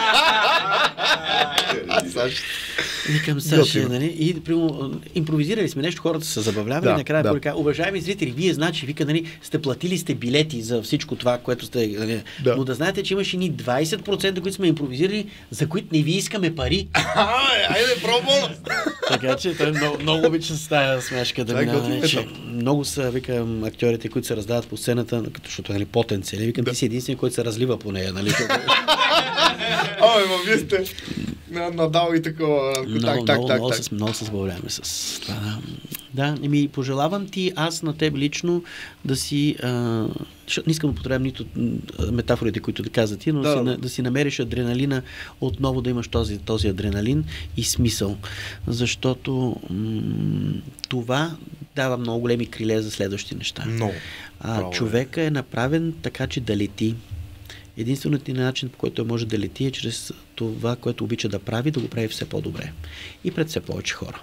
Викам, Саша, нали? И прямо, импровизирали сме нещо, хората са забавлявали да, накрая да. Поръка. Уважаеми зрители, вие значи, вика, нали, сте платили сте билети за всичко това, което сте... Нали, да. Но да знаете, че имаше ни двайсет процента, които сме импровизирали, за които не ви искаме пари. Айде, пробвам! Така че той много, много обича с тая смешка да минава. Много са, викам, актьорите, които се раздават по сцената, защото, нали, потенци. Викам, да. Ти си единствен, който се разлива по нея, нали? Ой, ма вие сте надал и такова. Много, так, много, так, много, так, много, так. Се, много се забавляваме с това. Да, ми пожелавам ти, аз на теб лично да си, а, не искам да потребям нито метафорите, които да каза ти, но да, да. Си, да си намериш адреналина, отново да имаш този, този адреналин и смисъл. Защото м- това дава много големи криле за следващи неща. Много. А, човека е направен така, че да лети. Единственият начин, по който може да лети, е чрез това, което обича да прави, да го прави все по-добре. И пред все повече хора.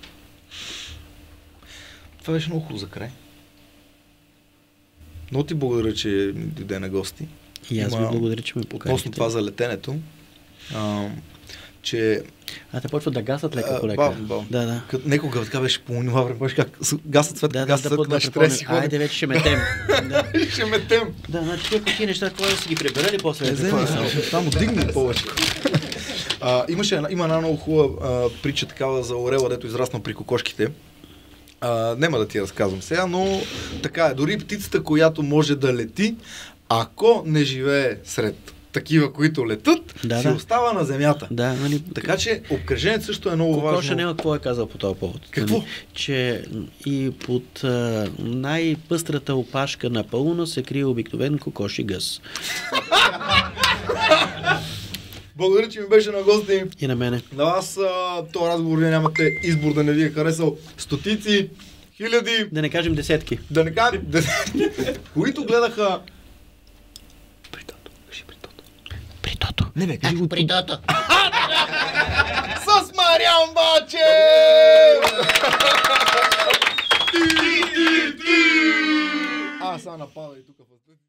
Това беше много хубаво за край. Много ти благодаря, че дойде на гости. И аз ви благодаря, че ме поканихте. Относно това за летенето, а, че... А те почват да гасат лека по лека. Да, да. Некога така беше по това време, беше как гасат свет, да, гасат да, свет, да, ще трябва да си ходим. Айде вече ще метем. да. ще метем. Да, значи тези неща, какво да си ги приберали после? Само дигни повече. А, имаше една, има една много хубава а, притча такава за орела, дето израснал при кокошките. А, няма да ти разказвам сега, но така е. Дори птицата, която може да лети, ако не живее сред такива, които летат, Да, си да. остава на земята. Да, нали? Така че обкръжението също е много Кокоша важно. няма какво е казал по този повод. Какво? Нали? Че и под а, най-пъстрата опашка на пълна се крие обикновен кокош и гъс. Благодаря, че ми беше на гости. И на мене. На вас а, този разговор вие нямате избор да не ви е харесал. Стотици, хиляди, Да не кажем десетки. да не кажа десетки, които гледаха... При тото. Кажи при тото. При тото. Не бе, кажи го При тото. с Мариан Бачев! А, сега напада и тук в